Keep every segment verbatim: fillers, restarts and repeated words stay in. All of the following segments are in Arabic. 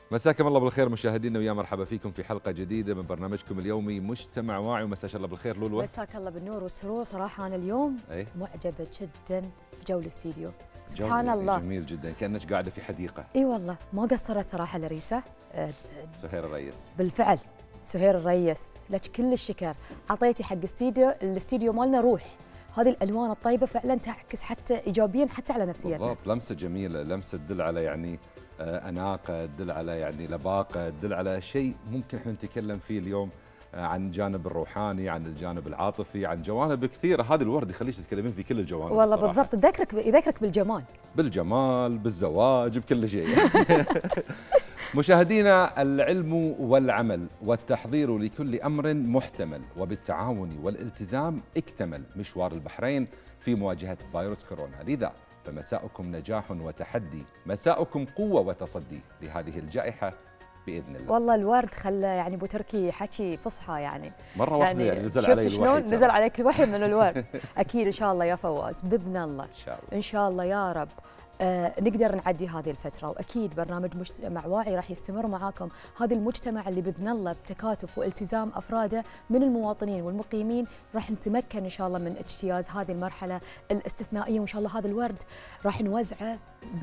مساكم الله بالخير مشاهدينا، ويا مرحبا فيكم في حلقه جديده من برنامجكم اليومي مجتمع واعي. ومساك الله بالخير لولو. مساك الله بالنور والسرور. صراحه انا اليوم أي؟ معجبه جدا بجو الاستديو، سبحان يعني الله. جميل جدا، كانك قاعده في حديقه. اي والله ما قصرت صراحه لريسه. سهير الريس بالفعل سهير الريس، لك كل الشكر. عطيتي حق استديو الاستديو مالنا روح. هذه الالوان الطيبه فعلا تعكس حتى ايجابيا حتى على نفسيتنا. بالضبط، لمسه جميله، لمسه تدل على يعني اناقه، تدل على يعني لباقه، تدل على شيء ممكن احنا نتكلم فيه اليوم عن الجانب الروحاني، عن الجانب العاطفي، عن جوانب كثيره. هذا الورد يخليك تتكلمين في كل الجوانب. والله الصراحة. بالضبط، يذكرك يذكرك بالجمال بالجمال، بالزواج، بكل شيء. مشاهدينا، العلم والعمل والتحضير لكل أمر محتمل، وبالتعاون والالتزام اكتمل مشوار البحرين في مواجهة فيروس كورونا. لذا فمساؤكم نجاح وتحدي، مساؤكم قوة وتصدي لهذه الجائحة بإذن الله. والله الورد خلى يعني ابو تركي حكي فصحى يعني مرة واحدة يعني نزل شوف علي شلون الوحي. نزل عليك الوحي من الورد. أكيد إن شاء الله يا فواز بإذن الله. إن شاء الله إن شاء الله يا رب. آه نقدر نعدي هذه الفترة، وأكيد برنامج مجتمع واعي راح يستمر معاكم. هذا المجتمع اللي بإذن الله بتكاتف والتزام أفراده من المواطنين والمقيمين راح نتمكن إن شاء الله من اجتياز هذه المرحلة الاستثنائية، وإن شاء الله هذا الورد راح نوزعه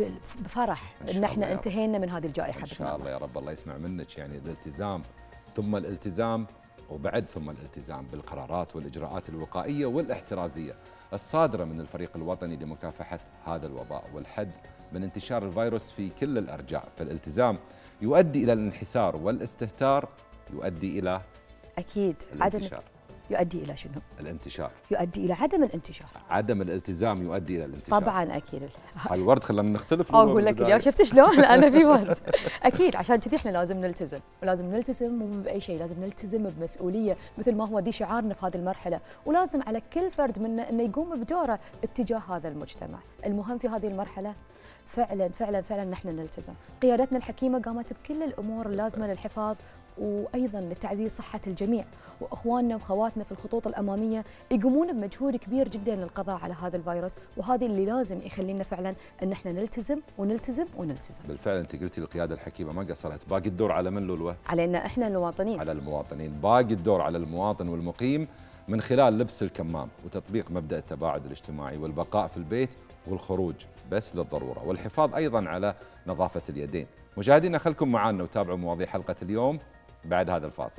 بفرح إن احنا انتهينا من هذه الجائحة. إن شاء الله يا رب. الله يسمع منك، يعني الالتزام ثم الالتزام وبعد ثم الالتزام بالقرارات والإجراءات الوقائية والاحترازية الصادرة من الفريق الوطني لمكافحة هذا الوباء والحد من انتشار الفيروس في كل الأرجاء. فالالتزام يؤدي إلى الانحسار، والاستهتار يؤدي إلى أكيد الانتشار. عدم يؤدي إلى شنو؟ الانتشار. يؤدي إلى عدم الانتشار. عدم الالتزام يؤدي إلى الانتشار. طبعا أكيد. الورد خلانا نختلف. أقول لك اليوم شفت شلون؟ أنا في ورد. أكيد عشان كذي إحنا لازم نلتزم، ولازم نلتزم مو بأي شيء، لازم نلتزم بمسؤولية مثل ما هو دي شعارنا في هذه المرحلة، ولازم على كل فرد منا إنه يقوم بدوره اتجاه هذا المجتمع. المهم في هذه المرحلة فعلا فعلا فعلا نحن نلتزم. قيادتنا الحكيمة قامت بكل الأمور اللازمة للحفاظ وايضا لتعزيز صحه الجميع، واخواننا واخواتنا في الخطوط الاماميه يقومون بمجهود كبير جدا للقضاء على هذا الفيروس، وهذه اللي لازم يخلينا فعلا ان احنا نلتزم ونلتزم ونلتزم. بالفعل انت قلتي القياده الحكيمه ما قصرت. باقي الدور على من لولوه؟ علينا احنا المواطنين. على المواطنين. باقي الدور على المواطن والمقيم من خلال لبس الكمام وتطبيق مبدا التباعد الاجتماعي والبقاء في البيت والخروج بس للضروره، والحفاظ ايضا على نظافه اليدين. مشاهدينا خلكم معنا وتابعوا مواضيع حلقه اليوم بعد هذا الفاصل.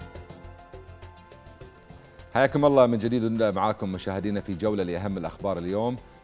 حياكم الله من جديد معاكم مشاهدينا في جولة لأهم الأخبار اليوم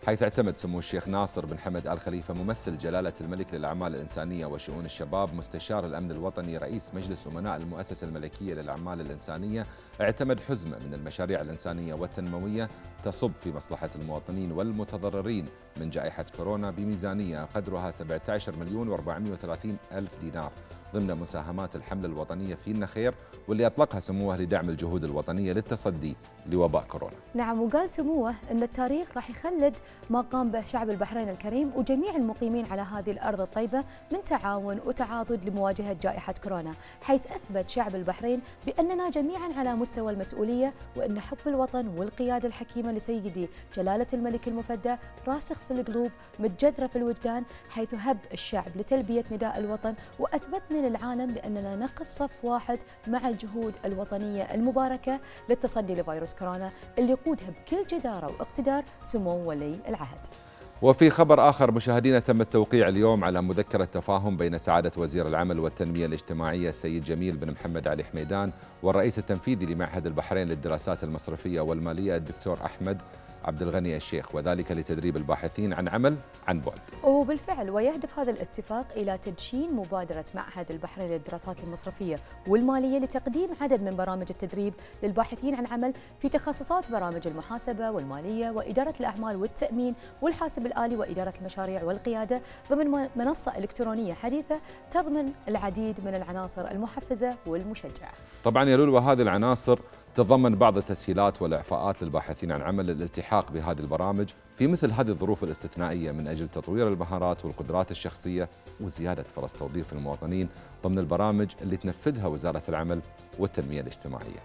حيث اعتمد سمو الشيخ ناصر بن حمد آل خليفة ممثل جلالة الملك للأعمال الإنسانية وشؤون الشباب مستشار الأمن الوطني رئيس مجلس أمناء المؤسسة الملكية للأعمال الإنسانية، اعتمد حزمة من المشاريع الإنسانية والتنموية تصب في مصلحة المواطنين والمتضررين من جائحة كورونا بميزانية قدرها سبعة عشر مليون وأربعمئة وثلاثين ألف دينار ضمن مساهمات الحملة الوطنية في النخير، واللي أطلقها سموه لدعم الجهود الوطنية للتصدي لوباء كورونا. نعم، وقال سموه أن التاريخ راح يخلد ما قام به شعب البحرين الكريم وجميع المقيمين على هذه الأرض الطيبة من تعاون وتعاضد لمواجهة جائحة كورونا، حيث أثبت شعب البحرين بأننا جميعا على مستوى المسؤولية، وأن حب الوطن والقيادة الحكيمة لسيدي جلالة الملك المفدى راسخ في القلوب متجذرة في الوجدان، حيث هب الشعب لتلبية نداء الوطن، وأثبتنا للعالم بأننا نقف صف واحد مع الجهود الوطنية المباركة للتصدي لفيروس كورونا اللي يقودها بكل جدارة واقتدار سمو ولي العهد. وفي خبر آخر مشاهدينا، تم التوقيع اليوم على مذكرة تفاهم بين سعادة وزير العمل والتنمية الاجتماعية السيد جميل بن محمد علي حميدان والرئيس التنفيذي لمعهد البحرين للدراسات المصرفية والمالية الدكتور أحمد عبد الغني الشيخ، وذلك لتدريب الباحثين عن عمل عن بعد. وبالفعل ويهدف هذا الاتفاق إلى تدشين مبادرة معهد البحرين للدراسات المصرفية والمالية لتقديم عدد من برامج التدريب للباحثين عن عمل في تخصصات برامج المحاسبة والمالية وإدارة الأعمال والتأمين والحاسب الآلي وإدارة المشاريع والقيادة، ضمن منصة إلكترونية حديثة تضمن العديد من العناصر المحفزة والمشجعة. طبعا يا لولو، هذه العناصر تتضمن بعض التسهيلات والإعفاءات للباحثين عن عمل للالتحاق بهذه البرامج في مثل هذه الظروف الاستثنائية من أجل تطوير المهارات والقدرات الشخصية وزيادة فرص توظيف المواطنين ضمن البرامج اللي تنفذها وزارة العمل والتنمية الاجتماعية.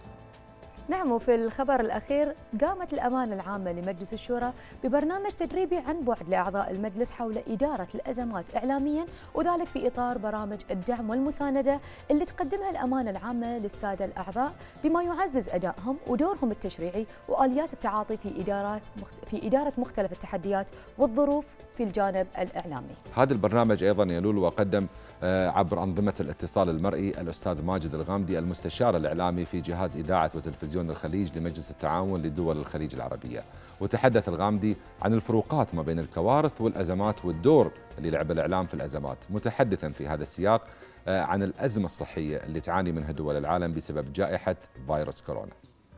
نعم، وفي الخبر الأخير قامت الأمانة العامة لمجلس الشورى ببرنامج تدريبي عن بعد لأعضاء المجلس حول إدارة الأزمات إعلامياً، وذلك في إطار برامج الدعم والمساندة اللي تقدمها الأمانة العامة للسادة الأعضاء بما يعزز أدائهم ودورهم التشريعي وآليات التعاطي في إدارات في إدارة مختلف التحديات والظروف في الجانب الإعلامي. هذا البرنامج أيضاً يلول وقدم عبر أنظمة الاتصال المرئي الأستاذ ماجد الغامدي المستشار الإعلامي في جهاز إذاعة وتلفزيون الخليج لمجلس التعاون لدول الخليج العربية. وتحدث الغامدي عن الفروقات ما بين الكوارث والأزمات والدور اللي لعب الإعلام في الأزمات، متحدثاً في هذا السياق عن الأزمة الصحية اللي تعاني منها دول العالم بسبب جائحة فيروس كورونا.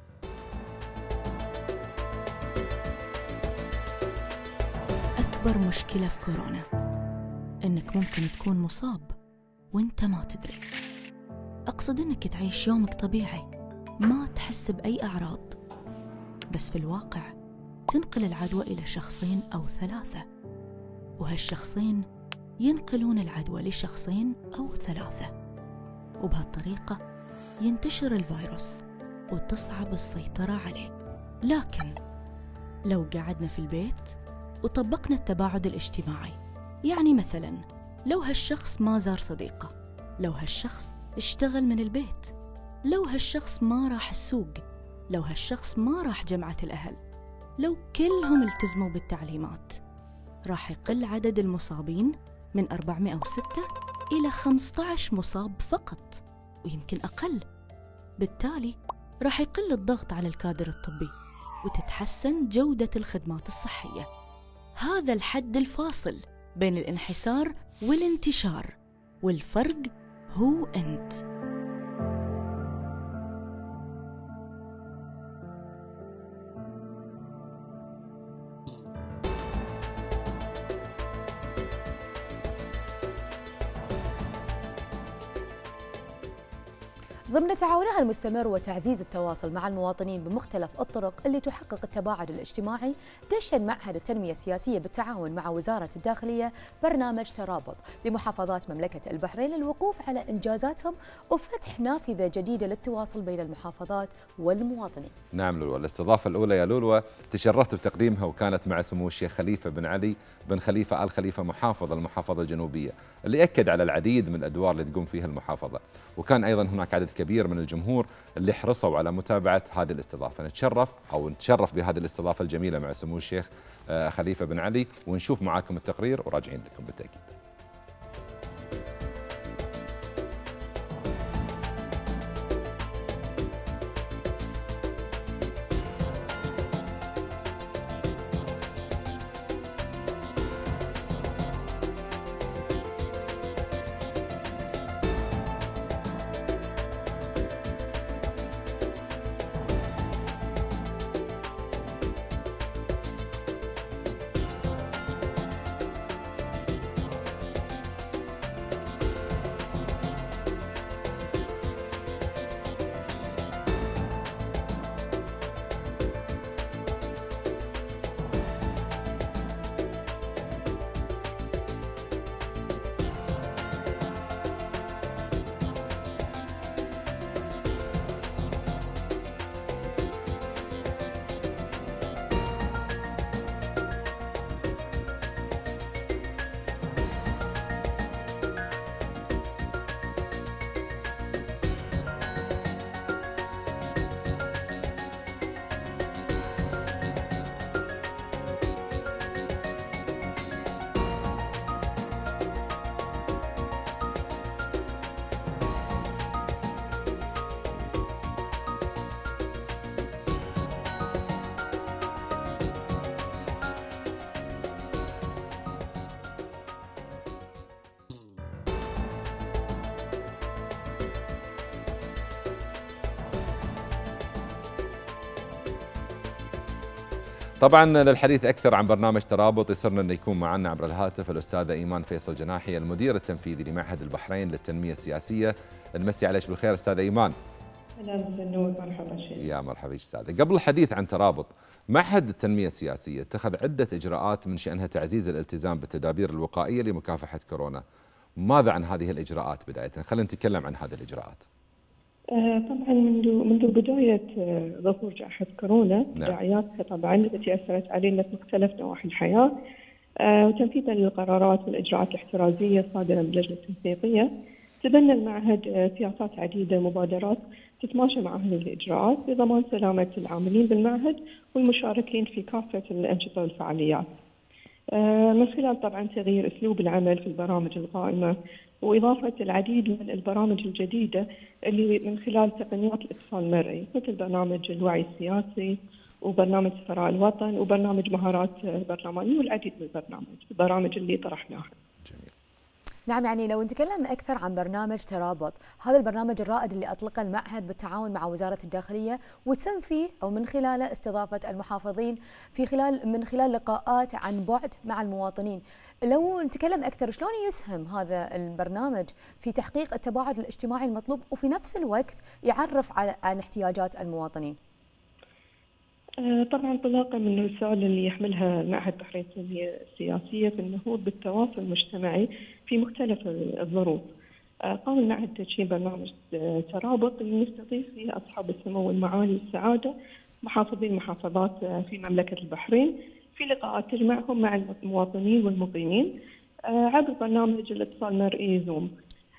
أكبر مشكلة في كورونا إنك ممكن تكون مصاب وإنت ما تدري. أقصد إنك تعيش يومك طبيعي ما تحس بأي أعراض، بس في الواقع تنقل العدوى إلى شخصين أو ثلاثة، وهالشخصين ينقلون العدوى لشخصين أو ثلاثة، وبهالطريقة ينتشر الفيروس وتصعب السيطرة عليه. لكن لو قعدنا في البيت وطبقنا التباعد الاجتماعي، يعني مثلا لو هالشخص ما زار صديقه، لو هالشخص اشتغل من البيت، لو هالشخص ما راح السوق، لو هالشخص ما راح جمعة الأهل، لو كلهم التزموا بالتعليمات، راح يقل عدد المصابين من أربعمئة وستة إلى خمسة عشر مصاب فقط، ويمكن أقل. بالتالي راح يقل الضغط على الكادر الطبي وتتحسن جودة الخدمات الصحية. هذا الحد الفاصل بين الانحسار والانتشار، والفرق هو أنت. ضمن تعاونها المستمر وتعزيز التواصل مع المواطنين بمختلف الطرق اللي تحقق التباعد الاجتماعي، دشن معهد التنمية السياسية بالتعاون مع وزارة الداخلية برنامج ترابط لمحافظات مملكة البحرين للوقوف على إنجازاتهم وفتح نافذة جديدة للتواصل بين المحافظات والمواطنين. نعم لولو، الاستضافة الأولى يا لولو تشرفت بتقديمها وكانت مع سمو الشيخ خليفة بن علي بن خليفة آل خليفة محافظ المحافظة الجنوبية، اللي أكد على العديد من الأدوار اللي تقوم فيها المحافظة، وكان أيضا هناك عدد كبير من الجمهور اللي حرصوا على متابعة هذه الاستضافة. نتشرف أو نتشرف بهذه الاستضافة الجميلة مع سمو الشيخ خليفة بن علي، ونشوف معاكم التقرير وراجعين لكم بالتأكيد. طبعا للحديث أكثر عن برنامج ترابط يسرنا أن يكون معنا عبر الهاتف الأستاذة إيمان فيصل جناحي المدير التنفيذي لمعهد البحرين للتنمية السياسية. نمسي عليك بالخير أستاذة إيمان. أهلا بالنور، مرحبا شيخ. يا مرحبا أستاذة. قبل الحديث عن ترابط، معهد التنمية السياسية اتخذ عدة إجراءات من شأنها تعزيز الالتزام بالتدابير الوقائية لمكافحة كورونا. ماذا عن هذه الإجراءات بداية؟ خلينا نتكلم عن هذه الإجراءات. طبعا منذ منذ بداية ظهور جائحة كورونا تداعياتها طبعا التي أثرت علينا في مختلف نواحي الحياة، وتنفيذا للقرارات والإجراءات الاحترازية الصادرة من اللجنة التنسيقية، تبنى المعهد سياسات عديدة مبادرات تتماشى مع هذه الإجراءات لضمان سلامة العاملين بالمعهد والمشاركين في كافة الأنشطة والفعاليات، من خلال طبعا تغيير أسلوب العمل في البرامج القائمة وإضافة العديد من البرامج الجديدة اللي من خلال تقنيات الاتصال المرئي، مثل برنامج الوعي السياسي وبرنامج ثراء الوطن وبرنامج مهارات البرلمانية والعديد من البرنامج البرامج اللي طرحناها. جميل. نعم، يعني لو نتكلم أكثر عن برنامج ترابط، هذا البرنامج الرائد اللي أطلقه المعهد بالتعاون مع وزارة الداخلية، وتم فيه أو من خلاله استضافة المحافظين في خلال من خلال لقاءات عن بعد مع المواطنين. لو نتكلم أكثر، شلون يسهم هذا البرنامج في تحقيق التباعد الاجتماعي المطلوب وفي نفس الوقت يعرف على عن احتياجات المواطنين؟ طبعا انطلاقا من الرسالة اللي يحملها معهد بحرين التنمية السياسية في النهوض بالتواصل المجتمعي في مختلف الظروف، قام المعهد بتدشين برنامج ترابط اللي نستضيف فيه أصحاب السمو والمعالي والسعادة محافظين محافظات في مملكة البحرين في لقاءات تجمعهم مع المواطنين والمقيمين عبر برنامج الاتصال المرئي زوم.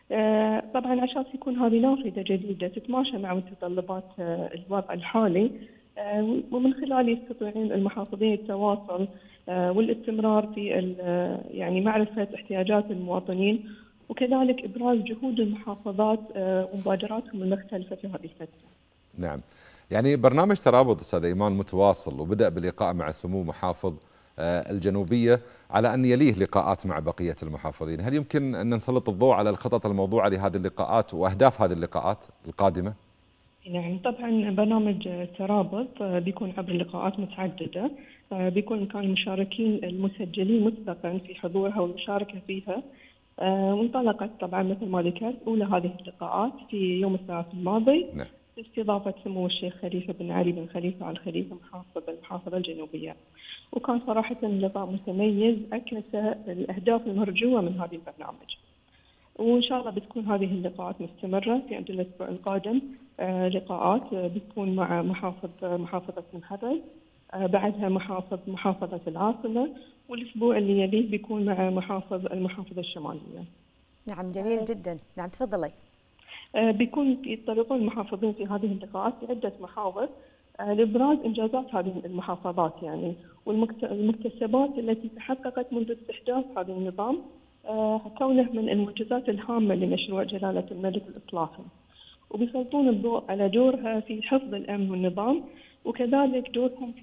طبعا عشان يكون هذه نافذة جديدة تتماشى مع متطلبات الوضع الحالي، ومن خلال يستطيعون المحافظين التواصل والاستمرار في يعني معرفة احتياجات المواطنين، وكذلك إبراز جهود المحافظات ومبادراتهم المختلفة في هذه الفترة. نعم، يعني برنامج ترابط أستاذ إيمان متواصل وبدأ بلقاء مع سمو محافظ الجنوبية على أن يليه لقاءات مع بقية المحافظين. هل يمكن أن نسلط الضوء على الخطط الموضوعة لهذه اللقاءات وأهداف هذه اللقاءات القادمة؟ نعم، طبعا برنامج ترابط بيكون عبر لقاءات متعددة، بيكون كان المشاركين المسجلين مسبقا في حضورها والمشاركة فيها، وانطلقت طبعا مثل ما ذكرت أولى هذه اللقاءات في يوم الثلاثاء الماضي نعم. باستضافة سمو الشيخ خليفة بن علي بن خليفة آل خليفة محافظ المحافظة الجنوبية، وكان صراحة لقاء متميز عكس الأهداف المرجوة من هذا البرنامج، وإن شاء الله بتكون هذه اللقاءات مستمرة في عند الأسبوع القادم. آه لقاءات آه بتكون مع محافظ آه محافظة المحرر، آه بعدها محافظ محافظة العاصمة، والأسبوع اللي يليه بيكون مع محافظ المحافظة الشمالية. نعم، جميل آه جدا. نعم، تفضلي. آه بيكون يتطرقون المحافظين في هذه اللقاءات لعدة محاور آه لإبراز إنجازات هذه المحافظات يعني والمكتسبات التي تحققت منذ استحداث هذا النظام، آه كونه من المنجزات الهامة لمشروع جلالة الملك الإصلاحي، وبيسلطون الضوء على دورها في حفظ الأمن والنظام، وكذلك دورهم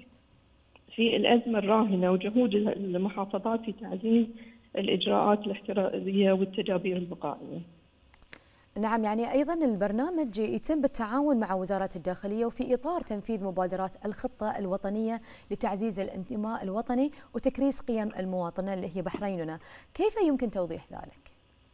في الأزمة الراهنة وجهود المحافظات في تعزيز الإجراءات الاحترازية والتدابير الوقائية. نعم، يعني أيضا البرنامج يتم بالتعاون مع وزارة الداخلية وفي إطار تنفيذ مبادرات الخطة الوطنية لتعزيز الانتماء الوطني وتكريس قيم المواطنة اللي هي بحريننا. كيف يمكن توضيح ذلك؟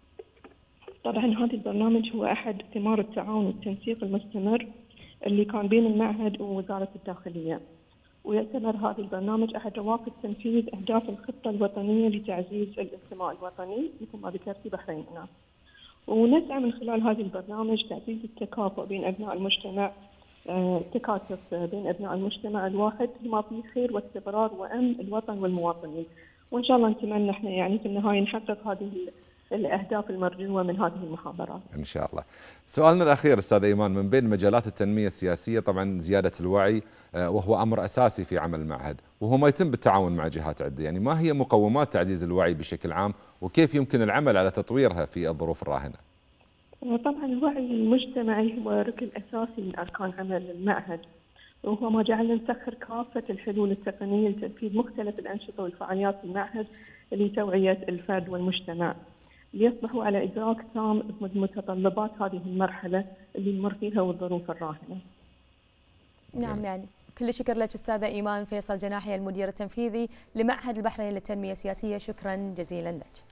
طبعا هذا البرنامج هو أحد ثمار التعاون والتنسيق المستمر اللي كان بين المعهد ووزارة الداخلية، ويعتبر هذا البرنامج أحد روافد تنفيذ أهداف الخطة الوطنية لتعزيز الانتماء الوطني مثل ما ذكرت في بحريننا، ونسعى من خلال هذا البرنامج تعزيز التكافؤ بين أبناء المجتمع، التكاتف بين أبناء المجتمع الواحد فيما فيه خير واستقرار وأمن الوطن والمواطنين، وإن شاء الله نتمنى احنا يعني في النهاية نحقق هذه الأهداف المرجوة من هذه المحاضرات إن شاء الله. سؤالنا الأخير أستاذ إيمان، من بين مجالات التنمية السياسية طبعا زيادة الوعي وهو أمر أساسي في عمل المعهد، وهو ما يتم بالتعاون مع جهات عدة، يعني ما هي مقومات تعزيز الوعي بشكل عام وكيف يمكن العمل على تطويرها في الظروف الراهنة؟ طبعا الوعي المجتمعي هو ركن أساسي من أركان عمل المعهد، وهو ما جعلنا نسخر كافة الحلول التقنية لتنفيذ مختلف الأنشطة والفعاليات في المعهد لتوعية الفرد والمجتمع ليصبحوا على إدراك تام بمتطلبات هذه المرحلة اللي نمر فيها والظروف الراهنة. نعم، يعني كل شكر لك أستاذة إيمان فيصل جناحي المدير التنفيذي لمعهد البحرين للتنمية السياسية، شكرا جزيلا لك.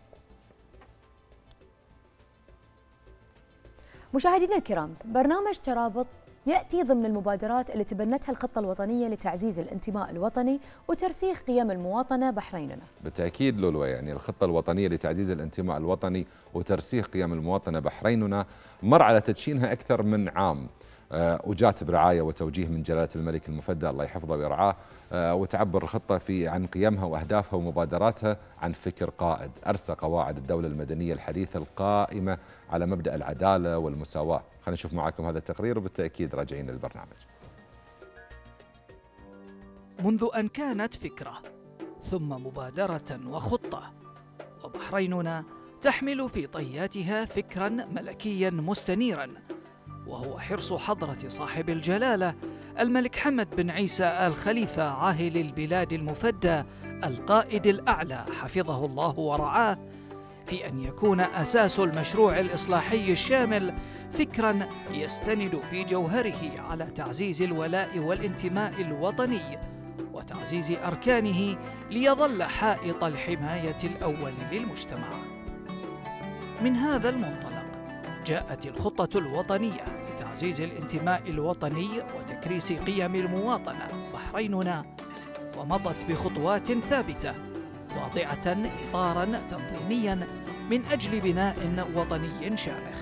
مشاهدينا الكرام، برنامج ترابط يأتي ضمن المبادرات اللي تبنتها الخطة الوطنية لتعزيز الانتماء الوطني وترسيخ قيم المواطنة بحريننا. بالتأكيد لولو، يعني الخطة الوطنية لتعزيز الانتماء الوطني وترسيخ قيم المواطنة بحريننا مر على تدشينها أكثر من عام، أه وجات برعاية وتوجيه من جلالة الملك المفدى الله يحفظه ويرعاه، أه وتعبر الخطة في عن قيمها وأهدافها ومبادراتها عن فكر قائد أرسى قواعد الدولة المدنية الحديثة القائمة على مبدأ العدالة والمساواة. خلينا نشوف معكم هذا التقرير وبالتأكيد راجعين للبرنامج. منذ أن كانت فكرة ثم مبادرة وخطة، وبحريننا تحمل في طياتها فكرا ملكيا مستنيرا، وهو حرص حضرة صاحب الجلالة الملك حمد بن عيسى آل خليفة عاهل البلاد المفدى القائد الأعلى حفظه الله ورعاه، في أن يكون أساس المشروع الإصلاحي الشامل فكراً يستند في جوهره على تعزيز الولاء والانتماء الوطني وتعزيز أركانه ليظل حائط الحماية الأول للمجتمع. من هذا المنطلق جاءت الخطة الوطنية لتعزيز الانتماء الوطني وتكريس قيم المواطنة بحريننا، ومضت بخطوات ثابتة واضعة إطاراً تنظيمياً من أجل بناء وطني شامخ.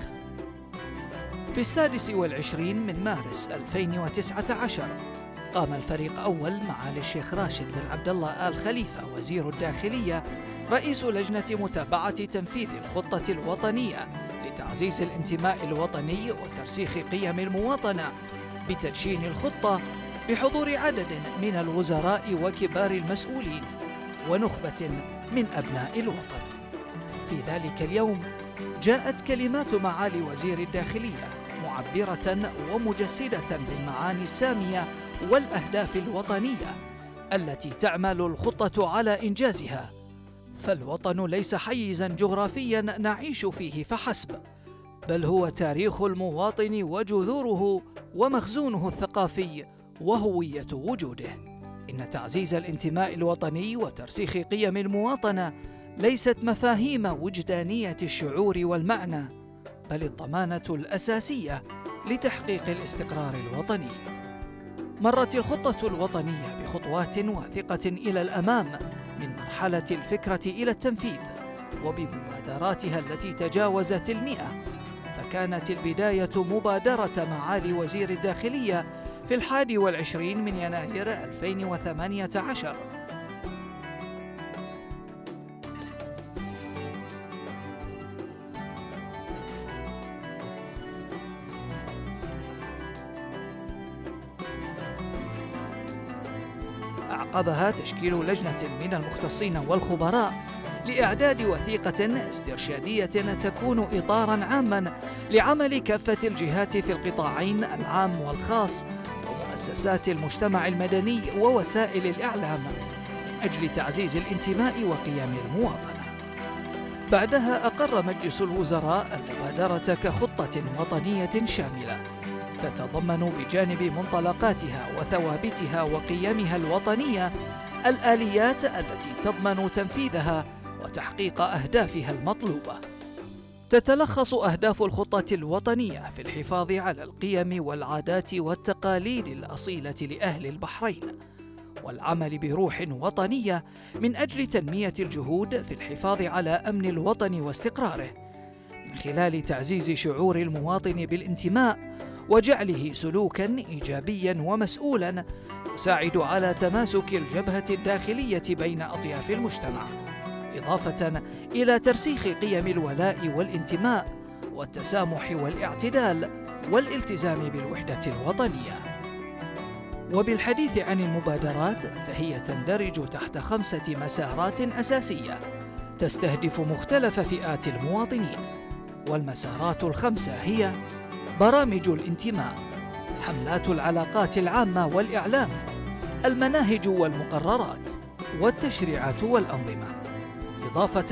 في السادس والعشرين من مارس ألفين وتسعة عشر قام الفريق أول معالي الشيخ راشد بن عبد الله آل خليفة وزير الداخلية رئيس لجنة متابعة تنفيذ الخطة الوطنية لتعزيز الانتماء الوطني وترسيخ قيم المواطنة بتدشين الخطة بحضور عدد من الوزراء وكبار المسؤولين ونخبة من أبناء الوطن. في ذلك اليوم جاءت كلمات معالي وزير الداخلية معبرة ومجسدة بالمعاني السامية والأهداف الوطنية التي تعمل الخطة على إنجازها. فالوطن ليس حيزاً جغرافياً نعيش فيه فحسب، بل هو تاريخ المواطن وجذوره ومخزونه الثقافي وهوية وجوده. إن تعزيز الانتماء الوطني وترسيخ قيم المواطنة ليست مفاهيم وجدانية الشعور والمعنى، بل الضمانة الأساسية لتحقيق الاستقرار الوطني. مرت الخطة الوطنية بخطوات واثقة إلى الأمام من مرحلة الفكرة إلى التنفيذ، وبمبادراتها التي تجاوزت المئة، فكانت البداية مبادرة معالي وزير الداخلية في الحادي والعشرين من يناير ألفين وثمانية عشر. أعقبها تشكيل لجنة من المختصين والخبراء لإعداد وثيقة استرشادية تكون إطاراً عاماً لعمل كافة الجهات في القطاعين العام والخاص ومؤسسات المجتمع المدني ووسائل الإعلام من أجل تعزيز الانتماء وقيم المواطنة. بعدها أقر مجلس الوزراء المبادرة كخطة وطنية شاملة تتضمن بجانب منطلقاتها وثوابتها وقيمها الوطنية الآليات التي تضمن تنفيذها وتحقيق أهدافها المطلوبة. تتلخص أهداف الخطة الوطنية في الحفاظ على القيم والعادات والتقاليد الأصيلة لأهل البحرين، والعمل بروح وطنية من أجل تنمية الجهود في الحفاظ على أمن الوطن واستقراره، من خلال تعزيز شعور المواطن بالانتماء وجعله سلوكاً إيجابياً ومسؤولاً يساعد على تماسك الجبهة الداخلية بين أطياف المجتمع، إضافة إلى ترسيخ قيم الولاء والانتماء والتسامح والاعتدال والالتزام بالوحدة الوطنية. وبالحديث عن المبادرات فهي تندرج تحت خمسة مسارات أساسية تستهدف مختلف فئات المواطنين، والمسارات الخمسة هي: برامج الانتماء، حملات العلاقات العامة والإعلام، المناهج والمقررات، والتشريعات والأنظمة، إضافة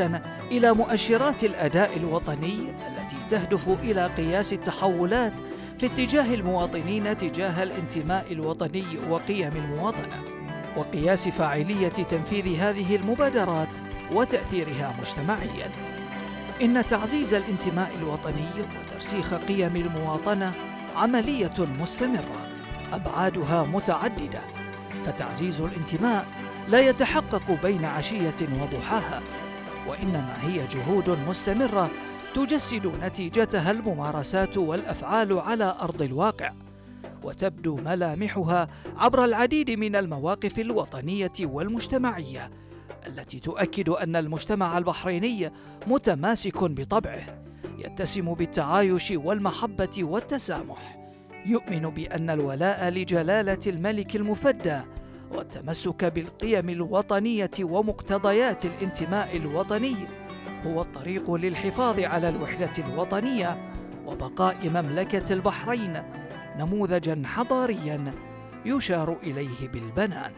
إلى مؤشرات الأداء الوطني التي تهدف إلى قياس التحولات في اتجاه المواطنين تجاه الانتماء الوطني وقيم المواطنة، وقياس فاعلية تنفيذ هذه المبادرات وتأثيرها مجتمعياً. إن تعزيز الانتماء الوطني وترسيخ قيم المواطنة عملية مستمرة أبعادها متعددة، فتعزيز الانتماء لا يتحقق بين عشية وضحاها، وإنما هي جهود مستمرة تجسد نتيجتها الممارسات والأفعال على أرض الواقع، وتبدو ملامحها عبر العديد من المواقف الوطنية والمجتمعية التي تؤكد أن المجتمع البحريني متماسك بطبعه، يتسم بالتعايش والمحبة والتسامح، يؤمن بأن الولاء لجلالة الملك المفدى والتمسك بالقيم الوطنية ومقتضيات الانتماء الوطني هو الطريق للحفاظ على الوحدة الوطنية وبقاء مملكة البحرين نموذجاً حضارياً يشار إليه بالبنان.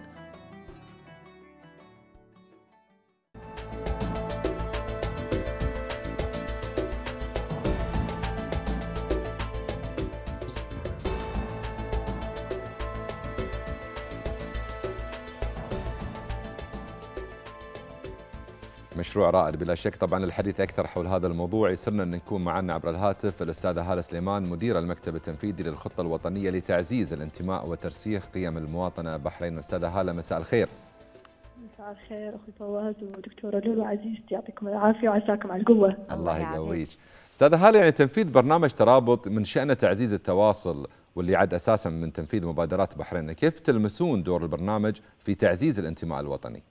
مشروع رائد بلا شك. طبعا الحديث أكثر حول هذا الموضوع يسرنا أن نكون معنا عبر الهاتف الأستاذة هالة سليمان، مدير المكتب التنفيذي للخطة الوطنية لتعزيز الانتماء وترسيخ قيم المواطنة بحرين. أستاذة هالة مساء الخير. مساء الخير أخي فواز ودكتورة لولو عزيزتي، يعطيكم العافية وعساكم على القوة. الله يقويك. أستاذة هالة، يعني تنفيذ برنامج ترابط من شأنه تعزيز التواصل واللي عد أساسا من تنفيذ مبادرات بحرين، كيف تلمسون دور البرنامج في تعزيز الانتماء الوطني؟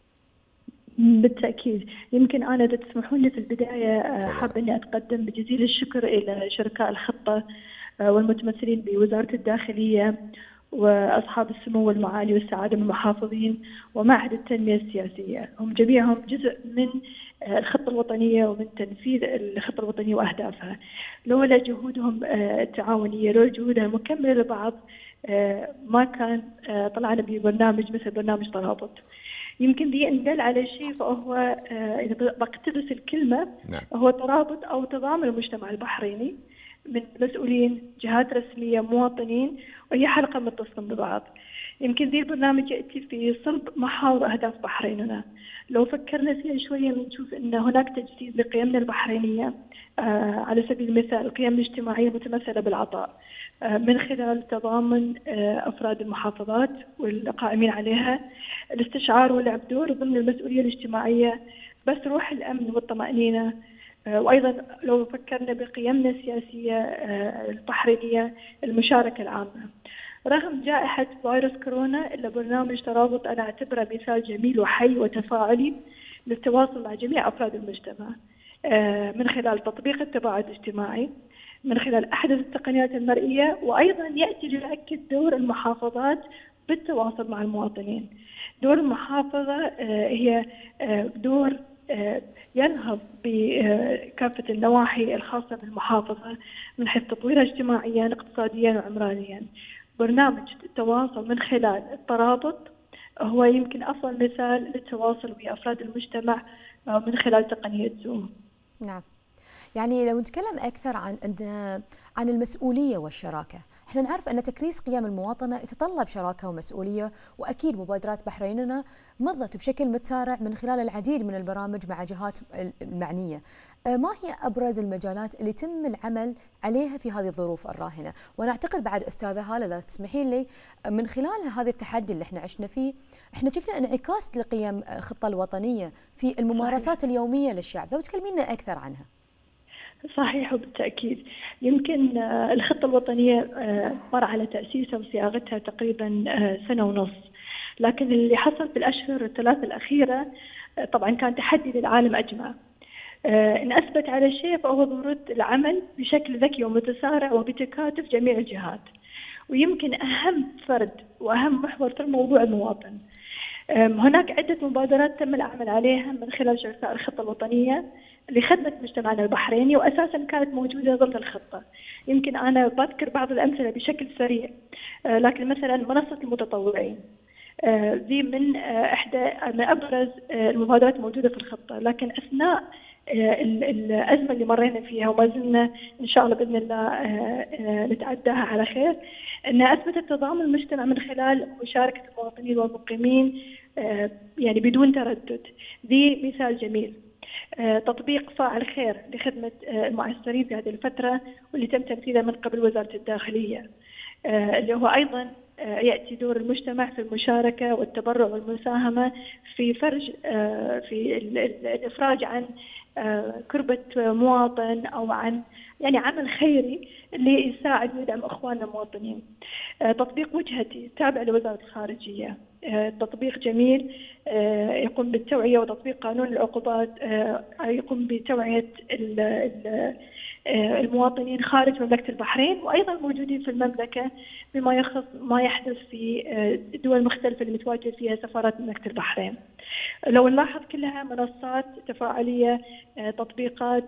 بالتأكيد. يمكن أنا إذا تسمحون لي في البداية حابة أني أتقدم بجزيل الشكر إلى شركاء الخطة والمتمثلين بوزارة الداخلية وأصحاب السمو والمعالي والسعادة من المحافظين ومعهد التنمية السياسية، هم جميعهم جزء من الخطة الوطنية ومن تنفيذ الخطة الوطنية وأهدافها. لولا جهودهم التعاونية، لولا جهودها المكملة لبعض، ما كان طلعنا ببرنامج مثل برنامج ترابط. يمكن دي ندل على شيء، فهو إذا بقتبس الكلمة نعم. هو ترابط أو تضامن المجتمع البحريني من مسؤولين، جهات رسمية، مواطنين، وهي حلقة متصلة ببعض. يمكن ذي البرنامج يأتي في صلب محاور أهداف بحريننا. لو فكرنا فيها شوية بنشوف أن هناك تجسيد لقيمنا البحرينية، آه على سبيل المثال القيم الاجتماعية المتمثلة بالعطاء آه من خلال تضامن آه أفراد المحافظات والقائمين عليها، الاستشعار ولعب دور ضمن المسؤولية الاجتماعية، بس روح الأمن والطمأنينة. آه وأيضا لو فكرنا بقيمنا السياسية آه البحرينية، المشاركة العامة. رغم جائحة فيروس كورونا إلا برنامج ترابط أنا أعتبره مثال جميل وحي وتفاعلي للتواصل مع جميع أفراد المجتمع من خلال تطبيق التباعد الاجتماعي، من خلال أحدث التقنيات المرئية، وأيضا يأتي ليؤكد دور المحافظات بالتواصل مع المواطنين. دور المحافظة هي دور ينهض بكافة النواحي الخاصة بالمحافظة من حيث تطويرها اجتماعيا، اقتصاديا وعمرانيا. برنامج التواصل من خلال الترابط هو يمكن أفضل مثال للتواصل بأفراد المجتمع من خلال تقنية زوم. نعم، يعني لو نتكلم أكثر عن عن المسؤولية والشراكة، احنا نعرف أن تكريس قيم المواطنة يتطلب شراكة ومسؤولية، وأكيد مبادرات بحريننا مضت بشكل متسارع من خلال العديد من البرامج مع جهات المعنية. ما هي أبرز المجالات اللي تم العمل عليها في هذه الظروف الراهنة؟ وأنا أعتقد بعد أستاذة هالة لا تسمحين لي، من خلال هذا التحدي اللي احنا عشنا فيه، احنا شفنا انعكاس لقيم الخطة الوطنية في الممارسات صحيح. اليومية للشعب، لو تكلمينا أكثر عنها. صحيح وبالتأكيد. يمكن الخطة الوطنية مر على تأسيسها وصياغتها تقريبا سنة ونص، لكن اللي حصل في الأشهر الثلاث الأخيرة طبعا كان تحدي للعالم أجمع. إن أثبت على شيء فهو ضرورة العمل بشكل ذكي ومتسارع وبتكاتف جميع الجهات. ويمكن أهم فرد وأهم محور في الموضوع المواطن. هناك عدة مبادرات تم العمل عليها من خلال شركاء الخطة الوطنية لخدمة مجتمعنا البحريني، وأساسا كانت موجودة ضمن الخطة. يمكن أنا بذكر بعض الأمثلة بشكل سريع، لكن مثلا منصة المتطوعين ذي من إحدى من أبرز المبادرات الموجودة في الخطة، لكن أثناء الأزمة اللي مرينا فيها وما زلنا إن شاء الله بإذن الله نتعداها على خير، أنها أثبتت تضامن المجتمع من خلال مشاركة المواطنين والمقيمين يعني بدون تردد. ذي مثال جميل. تطبيق فاعل خير لخدمة المعسكرين في هذه الفترة واللي تم تنفيذه من قبل وزارة الداخلية، اللي هو أيضا يأتي دور المجتمع في المشاركة والتبرع والمساهمة في فرج في الإفراج عن كربة مواطن أو عن يعني عمل خيري اللي يساعد ويدعم إخواننا المواطنين. تطبيق وجهتي تابع لوزارة الخارجية، تطبيق جميل يقوم بالتوعية وتطبيق قانون العقوبات، يقوم بتوعية المواطنين خارج مملكة البحرين وأيضا موجودين في المملكة بما يخص ما يحدث في الدول المختلفة اللي متواجد فيها سفارات مملكة البحرين. لو نلاحظ كلها منصات تفاعلية، تطبيقات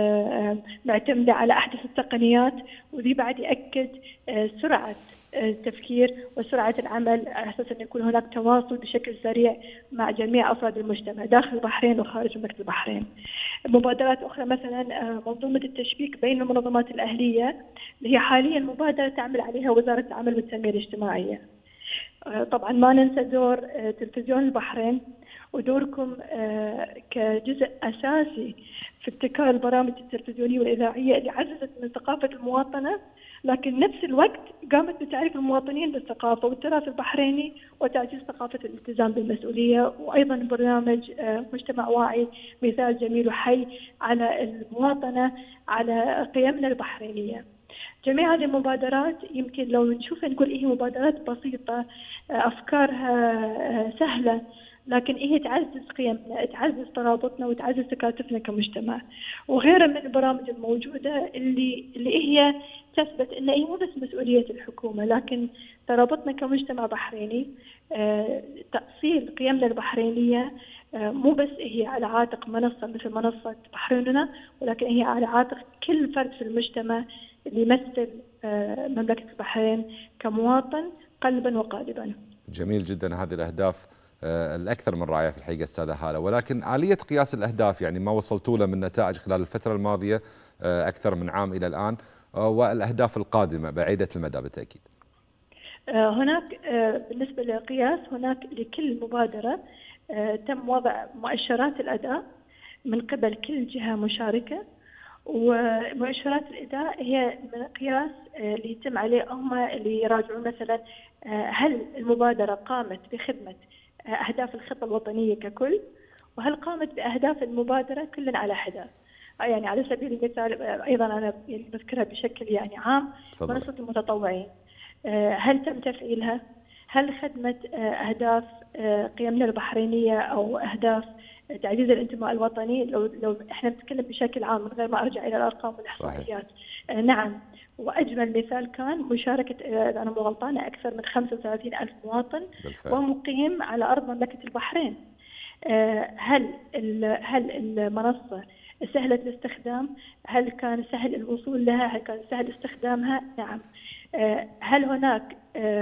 معتمدة على أحدث التقنيات، وذي بعد يأكد سرعة التفكير وسرعة العمل على أساس أن يكون هناك تواصل بشكل سريع مع جميع أفراد المجتمع داخل البحرين وخارج مملكة البحرين. مبادرات أخرى مثلا منظومة التشبيك بين المنظمات الأهلية اللي هي حاليا مبادرة تعمل عليها وزارة العمل والتنمية الاجتماعية. طبعا ما ننسى دور تلفزيون البحرين ودوركم كجزء أساسي في ابتكار البرامج التلفزيونية والإذاعية اللي عززت من ثقافة المواطنة، لكن نفس الوقت قامت بتعريف المواطنين بالثقافة والتراث البحريني وتعزيز ثقافة الالتزام بالمسؤولية. وأيضا برنامج مجتمع واعي مثال جميل وحي على المواطنة على قيمنا البحرينية. جميع هذه المبادرات يمكن لو نشوفها نقول إيه مبادرات بسيطة، أفكارها سهلة، لكن هي تعزز قيمنا، تعزز ترابطنا وتعزز تكاتفنا كمجتمع. وغيرها من البرامج الموجودة اللي اللي هي تثبت ان هي مو بس مسؤولية الحكومة، لكن ترابطنا كمجتمع بحريني، تأصيل قيمنا البحرينية مو بس هي على عاتق منصة مثل منصة بحريننا، ولكن هي على عاتق كل فرد في المجتمع اللي يمثل مملكة البحرين كمواطن قلبا وقالبا. جميل جدا هذه الأهداف الأكثر من رائعة في الحقيقة أستاذة هالة، ولكن آلية قياس الأهداف يعني ما وصلتوا له من نتائج خلال الفترة الماضية أكثر من عام إلى الآن، والأهداف القادمة بعيدة المدى بالتأكيد. هناك بالنسبة للقياس هناك لكل مبادرة تم وضع مؤشرات الأداء من قبل كل جهة مشاركة، ومؤشرات الأداء هي مقياس اللي يتم عليه هم اللي يراجعون مثلا هل المبادرة قامت بخدمة أهداف الخطة الوطنية ككل، وهل قامت بأهداف المبادرة كل على حدة. يعني على سبيل المثال أيضا أنا بذكرها بشكل يعني عام، منصة المتطوعين هل تم تفعيلها؟ هل خدمت أهداف قيمنا البحرينية أو أهداف تعزيز الانتماء الوطني؟ لو لو احنا نتكلم بشكل عام من غير ما ارجع الى الارقام والاحصائيات. نعم، واجمل مثال كان مشاركه اذا انا مو غلطانه اكثر من خمسة وثلاثين ألف مواطن بالفعل. ومقيم على ارض مملكه البحرين. هل هل المنصه سهله الاستخدام؟ هل كان سهل الوصول لها؟ هل كان سهل استخدامها؟ نعم. هل هناك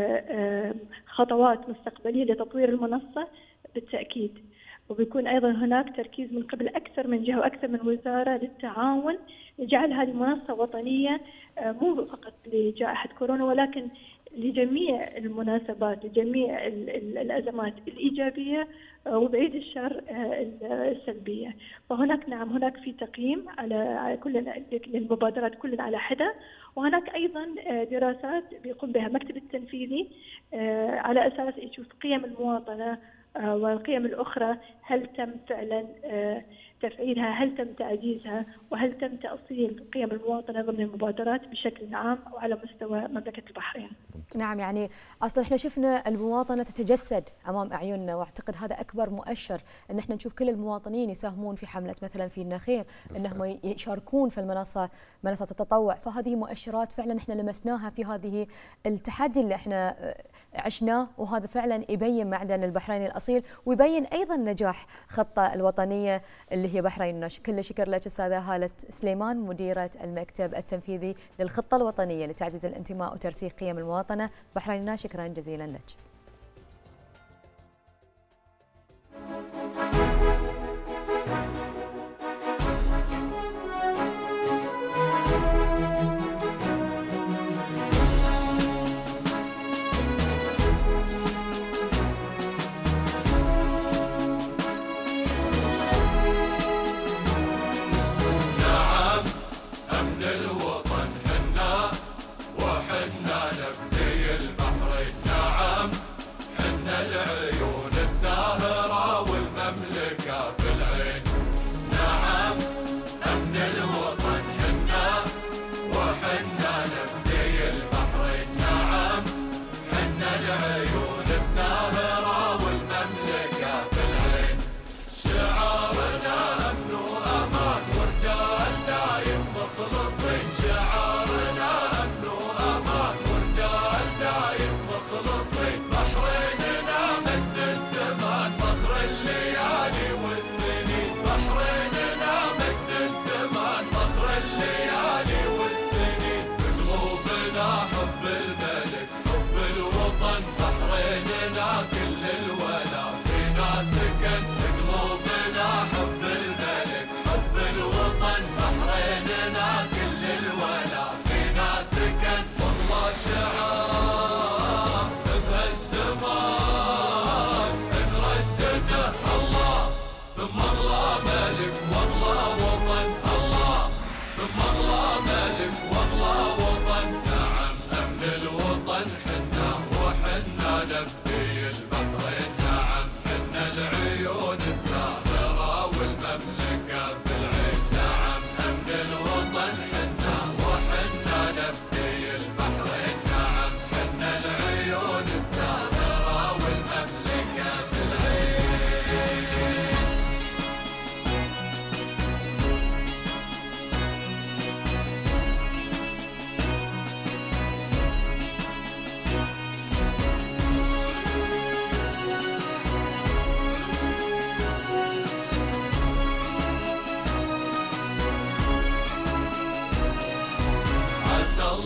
خطوات مستقبليه لتطوير المنصه؟ بالتاكيد. وبيكون أيضا هناك تركيز من قبل أكثر من جهة وأكثر من وزارة للتعاون لجعل هذه منصة وطنية مو فقط لجائحة كورونا، ولكن لجميع المناسبات، لجميع الأزمات الإيجابية وبعيد الشر السلبية. فهناك نعم هناك في تقييم على كل المبادرات كل على حدة، وهناك أيضا دراسات بيقوم بها المكتب التنفيذي على أساس يشوف قيم المواطنة والقيم الأخرى هل تم فعلا تفعيلها، هل تم تعزيزها، وهل تم تأصيل قيم المواطنة ضمن المبادرات بشكل عام وعلى مستوى مملكة البحرين. نعم، يعني أصلا احنا شفنا المواطنة تتجسد أمام أعيننا، وأعتقد هذا أكبر مؤشر أن احنا نشوف كل المواطنين يساهمون في حملة مثلا في النخيل، أنهم يشاركون في المنصة منصة التطوع. فهذه مؤشرات فعلا احنا لمسناها في هذه التحدي اللي احنا عشناه، وهذا فعلا يبين معدن البحريني الأصيل، ويبين أيضا نجاح خطة الوطنية اللي هي بحرين النشر. كل شكر لك أستاذة هالة سليمان، مديرة المكتب التنفيذي للخطة الوطنية لتعزيز الانتماء وترسيخ قيم المواطنة بحرين. شكرا جزيلا لك.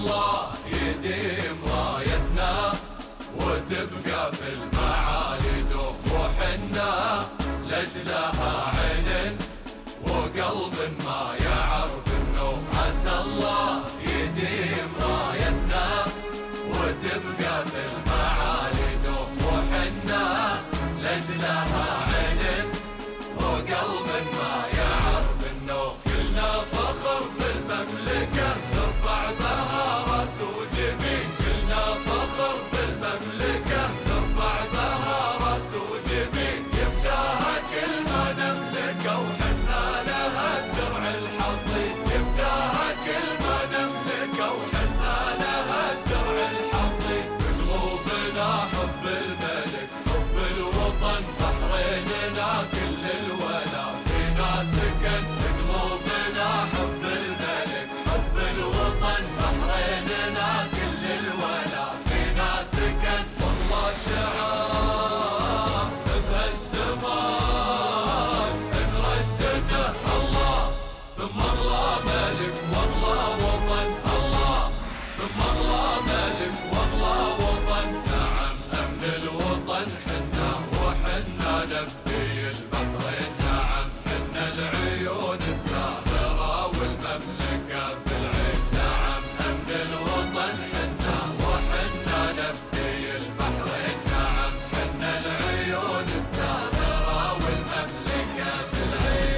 الله يديم رايتنا وتبقى في المعالي دوم وحنا لجلها عين وقلب ما يعرف النوم. عسى الله يديم رايتنا وتبقى في المعالي دوم وحنا لجلها عين وقلب ما يعرف النوم. كلنا فخر بالمملكة نرفع بها راس وجبين. كلنا فخر بالمملكة نرفع بها راس وجبين. يفداها كل ما نملكه وحنا لها الدرع الحصين. يفداها كل ما نملكه وحنا لها الدرع الحصين. بقلوبنا حب الملك حب الوطن بحريننا كل الولا فينا سكن. بقلوبنا حب الملك حب الوطن بحريننا كل الولا فينا سكن. والله شعار بهالزمان نردده الله ثم اغلى ملك واغلى وطن. الله ثم اغلى ملك واغلى وطن. نعم امن الوطن حنا وحنا نبدي البحرين. نعم حنا العيون الساهرة والمملكة في العين. نعم امن الوطن حنا وحنا نبدي البحرين. نعم حنا العيون الساهرة والمملكة في العين.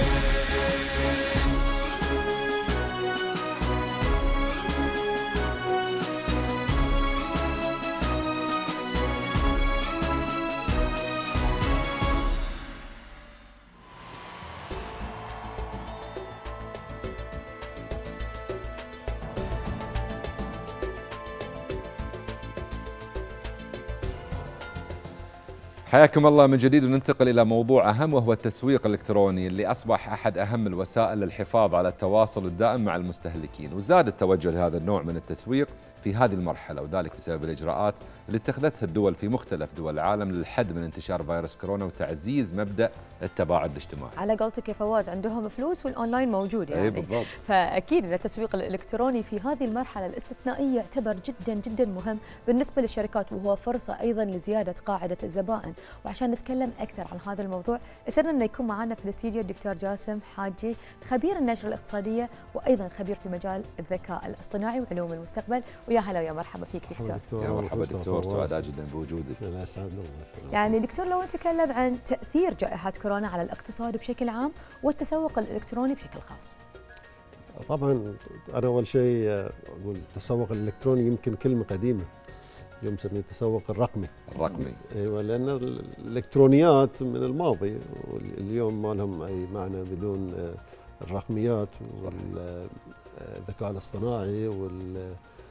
حياكم الله من جديد، وننتقل إلى موضوع أهم وهو التسويق الإلكتروني اللي أصبح أحد أهم الوسائل للحفاظ على التواصل الدائم مع المستهلكين. وزاد التوجه لهذا النوع من التسويق في هذه المرحلة، وذلك بسبب الإجراءات اللي اتخذتها الدول في مختلف دول العالم للحد من انتشار فيروس كورونا وتعزيز مبدأ التباعد الاجتماعي. على قولتك يا فواز عندهم فلوس والأونلاين موجود يعني. أي بالضبط. فأكيد أن التسويق الإلكتروني في هذه المرحلة الاستثنائية يعتبر جدا جدا مهم بالنسبة للشركات، وهو فرصة أيضا لزيادة قاعدة الزبائن. وعشان نتكلم أكثر عن هذا الموضوع يسعدنا أن يكون معنا في الاستديو الدكتور جاسم حاجي، خبير النشر الاقتصادية وأيضا خبير في مجال الذكاء الاصطناعي وعلوم المستقبل. ويا هلا ويا مرحبا فيك دكتور. يا مرحبا دكتور، سعداء جدا بوجودك. يعني دكتور لو نتكلم عن تأثير جائحة كورونا على الاقتصاد بشكل عام والتسوق الإلكتروني بشكل خاص. طبعا أنا أول شيء أقول التسوق الإلكتروني يمكن كلمة قديمة، اليوم نسميه التسوق الرقمي. الرقمي ايوه، لان الالكترونيات من الماضي واليوم ما لهم اي معنى بدون الرقميات والذكاء الاصطناعي وال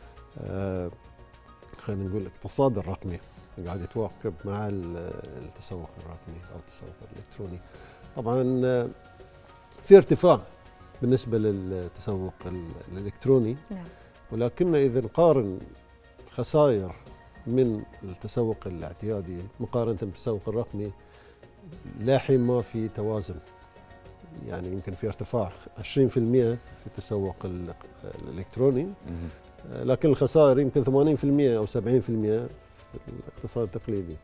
خلينا نقول الاقتصاد الرقمي قاعد يتواكب مع التسوق الرقمي او التسوق الالكتروني. طبعا في ارتفاع بالنسبه للتسوق الالكتروني، ولكن اذا نقارن خسائر من التسوق الاعتيادي مقارنة بالتسوق الرقمي لاحين ما في توازن. يعني يمكن في ارتفاع عشرين بالمئة في التسوق الإلكتروني، لكن الخسائر يمكن ثمانين بالمئة أو سبعين بالمئة في الاقتصاد التقليدي.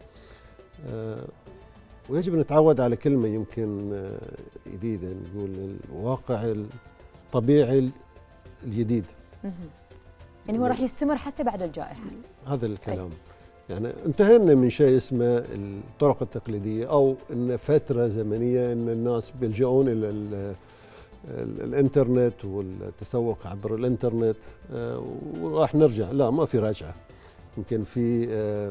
ويجب أن نتعود على كلمة يمكن جديدة، نقول الواقع الطبيعي الجديد. يعني هو راح يستمر حتى بعد الجائحة. هذا الكلام. أي. يعني انتهينا من شيء اسمه الطرق التقليدية أو إن فترة زمنية إن الناس بيلجؤون إلى الإنترنت والتسوق عبر الإنترنت وراح نرجع. لا، ما في رجعة، يمكن في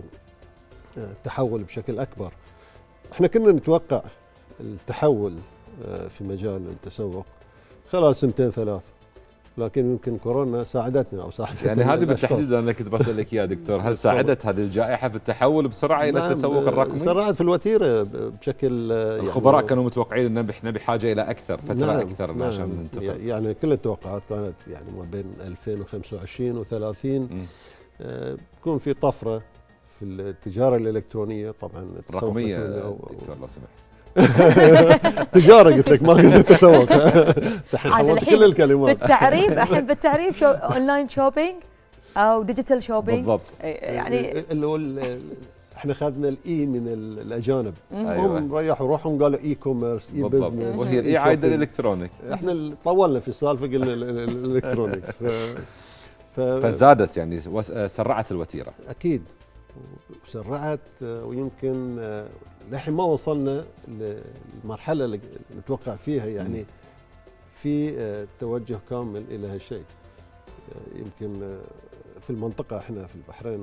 تحول بشكل أكبر. احنا كنا نتوقع التحول في مجال التسوق خلال سنتين ثلاث، لكن يمكن كورونا ساعدتنا او ساعدتنا. يعني هذا بالتحديد انا كنت بسالك يا دكتور، هل ساعدت هذه الجائحه في التحول بسرعه الى نعم التسوق الرقمي؟ سرعت في الوتيره بشكل يعني الخبراء كانوا متوقعين ان احنا بحاجه الى اكثر فتره نعم اكثر نعم عشان ننتقل. يعني كل التوقعات كانت يعني ما بين ألفين وخمسة وعشرين وثلاثين بتكون في طفره في التجاره الالكترونيه. طبعا الرقميه دكتور لو سمحت. تجاره قلت لك، ما قلت تسوق. حولت كل الكلمات. في التعريب الحين بالتعريب شو اونلاين شوبينج او ديجيتال شوبينج بالضبط. يعني اللي هو ال- احنا اخذنا الاي من ال- الاجانب، أيوة. هم ريحوا روحهم قالوا اي كوميرس، اي بالضبط، بزنس، وهي الاي عايده للالكترونيك. احنا اللي طولنا في السالفه قلنا ال- ال- الالكترونكس ف... ف... فزادت يعني وس- سرعت الوتيره. اكيد وسرعت، ويمكن لحين ما وصلنا للمرحله اللي نتوقع فيها يعني في توجه كامل الى هالشيء. يمكن في المنطقه احنا في البحرين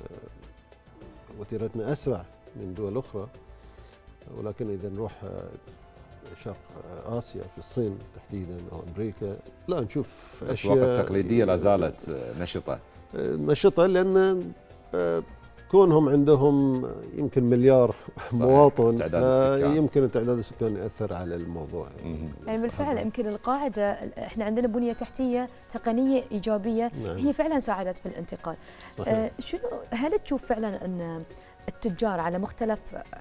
وتيرتنا اسرع من دول اخرى، ولكن اذا نروح شرق اسيا في الصين تحديدا او امريكا لا نشوف الاسواق اشياء التقليديه لا زالت نشطه. نشطه لان كونهم عندهم يمكن مليار مواطن، فيمكن التعداد السكاني ياثر على الموضوع. يعني بالفعل يمكن القاعده احنا عندنا بنيه تحتيه تقنيه ايجابيه. نعم. هي فعلا ساعدت في الانتقال. آه شنو هل تشوف فعلا ان التجار على مختلف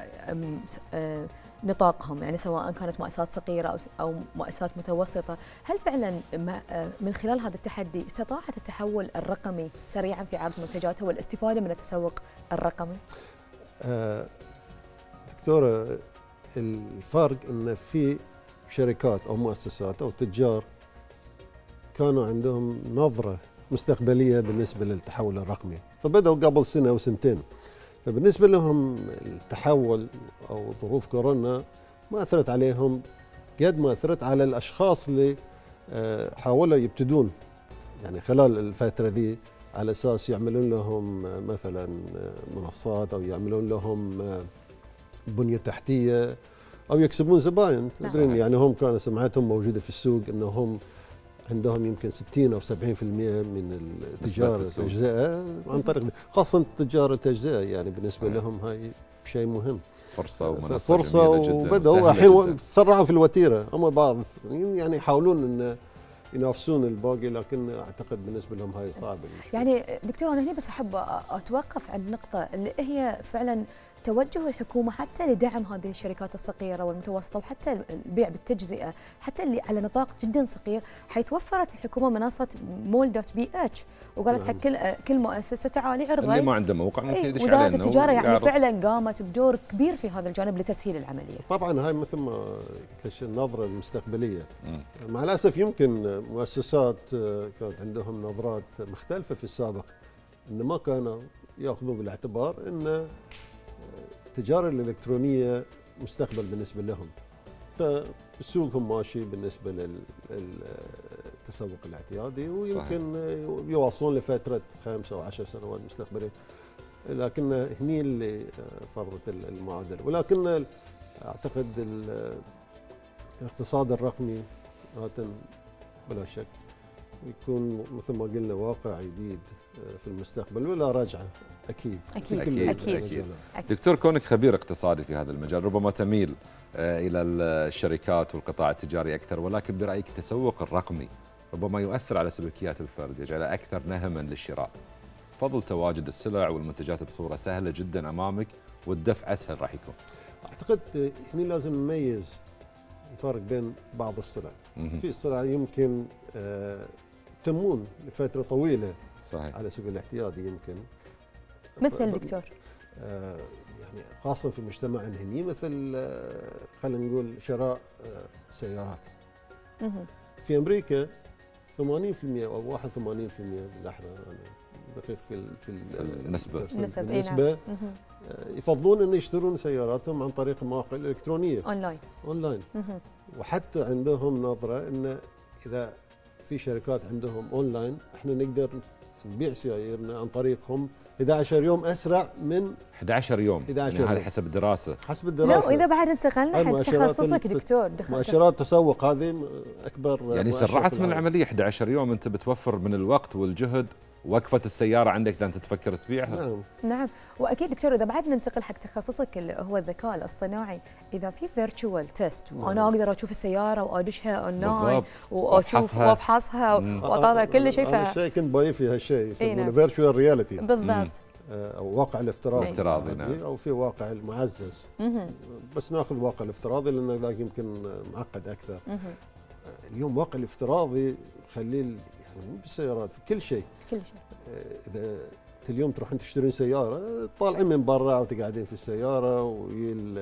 آه نطاقهم، يعني سواء كانت مؤسسات صغيره او او مؤسسات متوسطه، هل فعلا من خلال هذا التحدي استطاعت التحول الرقمي سريعا في عرض منتجاتها والاستفاده من التسوق الرقمي؟ آه دكتوره، الفرق ان في شركات او مؤسسات او تجار كانوا عندهم نظره مستقبليه بالنسبه للتحول الرقمي، فبداوا قبل سنه او سنتين. فبالنسبة لهم التحول أو ظروف كورونا ما أثرت عليهم قد ما أثرت على الأشخاص اللي حاولوا يبتدون يعني خلال الفترة ذي على أساس يعملون لهم مثلا منصات أو يعملون لهم بنية تحتية أو يكسبون زباين. تدرين يعني هم كانوا سمعتهم موجودة في السوق أنهم عندهم يمكن ستين أو سبعين بالمئة من التجار التجزئة عن طريق خاصة تجار التجزئة، يعني بالنسبة لهم هاي شيء مهم، فرصة ومنصة فرصة وبدأوا الحين سرعوا في الوتيرة. هم بعض يعني يحاولون أن ينافسون الباقي، لكن أعتقد بالنسبة لهم هاي صعبة. يعني دكتور أنا هنا بس أحب أتوقف عند النقطة اللي هي فعلا توجه الحكومة حتى لدعم هذه الشركات الصغيرة والمتوسطة وحتى البيع بالتجزئة حتى اللي على نطاق جدا صغير، حيث وفرت الحكومة منصة مول دوت بي اتش وقالت حق كل كل مؤسسة تعالي عرضي. اللي ما عنده موقع ممكن يدش عليه. وزارة التجارة يعني فعلا قامت بدور كبير في هذا الجانب لتسهيل العملية. طبعا هاي مثل ما قلت لك النظرة المستقبلية. م. مع الأسف يمكن مؤسسات كانت عندهم نظرات مختلفة في السابق، إن ما كانوا يأخذوا بالاعتبار إن التجارة الإلكترونية مستقبل بالنسبة لهم، فسوقهم ماشي بالنسبة للتسوق الاعتيادي ويمكن صحيح. يواصلون لفترة خمس أو عشر سنوات مستقبلية، لكن هني اللي فرضت المعادلة. ولكن أعتقد الاقتصاد الرقمي هاتن بلا شك يكون مثل ما قلنا واقع جديد في المستقبل ولا رجعة. أكيد أكيد أكيد, أكيد. أكيد. أكيد. دكتور، كونك خبير اقتصادي في هذا المجال ربما تميل إلى الشركات والقطاع التجاري أكثر، ولكن برأيك التسوق الرقمي ربما يؤثر على سلوكيات الفرد، يجعله أكثر نهما للشراء، فضل تواجد السلع والمنتجات بصورة سهلة جدا أمامك والدفع أسهل راح يكون. أعتقد هنا لازم نميز الفرق بين بعض السلع. في سلع يمكن آه تمون لفترة طويلة صحيح. على سوق الاعتيادي يمكن مثل دكتور آه يعني خاصة في مجتمعنا هني مثل آه خلينا نقول شراء آه سيارات. في أمريكا ثمانين بالمئة أو واحد وثمانين بالمئة بالأحرى أنا دقيق في في النسبة النسبة يفضلون أن يشترون سياراتهم عن طريق المواقع الإلكترونية أونلاين أونلاين. وحتى عندهم نظرة أن إذا في شركات عندهم أونلاين احنا نقدر نبيع سيارنا عن طريقهم إحدى عشر يوم أسرع من إحدى عشر يوم. إحدى عشر يعني هذا حسب الدراسة. حسب الدراسة. لا وإذا بعد انتقلنا حق تخصصك دكتور. مؤشرات التسوق هذه أكبر يعني سرعت من العملية إحدى عشر يوم، أنت بتوفر من الوقت والجهد، وقفة السيارة عندك إذا أنت تفكر تبيعها. نعم نعم. وأكيد دكتور إذا بعد ننتقل حق تخصصك اللي هو الذكاء الاصطناعي، إذا في فيرتشوال تيست نعم. وأنا أقدر أشوف السيارة وأدشها أونلاين وأشوف وأفحصها وأطالع كل شيء. هذا الشيء كنت باي في هالشيء يسمونه فيرتشوال رياليتي بالضبط، أو واقع الافتراضي الافتراضي نعم. أو في واقع المعزز. بس ناخذ الواقع الافتراضي لأن ذاك يمكن معقد أكثر. اليوم واقع الافتراضي خليه بالسيارات في كل شيء. كل شيء. اذا انت اليوم تروحين تشترين سياره طالعين من برا وتقعدين في السياره ويل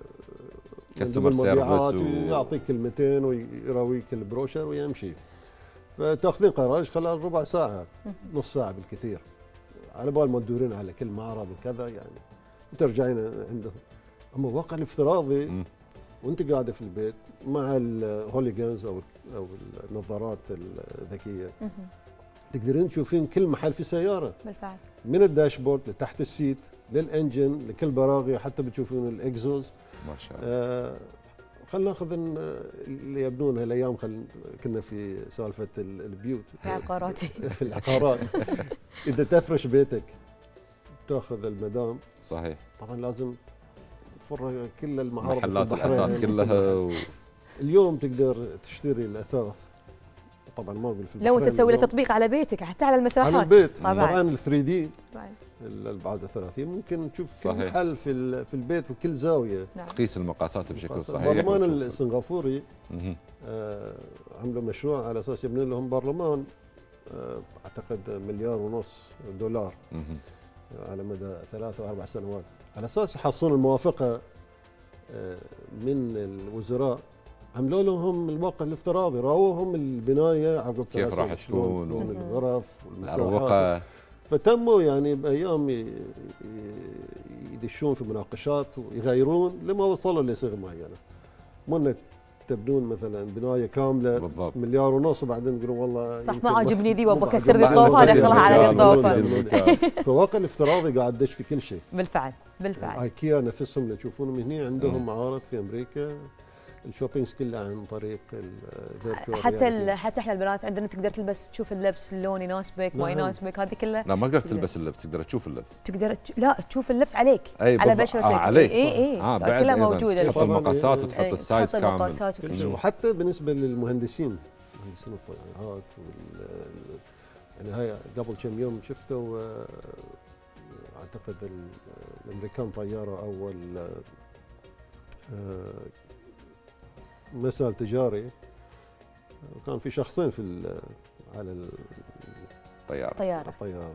كاستمر سيرفيس ويعطيك كلمتين ويراويك البروشر ويمشي. فتاخذين قرار خلال ربع ساعه نص ساعه بالكثير على بال ما تدورين على كل معرض وكذا يعني وترجعين عندهم. اما الواقع الافتراضي م. وانت قاعده في البيت مع الهوليجانز او او النظارات الذكيه تقدرين تشوفين كل محل في سياره بالفعل من الداشبورد لتحت السيت للانجن لكل براغي حتى بتشوفين الاكزوز ما شاء الله. آه خلينا ناخذ اللي يبنونها الايام خل... كنا في سالفه البيوت في عقاراتي في العقارات اذا تفرش بيتك تاخذ المدام صحيح طبعا لازم تفر كل المعارض محلات الاثاث كلها و... اليوم تقدر تشتري الاثاث طبعا ما اقول في لو انت تسوي له تطبيق على بيتك حتى على المساحات على البيت طبعا ال ثري دي الابعاد الثلاثيه ممكن تشوف كل محل في في البيت وكل زاويه نعم. تقيس المقاسات بشكل صحيح. البرلمان السنغافوري آه عملوا مشروع على اساس يبني لهم برلمان آه اعتقد مليار ونص دولار مه. على مدى ثلاث او اربع سنوات على اساس يحصلون الموافقه آه من الوزراء. عملوا لهم الواقع الافتراضي راوهم البنايه عقب كيف راح تكون الغرف والمساحات فتموا يعني بايام يدشون في مناقشات ويغيرون لما وصلوا لصيغه معينه. مو انك تبنون مثلا بنايه كامله بالضبط. مليار ونص وبعدين تقولون والله صح ما عاجبني ذي وابغى اكسر ذي الطوفه ادخلها على ذي الطوفه. فواقع الافتراضي قاعد دش في كل شيء. بالفعل بالفعل. ايكيا نفسهم اللي تشوفونهم هنا عندهم معارض في امريكا الشوبينجز كلها عن طريق الفيرتشوال حتى ال حتى احنا البنات عندنا تقدر تلبس تشوف اللبس اللون يناسبك ما يناسبك هذه كلها. لا ما تقدر تلبس اللبس تقدر تشوف اللبس. تقدر لا تشوف اللبس عليك على بشرتك. آه عليك اي اي آه كلها موجوده. تحط المقاسات وتحط السايز كامل وحتى بالنسبه للمهندسين مهندسين الطيارات يعني هاي قبل كم يوم شفتوا اعتقد الامريكان طياره اول مسألة تجاري وكان في شخصين في على الطيارة الطيارة الطيارة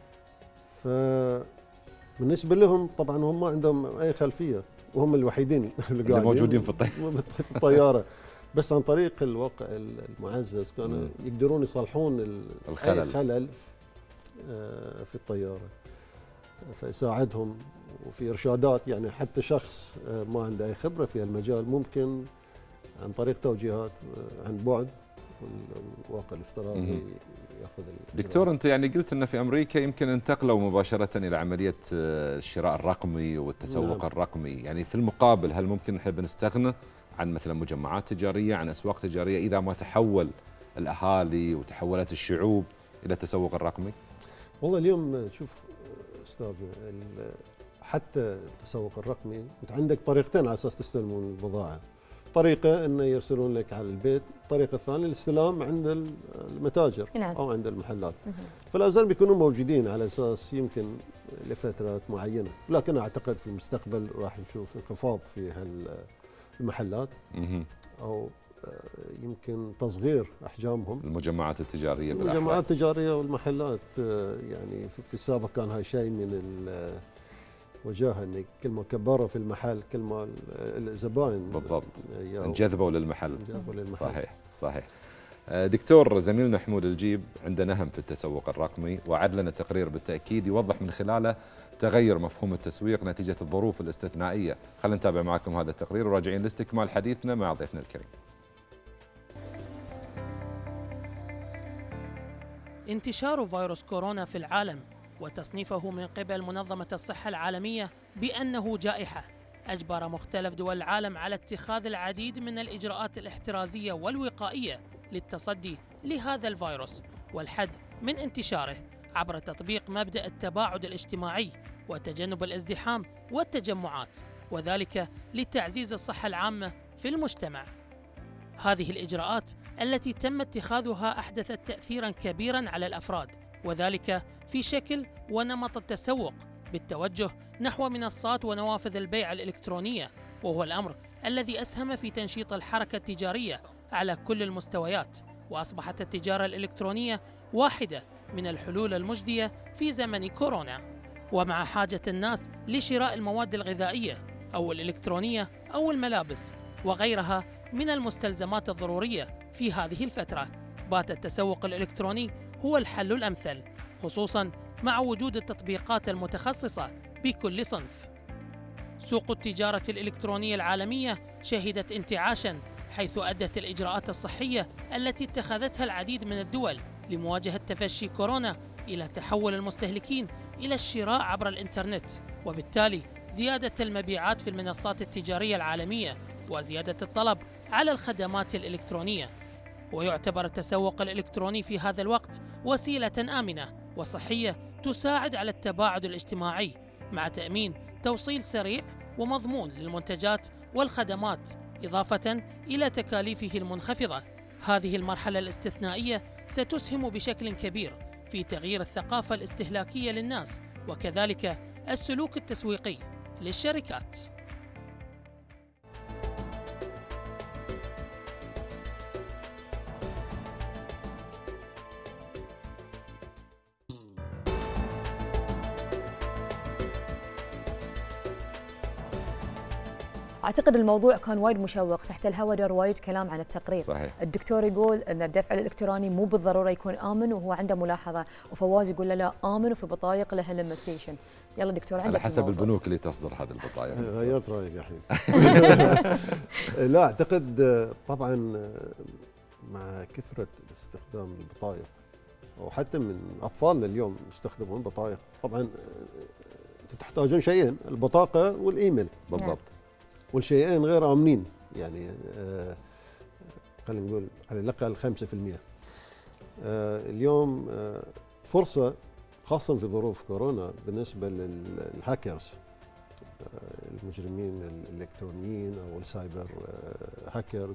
فبالنسبة لهم طبعا هم ما عندهم أي خلفية وهم الوحيدين اللي موجودين في الطيارة في الطيارة بس عن طريق الواقع المعزز كانوا يقدرون يصلحون الخلل الخلل في الطيارة فيساعدهم وفي إرشادات يعني حتى شخص ما عنده أي خبرة في المجال ممكن عن طريق توجيهات عن بعد والواقع الافتراضي ياخذ. دكتور انت يعني قلت ان في امريكا يمكن انتقلوا مباشره الى عمليه الشراء الرقمي والتسوق نعم. الرقمي، يعني في المقابل هل ممكن نحن بنستغنى عن مثلا مجمعات تجاريه عن اسواق تجاريه اذا ما تحول الاهالي وتحولت الشعوب الى التسوق الرقمي؟ والله اليوم شوف استاذ حتى التسوق الرقمي انت عندك طريقتين على اساس تستلمون البضاعه. طريقة أنه يرسلون لك على البيت، الطريقة الثانية الاستلام عند المتاجر نعم. أو عند المحلات. فلا زال بيكونوا موجودين على أساس يمكن لفترات معينة، لكن أعتقد في المستقبل راح نشوف انخفاض في هالمحلات أو يمكن تصغير أحجامهم. المجمعات التجارية بالأحوال. المجمعات التجارية والمحلات يعني في السابق كان هاي شيء من وجاهه ان كل ما كبروا في المحل كل ما الزباين بالضبط انجذبوا للمحل. انجذبوا للمحل صحيح صحيح. دكتور زميلنا حمود الجيب عنده نهم في التسوق الرقمي وعد لنا تقرير بالتاكيد يوضح من خلاله تغير مفهوم التسويق نتيجه الظروف الاستثنائيه. خلينا نتابع معكم هذا التقرير وراجعين لاستكمال حديثنا مع ضيفنا الكريم. انتشار فيروس كورونا في العالم وتصنيفه من قبل منظمة الصحة العالمية بأنه جائحة أجبر مختلف دول العالم على اتخاذ العديد من الإجراءات الاحترازية والوقائية للتصدي لهذا الفيروس والحد من انتشاره عبر تطبيق مبدأ التباعد الاجتماعي وتجنب الازدحام والتجمعات، وذلك لتعزيز الصحة العامة في المجتمع. هذه الإجراءات التي تم اتخاذها أحدثت تأثيراً كبيراً على الأفراد، وذلك في شكل ونمط التسوق بالتوجه نحو منصات ونوافذ البيع الإلكترونية، وهو الأمر الذي أسهم في تنشيط الحركة التجارية على كل المستويات وأصبحت التجارة الإلكترونية واحدة من الحلول المجدية في زمن كورونا. ومع حاجة الناس لشراء المواد الغذائية أو الإلكترونية أو الملابس وغيرها من المستلزمات الضرورية في هذه الفترة، بات التسوق الإلكتروني هو الحل الأمثل، خصوصاً مع وجود التطبيقات المتخصصة بكل صنف. سوق التجارة الإلكترونية العالمية شهدت انتعاشاً، حيث أدت الإجراءات الصحية التي اتخذتها العديد من الدول لمواجهة تفشي كورونا إلى تحول المستهلكين إلى الشراء عبر الإنترنت، وبالتالي زيادة المبيعات في المنصات التجارية العالمية وزيادة الطلب على الخدمات الإلكترونية. ويعتبر التسوق الإلكتروني في هذا الوقت وسيلة آمنة وصحية تساعد على التباعد الاجتماعي، مع تأمين توصيل سريع ومضمون للمنتجات والخدمات، إضافة إلى تكاليفه المنخفضة. هذه المرحلة الاستثنائية ستسهم بشكل كبير في تغيير الثقافة الاستهلاكية للناس، وكذلك السلوك التسويقي للشركات. اعتقد الموضوع كان وايد مشوق، تحت الهواء دار وايد كلام عن التقرير. صحيح. الدكتور يقول ان الدفع الالكتروني مو بالضروره يكون امن، وهو عنده ملاحظه، وفواز يقول له لا امن وفي بطايق لها ليميتيشن. يلا دكتور، عندك على حسب الموضوع. البنوك اللي تصدر هذه البطايق. غيرت رايك الحين. لا اعتقد طبعا مع كثره استخدام البطايق، وحتى من اطفالنا اليوم يستخدمون بطايق، طبعا انتم تحتاجون شيئين، البطاقه والايميل. بالضبط. والشيئين غير امنين، يعني آه خلينا نقول على الاقل خمسة بالمئة. آه اليوم آه فرصه خاصه في ظروف كورونا بالنسبه للهاكرز، آه المجرمين الالكترونيين او السايبر آه هاكرز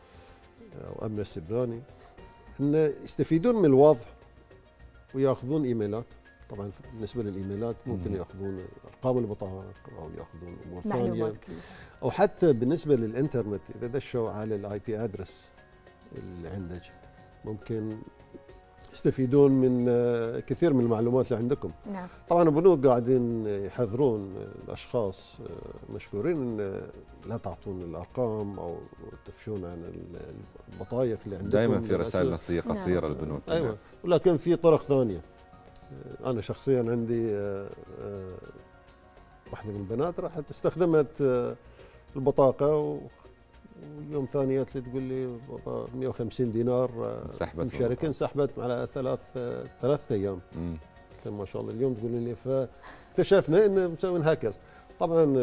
او امن السيبراني، ان يستفيدون من الوضع وياخذون ايميلات. طبعا بالنسبه للايميلات ممكن ياخذون ارقام البطاقه او ياخذون امور ثانيه، او حتى بالنسبه للانترنت اذا دشوا على الاي بي ادرس اللي عندك ممكن يستفيدون من كثير من المعلومات اللي عندكم. نعم. طبعا البنوك قاعدين يحذرون الاشخاص، مشكورين ان لا تعطون الارقام او تفشون عن البطايق اللي عندكم. دائما في رسائل نصيه قصيره نعم. البنوك. ايوه، ولكن في طرق ثانيه. أنا شخصياً عندي واحدة من البنات راحت استخدمت البطاقة، ويوم ثاني جت لي تقول لي بابا مئة وخمسين دينار انسحبت من الشركة، انسحبت على ثلاث ثلاث أيام. ما شاء الله اليوم تقول لي، فاكتشفنا إن مسوين هاكرز. طبعاً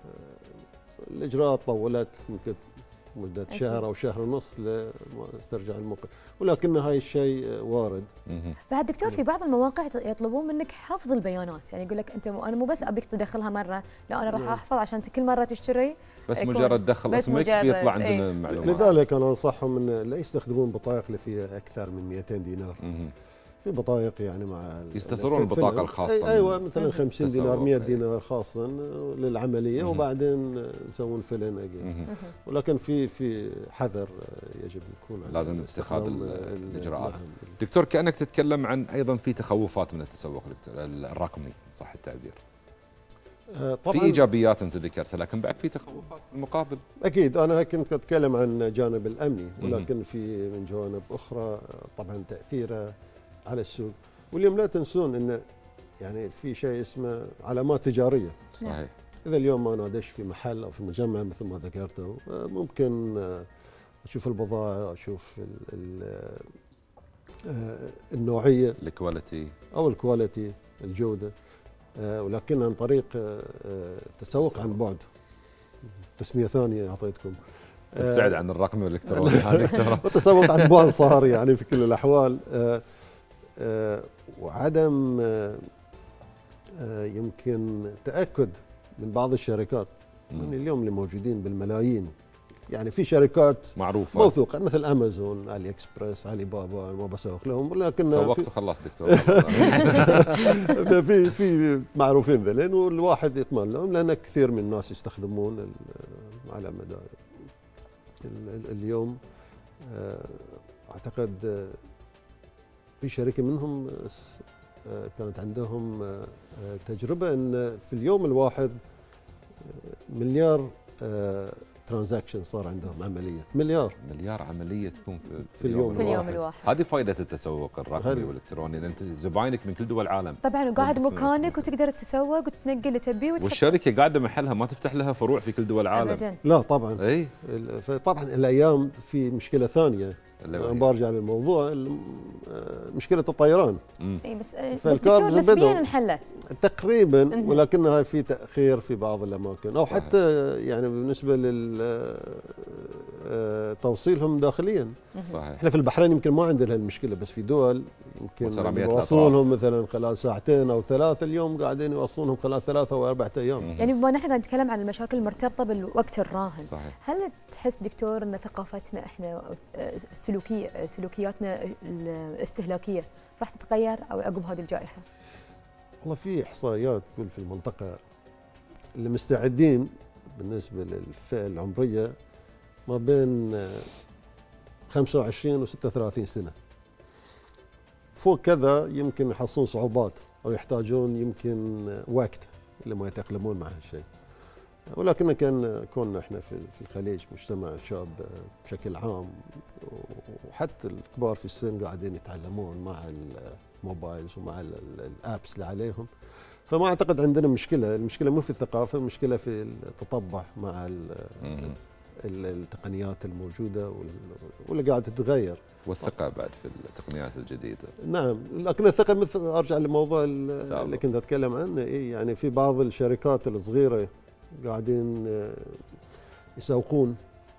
الإجراءات طولت يمكن مدة شهر أو شهر ونص لاسترجاع الموقع، ولكن هاي الشيء وارد. بعد دكتور في بعض المواقع يطلبون منك حفظ البيانات، يعني يقول لك انت مو انا مو بس ابيك تدخلها مره، لا انا راح احفظ عشان كل مره تشتري بس مجرد دخل اسمك بيطلع عندنا ايه. المعلومات. لذلك انا انصحهم ان لا يستخدمون بطايق اللي فيها اكثر من مئتين دينار. في بطايق يعني مع يستخدمون البطاقه الخاصه. أي ايوه مثلا خمسين دينار مئة دينار خاصه للعمليه، مم. وبعدين يسوون فلين اجين. ولكن في في حذر يجب يكون لازم اتخاذ الاجراءات. نعم. دكتور كانك تتكلم عن ايضا في تخوفات من التسوق الرقمي صح التعبير. في ايجابيات انت ذكرتها، لكن بعد في تخوفات في المقابل. اكيد انا كنت اتكلم عن الجانب الامني، ولكن في من جوانب اخرى طبعا تاثيره على السوق. واليوم لا تنسون ان يعني في شيء اسمه علامات تجاريه. صحيح. اذا اليوم ما نادش في محل او في مجمع مثل ما ذكرته، ممكن اشوف البضائع، اشوف ال ال النوعيه، الكواليتي او الكواليتي الجوده، ولكن عن طريق التسوق عن بعد. تسميه ثانيه اعطيتكم، تبتعد عن الرقمي والالكتروني. هذا التسوق عن بعد صار يعني في كل الاحوال. آه وعدم آه آه يمكن تأكد من بعض الشركات، يعني اليوم اللي موجودين بالملايين، يعني في شركات معروفة موثوقة مثل أمازون، علي إكسبرس، علي بابا، ما بسوق لهم، ولكن سوقت وخلصت دكتور. في في معروفين ذلين، والواحد يطمن لهم لأن كثير من الناس يستخدمون على مدى اليوم. اعتقد في شركه منهم كانت عندهم تجربه ان في اليوم الواحد مليار ترانزاكشن صار عندهم عمليه، مليار مليار عمليه تكون في, في اليوم, في اليوم الواحد. هذه فائده التسوق الرقمي والالكتروني، انت زباينك من كل دول العالم طبعا، وقاعد مكانك وتقدر تسوق وتنقل اللي تبيه وتحط. والشركه قاعده محلها، ما تفتح لها فروع في كل دول العالم أبداً. لا طبعا. اي فطبعا الايام في مشكله ثانيه، انا برجع للموضوع، مشكله الطيران. اي بس فالكارد نسبيا انحلت تقريبا، ولكنها في تاخير في بعض الاماكن، او حتى يعني بالنسبه لل توصيلهم داخليا. صحيح. احنا في البحرين يمكن ما عندنا هالمشكله، بس في دول يمكن يوصلونهم مثلا خلال ساعتين او ثلاث، اليوم قاعدين يوصلونهم خلال ثلاثة او اربعة ايام. يعني بما نحن قاعد نتكلم عن المشاكل المرتبطه بالوقت الراهن. صحيح. هل تحس دكتور ان ثقافتنا احنا سلوكي سلوكياتنا الاستهلاكيه راح تتغير او عقب هذه الجائحه؟ والله في احصائيات تقول في المنطقه اللي مستعدين بالنسبه للفئه العمريه ما بين خمسة وعشرين و ستة وثلاثين سنه. فوق كذا يمكن يحصلون صعوبات او يحتاجون يمكن وقت لما يتاقلمون مع هالشيء. ولكن كان كنا احنا في الخليج مجتمع شاب بشكل عام، وحتى الكبار في السن قاعدين يتعلمون مع الموبايلز ومع الابس اللي عليهم، فما اعتقد عندنا مشكله، المشكله مو في الثقافه، المشكله في التطبع مع التقنيات الموجوده واللي قاعده تتغير، والثقه بعد في التقنيات الجديده. نعم، لكن الثقه مثل ارجع للموضوع اللي كنت اتكلم عنه، إيه يعني في بعض الشركات الصغيره قاعدين يسوقون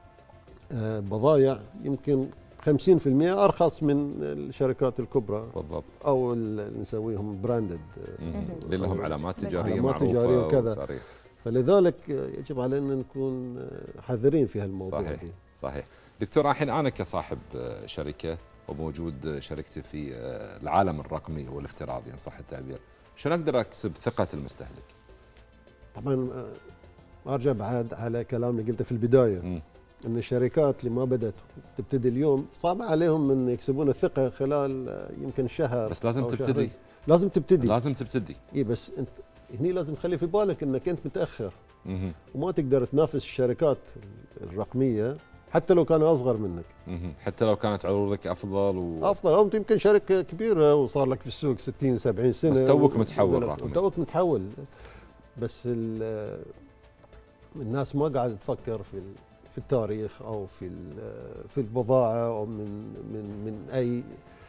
بضائع يمكن خمسين بالمئة ارخص من الشركات الكبرى. بالضبط. او اللي نسويهم براندد، اللي لهم علامات تجاريه علامات معروفه تجاريه وكذا. وصريح. فلذلك يجب علينا نكون حذرين في هالموضوع. صحيح. دي. صحيح. دكتور، الحين انا كصاحب شركه وموجود شركتي في العالم الرقمي والافتراضي ان صح التعبير، شلون اقدر اكسب ثقه المستهلك؟ طبعا ارجع بعد على كلام اللي قلته في البدايه، م. ان الشركات اللي ما بدات تبتدي اليوم صعب عليهم ان يكسبون الثقه خلال يمكن شهر، بس لازم تبتدي شهرين. لازم تبتدي لازم تبتدي اي، بس انت هني لازم تخلي في بالك انك انت متاخر، م- وما تقدر تنافس الشركات الرقميه حتى لو كانوا اصغر منك، م- حتى لو كانت عروضك افضل و... افضل، او انت يمكن شركه كبيره وصار لك في السوق ستين سبعين سنه، بس توك متحول رقمي، توك متحول، بس الناس ما قاعده تفكر في في التاريخ او في في البضاعه او من من من اي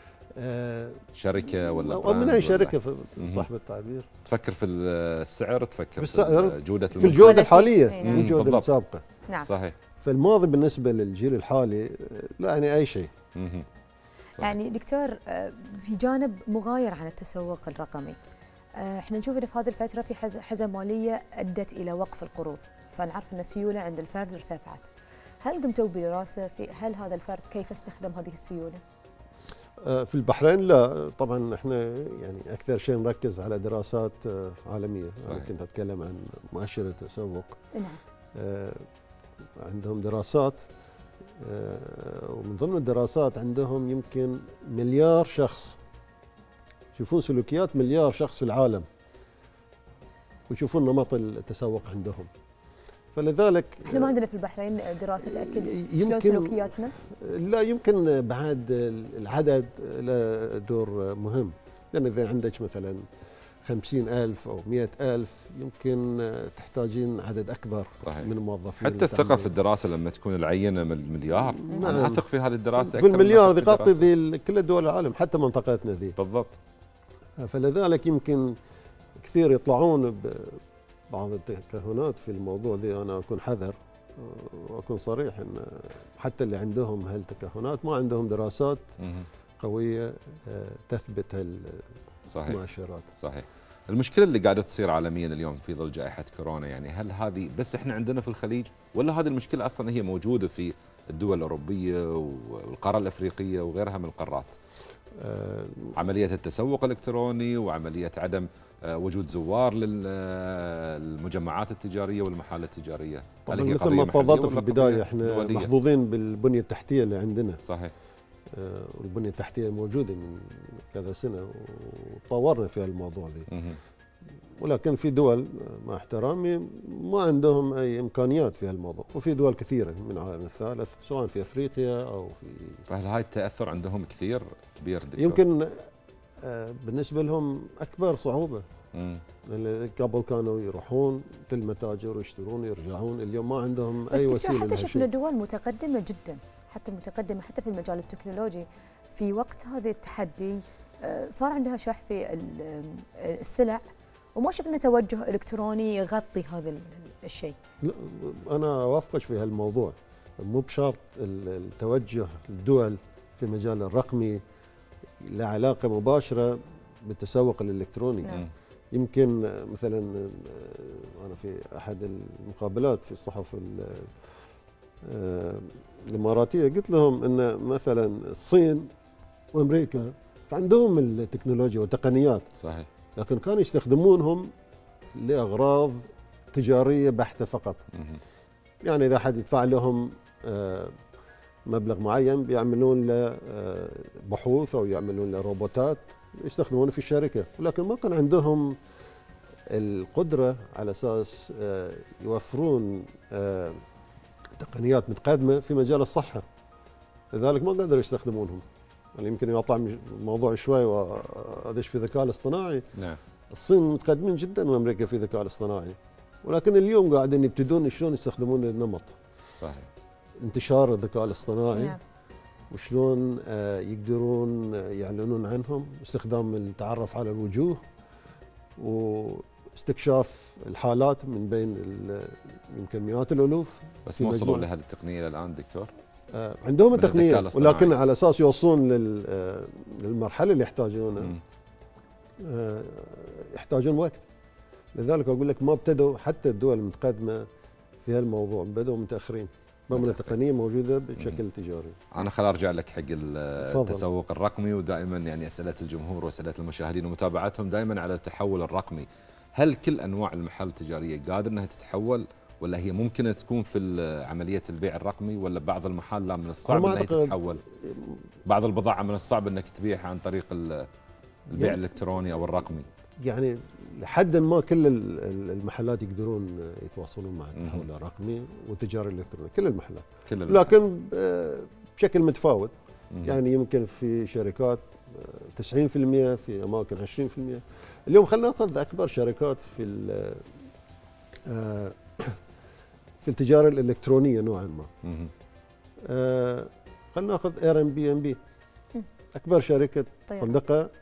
شركه ولا او من اي شركه صاحب التعبير، تفكر في السعر، تفكر في السعر، في جوده في الجوده الحاليه، مو الجوده السابقه. نعم. صحيح. فالماضي بالنسبه للجيل الحالي لا يعني اي شيء. يعني دكتور، في جانب مغاير عن التسوق الرقمي، احنا نشوف ان في هذه الفتره في حزه ماليه ادت الى وقف القروض، فنعرف ان السيوله عند الفرد ارتفعت. هل قمتوا بدراسه في هل هذا الفرد كيف استخدم هذه السيوله؟ في البحرين لا، طبعا احنا يعني اكثر شيء نركز على دراسات عالميه. صحيح. انا كنت اتكلم عن مؤشر التسوق. نعم. عندهم دراسات، ومن ضمن الدراسات عندهم يمكن مليار شخص، يشوفون سلوكيات مليار شخص في العالم ويشوفون نمط التسوق عندهم. فلذلك احنا ما عندنا في البحرين دراسه تاكد شلون سلوكياتنا؟ لا، يمكن بعد العدد له دور مهم، لان اذا عندك مثلا خمسين ألف أو مئة ألف يمكن تحتاجين عدد أكبر. صحيح. من الموظفين. حتى الثقة في الدراسة لما تكون العينة من المليار. نعم. أنا أثق في هذه الدراسة في المليار ذي غطي ذي كل دول العالم حتى منطقتنا ذي. بالضبط. فلذلك يمكن كثير يطلعون ببعض التكهنات في الموضوع ذي، أنا أكون حذر وأكون صريح أن حتى اللي عندهم هالتكهنات ما عندهم دراسات قوية تثبت هالمؤشرات. صحيح. المشكلة اللي قاعدة تصير عالميا اليوم في ظل جائحة كورونا، يعني هل هذه بس احنا عندنا في الخليج، ولا هذه المشكلة أصلا هي موجودة في الدول الأوروبية والقارة الأفريقية وغيرها من القارات؟ أه عملية التسوق الإلكتروني وعملية عدم وجود زوار للمجمعات التجارية والمحال التجارية. طبعا مثل ما تفضلت في البداية احنا محظوظين بالبنية التحتية اللي عندنا. صحيح. والبنيه التحتيه موجوده من كذا سنه وطورنا في الموضوع ذي. ولكن في دول مع احترامي ما عندهم اي امكانيات في هالموضوع، وفي دول كثيره من العالم الثالث سواء في افريقيا او في. فهل هاي التاثر عندهم كثير كبير دكتور؟ يمكن بالنسبه لهم اكبر صعوبه. امم قبل كانوا يروحون للمتاجر ويشترون يرجعون، اليوم ما عندهم اي وسيله. حتى شفنا دول متقدمه جدا، حتى متقدمه حتى في المجال التكنولوجي، في وقت هذا التحدي صار عندها شح في السلع وما شفنا توجه الكتروني يغطي هذا الشيء. لا انا اوافقك في هالموضوع، مو بشرط التوجه الدول في المجال الرقمي له علاقه مباشره بالتسوق الالكتروني. نعم. يمكن مثلا انا في احد المقابلات في الصحف الاماراتيه قلت لهم ان مثلا الصين وامريكا عندهم التكنولوجيا والتقنيات صحيح، لكن كانوا يستخدمونهم لاغراض تجاريه بحته فقط. يعني اذا حد يدفع لهم مبلغ معين بيعملون له بحوث او يعملون له روبوتات يستخدمونه في الشركه، ولكن ما كان عندهم القدره على اساس يوفرون تقنيات متقدمه في مجال الصحه، لذلك ما قدروا يستخدمونهم. يعني يمكن يطلع الموضوع شوي وادش في الذكاء الاصطناعي. نعم. الصين متقدمين جدا وامريكا في الذكاء الاصطناعي، ولكن اليوم قاعدين يبتدون شلون يستخدمون النمط. صحيح. انتشار الذكاء الاصطناعي. نعم. وشلون يقدرون يعلنون عنهم، استخدام التعرف على الوجوه واستكشاف الحالات من بين يمكن مئات الالوف. بس ما وصلوا لهذه التقنيه الان دكتور؟ آه عندهم التقنيه، ولكن على اساس يوصلون للمرحله اللي يحتاجونها آه يحتاجون وقت. لذلك اقول لك ما ابتدوا حتى الدول المتقدمه في هالموضوع، بدأوا متاخرين. رغم ان التقنيه موجوده بشكل مم. تجاري. انا خل ارجع لك حق التسوق الرقمي، ودائما يعني اسئله الجمهور واسئله المشاهدين ومتابعتهم دائما على التحول الرقمي. هل كل انواع المحال التجاريه قادره انها تتحول، ولا هي ممكن تكون في عمليه البيع الرقمي، ولا بعض المحال لا من الصعب انها تتحول؟ بعض البضاعه من الصعب انك تبيعها عن طريق البيع يعني الالكتروني او الرقمي. يعني لحد ما كل المحلات يقدرون يتواصلون مع التحول الرقمي والتجاره الالكترونيه، كل المحلات. كل المحلات. لكن بشكل متفاوت. مم. يعني يمكن في شركات تسعين بالمئة، في اماكن عشرين بالمئة. اليوم خلينا ناخذ اكبر شركات في في التجاره الالكترونيه نوعا ما. خلينا ناخذ اير ام بي ام بي، اكبر شركه فندقه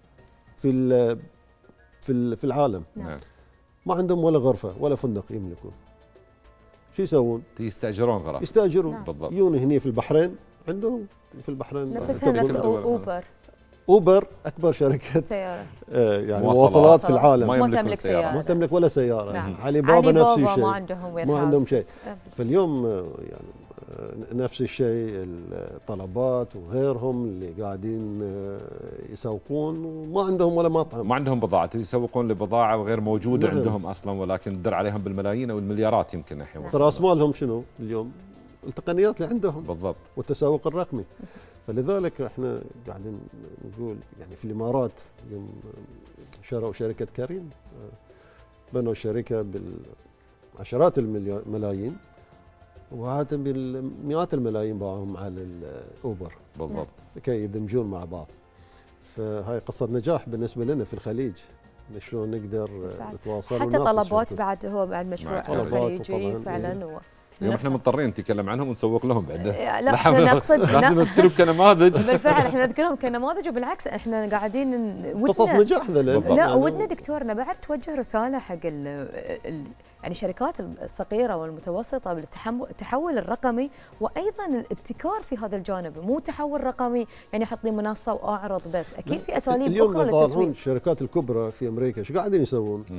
في في في العالم. نعم. ما عندهم ولا غرفه ولا فندق يملكون. شو يسوون؟ يستاجرون غرف. يستاجرون. نعم. بالضبط. يجون هنا في البحرين، عندهم في البحرين نفسها نفس اوبر. اوبر اكبر شركه سيارة. آه يعني مواصلات في العالم. ما تملك سيارة. ما تملك ولا سياره. نعم. علي بابا نفس الشيء. ما عندهم ما عندهم شيء. فاليوم يعني نفس الشيء الطلبات وغيرهم اللي قاعدين يسوقون وما عندهم ولا مطعم. ما عندهم بضاعة، يسوقون لبضاعة غير موجودة. نعم. عندهم أصلا، ولكن تدر عليهم بالملايين أو المليارات يمكن الحين. نعم. رأس مالهم شنو اليوم؟ التقنيات اللي عندهم. بالضبط. والتسوق الرقمي. فلذلك احنا قاعدين نقول يعني في الإمارات يوم شروا شركة كريم، بنوا شركة بالعشرات الملايين، وهذا بالمئات الملايين باعهم على الاوبر. بالضبط. لكي يدمجون مع بعض. فهاي قصه نجاح بالنسبه لنا في الخليج، شلون نقدر نتواصل حتى طلبات بعد هو بعد مشروع خليجي فعلا. إيه. اليوم احنا مضطرين نتكلم عنهم ونسوق لهم بعد. لا احنا نقصد نذكرهم كنماذج. بالفعل احنا نذكرهم كنماذج، وبالعكس احنا قاعدين قصص نجاح ذا. لا ودنا دكتورنا بعد توجه رساله حق ال ال يعني الشركات الصغيره والمتوسطه بالتحول الرقمي، وايضا الابتكار في هذا الجانب، مو تحول رقمي يعني احط لي منصه واعرض بس، اكيد في اساليب اخرى للتسويق. اليوم الشركات الكبرى في امريكا ايش قاعدين يسوون؟ م.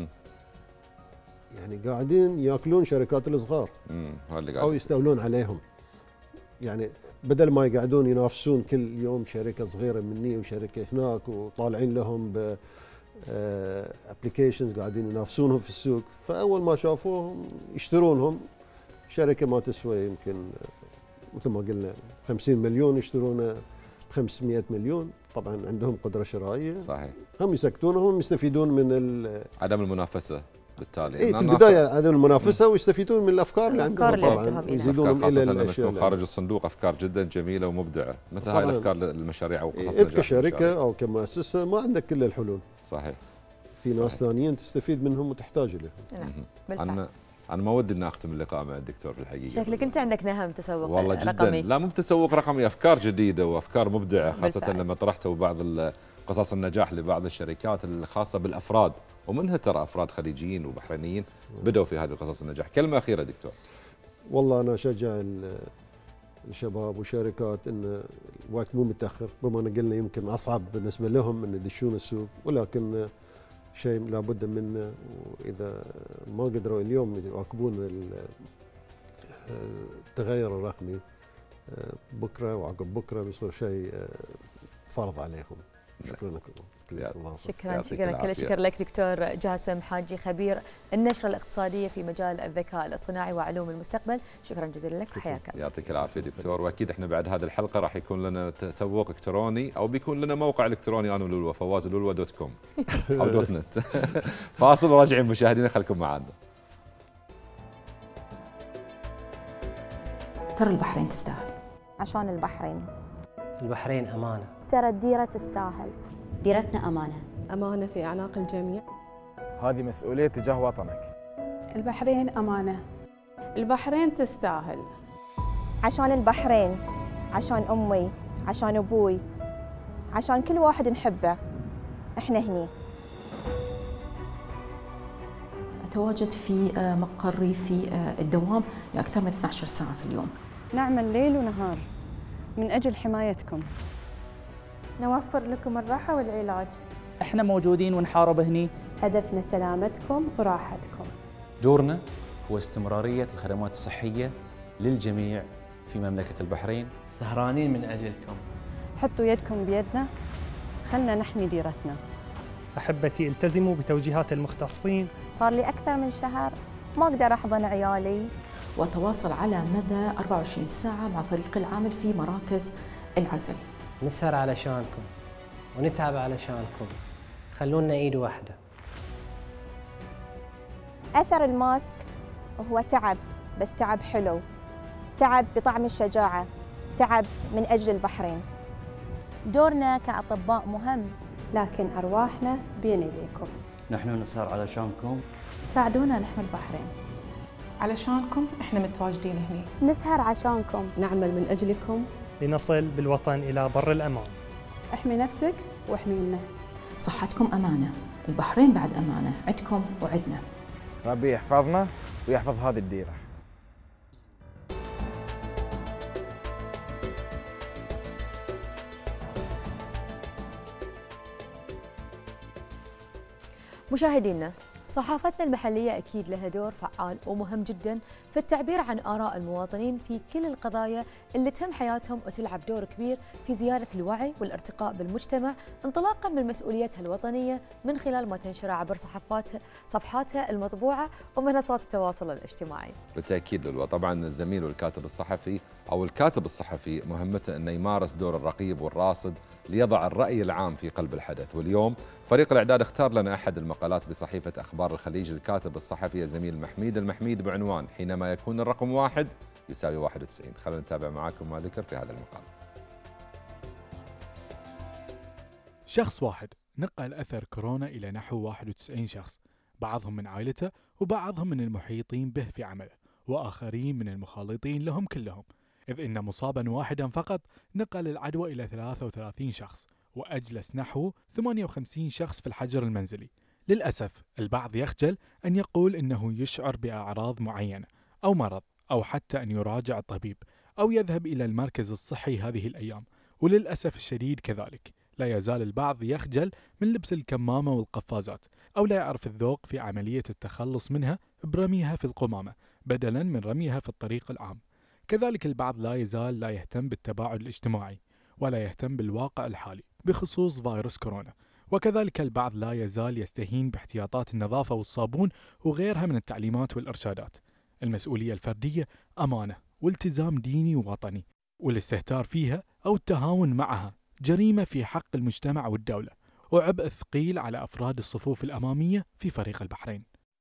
يعني قاعدين ياكلون شركات الصغار او يستولون عليهم. يعني بدل ما يقعدون ينافسون كل يوم شركه صغيره مني وشركه هناك وطالعين لهم ب ابلكيشنز قاعدين ينافسونهم في السوق، فاول ما شافوهم يشترونهم. شركه ما تسوى يمكن مثل ما قلنا خمسين مليون يشترونه خمسمئة مليون، طبعا عندهم قدرة شرائية، صحيح، هم يسكتون وهم يستفيدون من عدم المنافسة بالتالي. إيه في البداية عدم المنافسة ويستفيدون من الأفكار اللي عندهم اللي طبعا، عندهم يزيدون إلى الأشياء خارج الصندوق، أفكار جدا جميلة ومبدعة، مثل هاي الأفكار للمشاريع أو قصص إيه نجاح كشركة أو كمؤسسة ما عندك كل الحلول. صحيح. في ناس ثانيين تستفيد منهم وتحتاج لهم. نعم بالفعل. أنا أنا ما ودي إن أختم اللقاء مع الدكتور في الحقيقة. شكلك أنت عندك نهم تسوق والله جدا رقمي. لا مو تسوق رقمي، أفكار جديدة وأفكار مبدعة، خاصة بالفعل. لما طرحتوا بعض قصص النجاح لبعض الشركات الخاصة بالأفراد، ومنها ترى أفراد خليجيين وبحرينيين بدأوا في هذه قصص النجاح. كلمة أخيرة دكتور. والله أنا أشجع الشباب وشركات أن الوقت مو متأخر، بما أن قلنا يمكن أصعب بالنسبة لهم أن يدشون السوق، ولكن شيء لابد منه، وإذا ما قدروا اليوم يواكبون التغير الرقمي بكرة وعقب بكرة بيصير شيء فرض عليهم. شكرا لكم. شكرا شكرا كل الشكر لك دكتور جاسم حاجي، خبير النشرة الاقتصادية في مجال الذكاء الاصطناعي وعلوم المستقبل. شكرا جزيلا لك، حياك الله. يعطيك العافية دكتور. واكيد احنا بعد هذه الحلقة راح يكون لنا تسوق الكتروني، او بيكون لنا موقع الكتروني انا ولولوة، فواز لولوة دوت كوم او دوت نت. فاصل وراجعين مشاهدينا، خليكم معنا. ترى البحرين تستاهل. عشان البحرين البحرين أمانة. ترى الديرة تستاهل. ديرتنا أمانة. أمانة في أعناق الجميع. هذه مسؤولية تجاه وطنك. البحرين أمانة. البحرين تستاهل. عشان البحرين، عشان أمي، عشان أبوي، عشان كل واحد نحبه، إحنا هني. أتواجد في مقري في الدوام لأكثر من اثنتي عشرة ساعة في اليوم. نعمل ليل ونهار من أجل حمايتكم. نوفر لكم الراحة والعلاج. احنا موجودين ونحارب هني. هدفنا سلامتكم وراحتكم. دورنا هو استمرارية الخدمات الصحية للجميع في مملكة البحرين. سهرانين من أجلكم. حطوا يدكم بيدنا، خلنا نحمي ديرتنا. أحبتي التزموا بتوجيهات المختصين. صار لي أكثر من شهر ما أقدر أحضن عيالي. وأتواصل على مدى أربعة وعشرين ساعة مع فريق العمل في مراكز العزل. نسهر علشانكم ونتعب علشانكم، خلونا إيد واحدة. أثر الماسك هو تعب، بس تعب حلو، تعب بطعم الشجاعة، تعب من أجل البحرين. دورنا كأطباء مهم، لكن أرواحنا بين يديكم. نحن نسهر علشانكم. ساعدونا نحمي البحرين. علشانكم إحنا متواجدين هنا. نسهر عشانكم، نعمل من أجلكم لنصل بالوطن إلى بر الأمان. احمي نفسك واحمينا. صحتكم أمانة، البحرين بعد أمانة، عندكم وعدنا. ربي يحفظنا ويحفظ هذه الديرة. مشاهدينا، صحافتنا المحلية أكيد لها دور فعال ومهم جدا في التعبير عن آراء المواطنين في كل القضايا اللي تهم حياتهم، وتلعب دور كبير في زيادة الوعي والارتقاء بالمجتمع انطلاقا من مسؤوليتها الوطنية من خلال ما تنشره عبر صحفاتها صفحاتها المطبوعة ومنصات التواصل الاجتماعي. بالتأكيد لولو، طبعا الزميل والكاتب الصحفي أو الكاتب الصحفي مهمته أنه يمارس دور الرقيب والراصد ليضع الرأي العام في قلب الحدث. واليوم فريق الإعداد اختار لنا أحد المقالات بصحيفة أخبار الخليج الكاتب الصحفي الزميل محميد المحميد بعنوان حينما يكون الرقم واحد يساوي واحد وتسعين. خلونا نتابع معاكم ما ذكر في هذا المقال. شخص واحد نقل أثر كورونا إلى نحو واحد وتسعين شخص، بعضهم من عائلته وبعضهم من المحيطين به في عمله، وآخرين من المخالطين لهم كلهم، إذ إن مصابا واحدا فقط نقل العدوى إلى ثلاثة وثلاثين شخص وأجلس نحو ثمانية وخمسين شخص في الحجر المنزلي. للأسف البعض يخجل أن يقول إنه يشعر بأعراض معينة أو مرض، أو حتى أن يراجع الطبيب أو يذهب إلى المركز الصحي هذه الأيام، وللأسف الشديد كذلك لا يزال البعض يخجل من لبس الكمامة والقفازات، أو لا يعرف الذوق في عملية التخلص منها برميها في القمامة بدلا من رميها في الطريق العام. كذلك البعض لا يزال لا يهتم بالتباعد الاجتماعي ولا يهتم بالواقع الحالي بخصوص فيروس كورونا، وكذلك البعض لا يزال يستهين باحتياطات النظافة والصابون وغيرها من التعليمات والإرشادات. المسؤولية الفردية أمانة والتزام ديني ووطني، والاستهتار فيها أو التهاون معها جريمة في حق المجتمع والدولة، وعبء ثقيل على أفراد الصفوف الأمامية في فريق البحرين.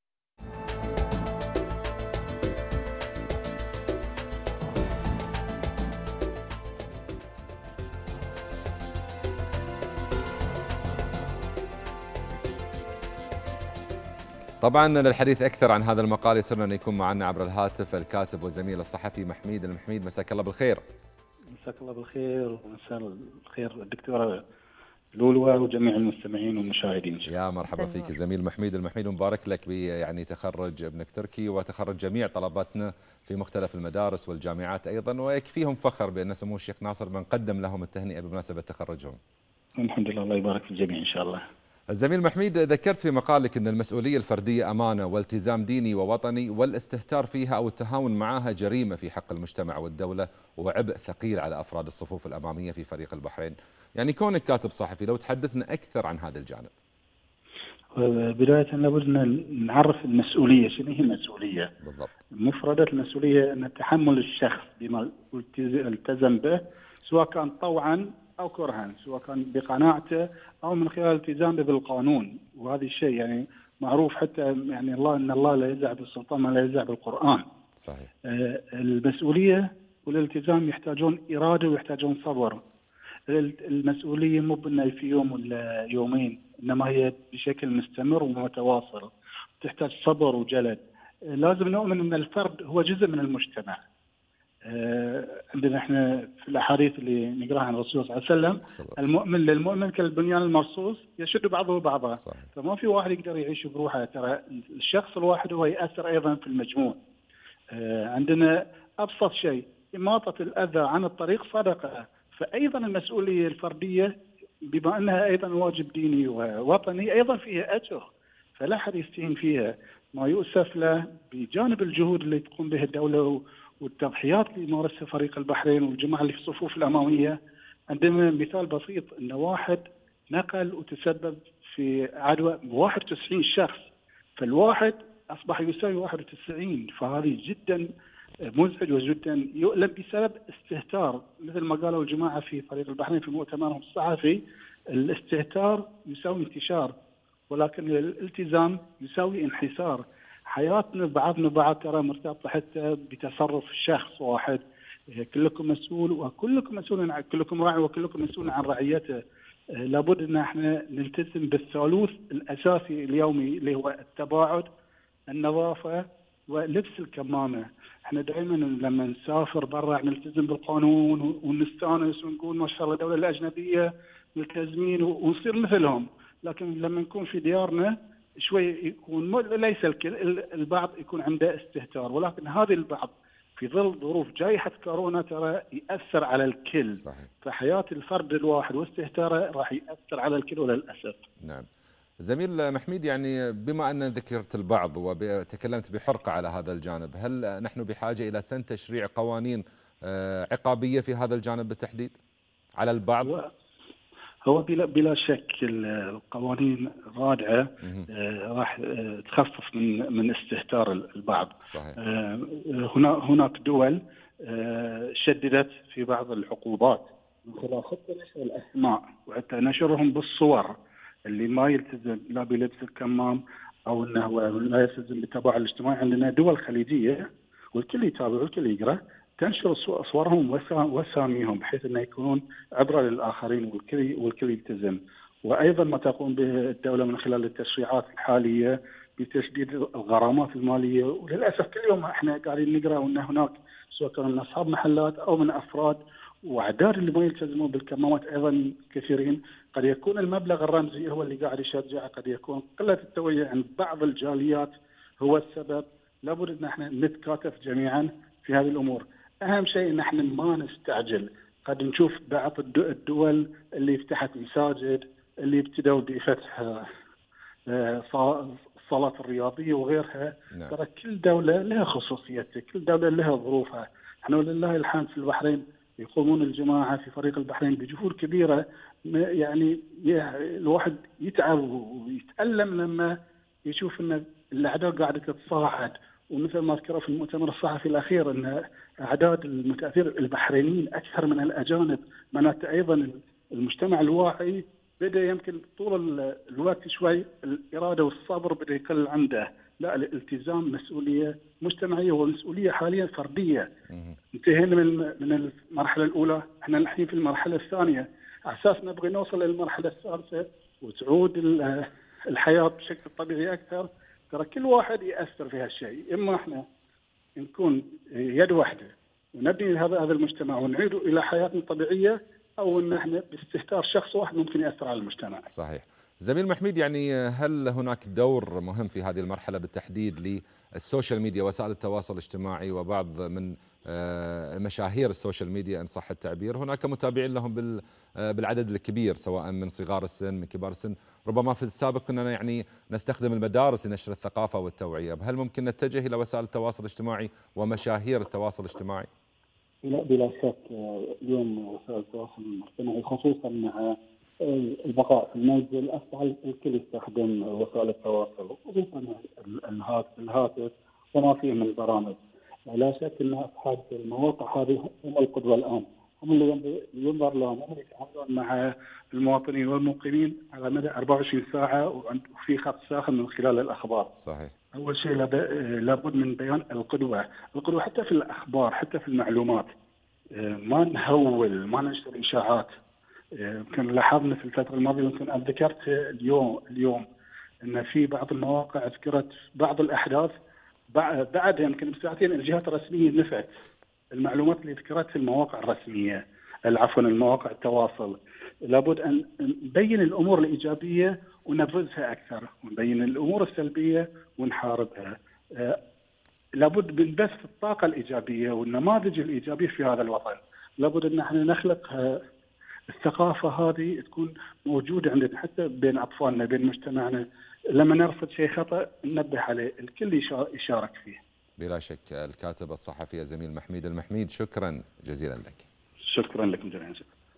طبعا للحديث أكثر عن هذا المقال يسرنا أن يكون معنا عبر الهاتف الكاتب والزميل الصحفي محميد المحميد. مساك الله بالخير. مساك الله بالخير ومساء الخير الدكتورة لولوى وجميع المستمعين والمشاهدين. يا مرحبا فيك زميل محميد المحميد، ومبارك لك يعني تخرج ابنك تركي وتخرج جميع طلباتنا في مختلف المدارس والجامعات أيضا، ويكفيهم فخر بأن سمو الشيخ ناصر بنقدم لهم التهنئة بمناسبة تخرجهم. الحمد لله، الله يبارك في الجميع إن شاء الله. الزميل محميد، ذكرت في مقالك أن المسؤولية الفردية أمانة والتزام ديني ووطني، والاستهتار فيها أو التهاون معها جريمة في حق المجتمع والدولة وعبء ثقيل على أفراد الصفوف الأمامية في فريق البحرين. يعني كونك كاتب صحفي، لو تحدثنا أكثر عن هذا الجانب. بداية لابد أن نعرف المسؤولية، شنو هي المسؤولية؟ بالضبط. مفردات المسؤولية أن تحمل الشخص بما التزم به، سواء كان طوعا أو كرها، سواء كان بقناعته أو من خلال التزامه بالقانون، وهذا الشيء يعني معروف حتى يعني الله إن الله لا يزع بالسلطان ما لا يزع بالقرآن. صحيح. آه المسؤولية والالتزام يحتاجون إرادة ويحتاجون صبر. المسؤولية مو بأنها في يوم ولا يومين، إنما هي بشكل مستمر ومتواصل، تحتاج صبر وجلد. آه لازم نؤمن أن الفرد هو جزء من المجتمع. آه عندنا احنا في الاحاديث اللي نقراها عن الرسول صلى الله عليه وسلم، المؤمن للمؤمن كالبنيان المرصوص يشد بعضه بعضا. صحيح. فما في واحد يقدر يعيش بروحه، ترى الشخص الواحد هو ياثر ايضا في المجموع. آه عندنا ابسط شيء اماطه الاذى عن الطريق صدقه، فايضا المسؤوليه الفرديه بما انها ايضا واجب ديني ووطني ايضا فيها اجر، فلا احد يستهين فيها. ما يؤسف له بجانب الجهود اللي تقوم بها الدوله والتضحيات اللي يمارسها فريق البحرين والجماعه اللي في الصفوف الاماميه. عندنا مثال بسيط ان واحد نقل وتسبب في عدوى واحد وتسعين شخص، فالواحد اصبح يساوي واحد وتسعين، فهذه جدا مزعج وجدا يؤلم بسبب استهتار، مثل ما قالوا الجماعه في فريق البحرين في مؤتمرهم الصحفي، الاستهتار يساوي انتشار، ولكن الالتزام يساوي انحسار. حياتنا بعضنا بعض ترى مرتبطه حتى بتصرف شخص واحد. كلكم مسؤول وكلكم مسؤول عن كلكم راعي وكلكم مسؤول عن رعيته. لابد ان احنا نلتزم بالثالوث الاساسي اليومي اللي هو التباعد، النظافه، ولبس الكمامه. احنا دائما لما نسافر برا نلتزم بالقانون ونستانس ونقول ما شاء الله الدوله الاجنبيه ملتزمين ونصير مثلهم، لكن لما نكون في ديارنا شوي يكون ليس الكل، البعض يكون عنده استهتار، ولكن هذا البعض في ظل ظروف جائحة كورونا ترى يأثر على الكل. صحيح. فحياة الفرد الواحد واستهتاره راح يأثر على الكل وللأسف. نعم. زميل محميد، يعني بما أن ذكرت البعض وتكلمت بحرقة على هذا الجانب، هل نحن بحاجة إلى سن تشريع قوانين عقابية في هذا الجانب بالتحديد على البعض؟ و... هو بلا بلا شك القوانين الرادعه آه راح آه تخفف من من استهتار البعض. صحيح. آه هنا هناك دول آه شددت في بعض العقوبات من خلال حتى نشر الاسماء وحتى نشرهم بالصور، اللي ما يلتزم لا بلبس الكمام او انه لا يلتزم بالتباعد الاجتماعي. عندنا دول خليجيه والكل يتابع والكل يقرا تنشر صورهم واساميهم بحيث انه يكونون عبره للاخرين والكل والكل يلتزم. وايضا ما تقوم به الدوله من خلال التشريعات الحاليه بتشديد الغرامات الماليه، وللاسف كل يوم احنا قاعدين نقرا ان هناك سواء كانوا من اصحاب محلات او من افراد واعداد اللي ما يلتزمون بالكمامات ايضا كثيرين. قد يكون المبلغ الرمزي هو اللي قاعد يشجع، قد يكون قله التوعيه عند بعض الجاليات هو السبب. لابد ان احنا نتكاتف جميعا في هذه الامور. اهم شيء ان احنا ما نستعجل. قد نشوف بعض الدول اللي فتحت مساجد، اللي ابتدوا بفتح الصالات الرياضيه وغيرها. نعم. ترى كل دوله لها خصوصيتها، كل دوله لها ظروفها. احنا ولله الحمد في البحرين يقومون الجماعه في فريق البحرين بجهود كبيره، يعني الواحد يتعب ويتالم لما يشوف ان الاعداد قاعده تتصاعد. ومثل ما ذكروا في المؤتمر الصحفي الاخير ان اعداد المتاثرين البحرينيين اكثر من الاجانب، معناته ايضا المجتمع الواعي بدا يمكن طول الوقت شوي الاراده والصبر بدا يقل عنده، لا الالتزام مسؤوليه مجتمعيه ومسؤوليه حاليا فرديه. انتهينا من من المرحله الاولى، احنا الحين في المرحله الثانيه، على اساس نبغي نوصل للمرحله الثالثه وتعود الحياه بشكل طبيعي اكثر. ترى كل واحد ياثر في هالشيء، اما احنا نكون يد واحده ونبني هذا هذا المجتمع ونعيده الى حياتنا الطبيعيه، او ان احنا باستهتار شخص واحد ممكن ياثر على المجتمع. صحيح. زميل محميد، يعني هل هناك دور مهم في هذه المرحله بالتحديد للسوشيال ميديا وسائل التواصل الاجتماعي وبعض من مشاهير السوشيال ميديا ان صح التعبير؟ هناك متابعين لهم بالعدد الكبير سواء من صغار السن من كبار السن، ربما في السابق كنا يعني نستخدم المدارس لنشر الثقافه والتوعيه، هل ممكن نتجه الى وسائل التواصل الاجتماعي ومشاهير التواصل الاجتماعي؟ لا بلا شك، اليوم وسائل التواصل الاجتماعي خصوصا مع البقاء في المنزل اصبح الكل يستخدم وسائل التواصل خصوصا الهاتف وما فيه من برامج. لا شك ان اصحاب المواقع هذه هم القدوه الان، هم اللي ينظر لهم، هم اللي يتعاملون مع المواطنين والمقيمين على مدى أربعة وعشرين ساعه وفي خط ساخن من خلال الاخبار. صحيح. اول شيء لابد من بيان القدوه، القدوه حتى في الاخبار حتى في المعلومات، ما نهول ما ننشر اشاعات. يمكن لاحظنا في الفتره الماضيه، يمكن انا ذكرت اليوم اليوم ان في بعض المواقع ذكرت بعض الاحداث بعد يمكن بساعتين الجهات الرسميه نفت المعلومات اللي ذكرت في المواقع الرسميه، عفوا المواقع التواصل. لابد ان نبين الامور الايجابيه ونبرزها اكثر، ونبين الامور السلبيه ونحاربها. لابد من بث الطاقه الايجابيه والنماذج الايجابيه في هذا الوطن. لابد ان احنا نخلق الثقافه هذه تكون موجوده عندنا حتى بين اطفالنا بين مجتمعنا. لما نرصد شيء خطا ننبه عليه، الكل يشارك فيه. بلا شك. الكاتب الصحفي الزميل محميد المحميد، شكرا جزيلا لك. شكرا لكم جميعا.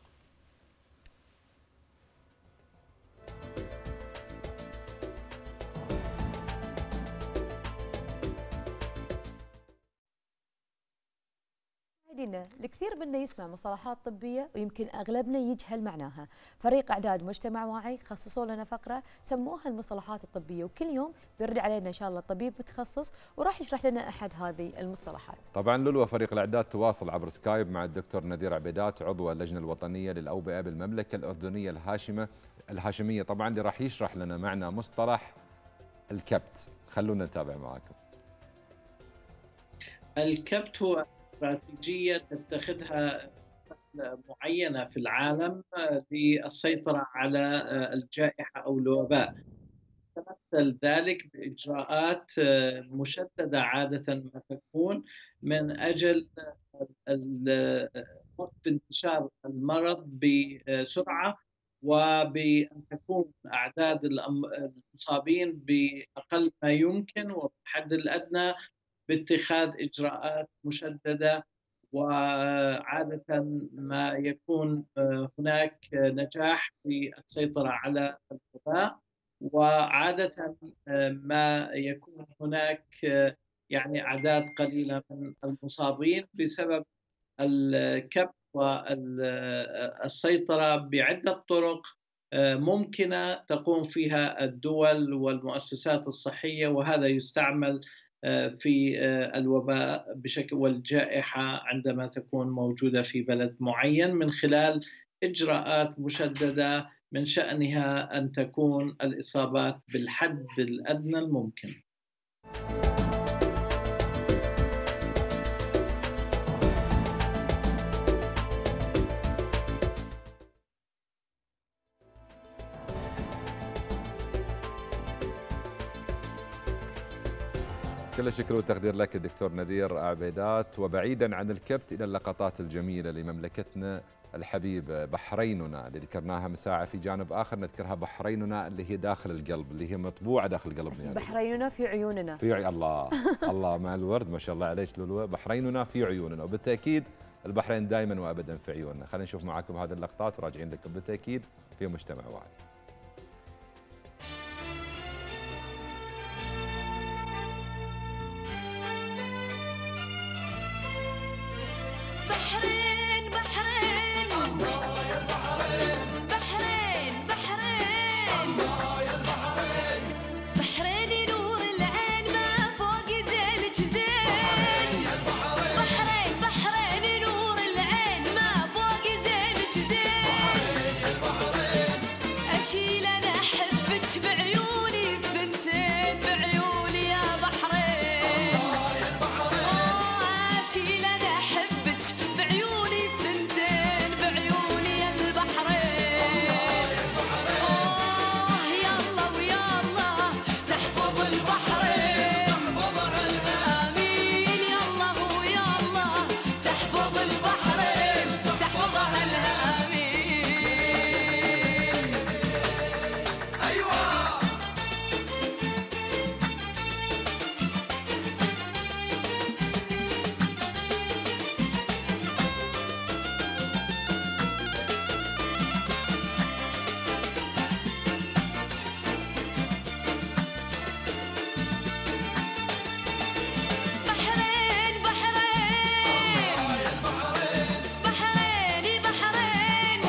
الكثير منا يسمع مصطلحات طبية ويمكن أغلبنا يجهل معناها. فريق إعداد مجتمع واعي خصصوا لنا فقرة سموها المصطلحات الطبية، وكل يوم بيرد علينا إن شاء الله طبيب متخصص وراح يشرح لنا أحد هذه المصطلحات. طبعا لولو فريق الإعداد تواصل عبر سكايب مع الدكتور نذير عبيدات عضو اللجنة الوطنية للأوبئة بالمملكة الأردنية الهاشمة الهاشمية، طبعا اللي راح يشرح لنا معنى مصطلح الكبت. خلونا نتابع معاكم. الكبت هو استراتيجية تتخذها معينة في العالم للسيطرة على الجائحة أو الوباء. تمثل ذلك بإجراءات مشددة عادة ما تكون من أجل وقف انتشار المرض بسرعة، وبأن تكون أعداد المصابين بأقل ما يمكن وبالحد الأدنى باتخاذ إجراءات مشددة. وعادة ما يكون هناك نجاح في السيطرة على الوباء، وعادة ما يكون هناك يعني أعداد قليلة من المصابين بسبب الكبت والسيطرة بعدة طرق ممكنة تقوم فيها الدول والمؤسسات الصحية، وهذا يستعمل في الوباء بشكل والجائحة عندما تكون موجودة في بلد معين من خلال إجراءات مشددة من شأنها أن تكون الإصابات بالحد الأدنى الممكن. كل الشكر والتقدير لك الدكتور نذير عبيدات. وبعيدا عن الكبت إلى اللقطات الجميلة لمملكتنا الحبيب بحريننا اللي ذكرناها من ساعة، في جانب آخر نذكرها بحريننا اللي هي داخل القلب، اللي هي مطبوعة داخل قلبنا. يعني بحريننا في عيوننا. في عي... الله الله مع الورد ما شاء الله عليك لولو. بحريننا في عيوننا، وبالتأكيد البحرين دائما وأبدا في عيوننا. خلينا نشوف معاكم هذه اللقطات وراجعين لكم بالتأكيد في مجتمع واعي. بحرين بحرين الله يا بحرين احبك بعيوني بثنتين بعيوني يا بحرين الله يا البحرين اشيل انا احبك بعيوني بثنتين بعيوني يا البحرين اه يلا ويلا تحفظ البحرين تحفظها الامين يلا ويلا تحفظ البحرين تحفظها الامين بحرين بحرين بحريني بحرين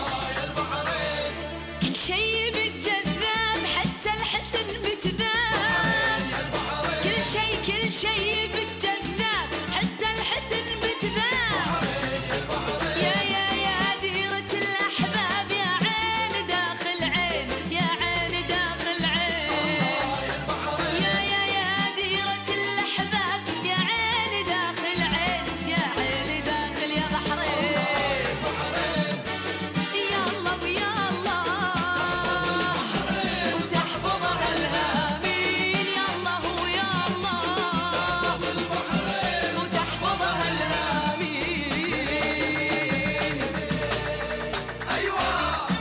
كل شي بتجذاب حتى الحسن بجذاب كل شي كل شي بتجذاب حتى الحسن بجذاب يا يا يا ديرة الأحباب يا عين داخل عين يا عين داخل عين يا يا يا ديرة الأحباب يا عين داخل عين يا عين داخل يا بحرين يلا ويلا وتحفظها الهامين يلا ويلا وتحفظها الهامين ايوه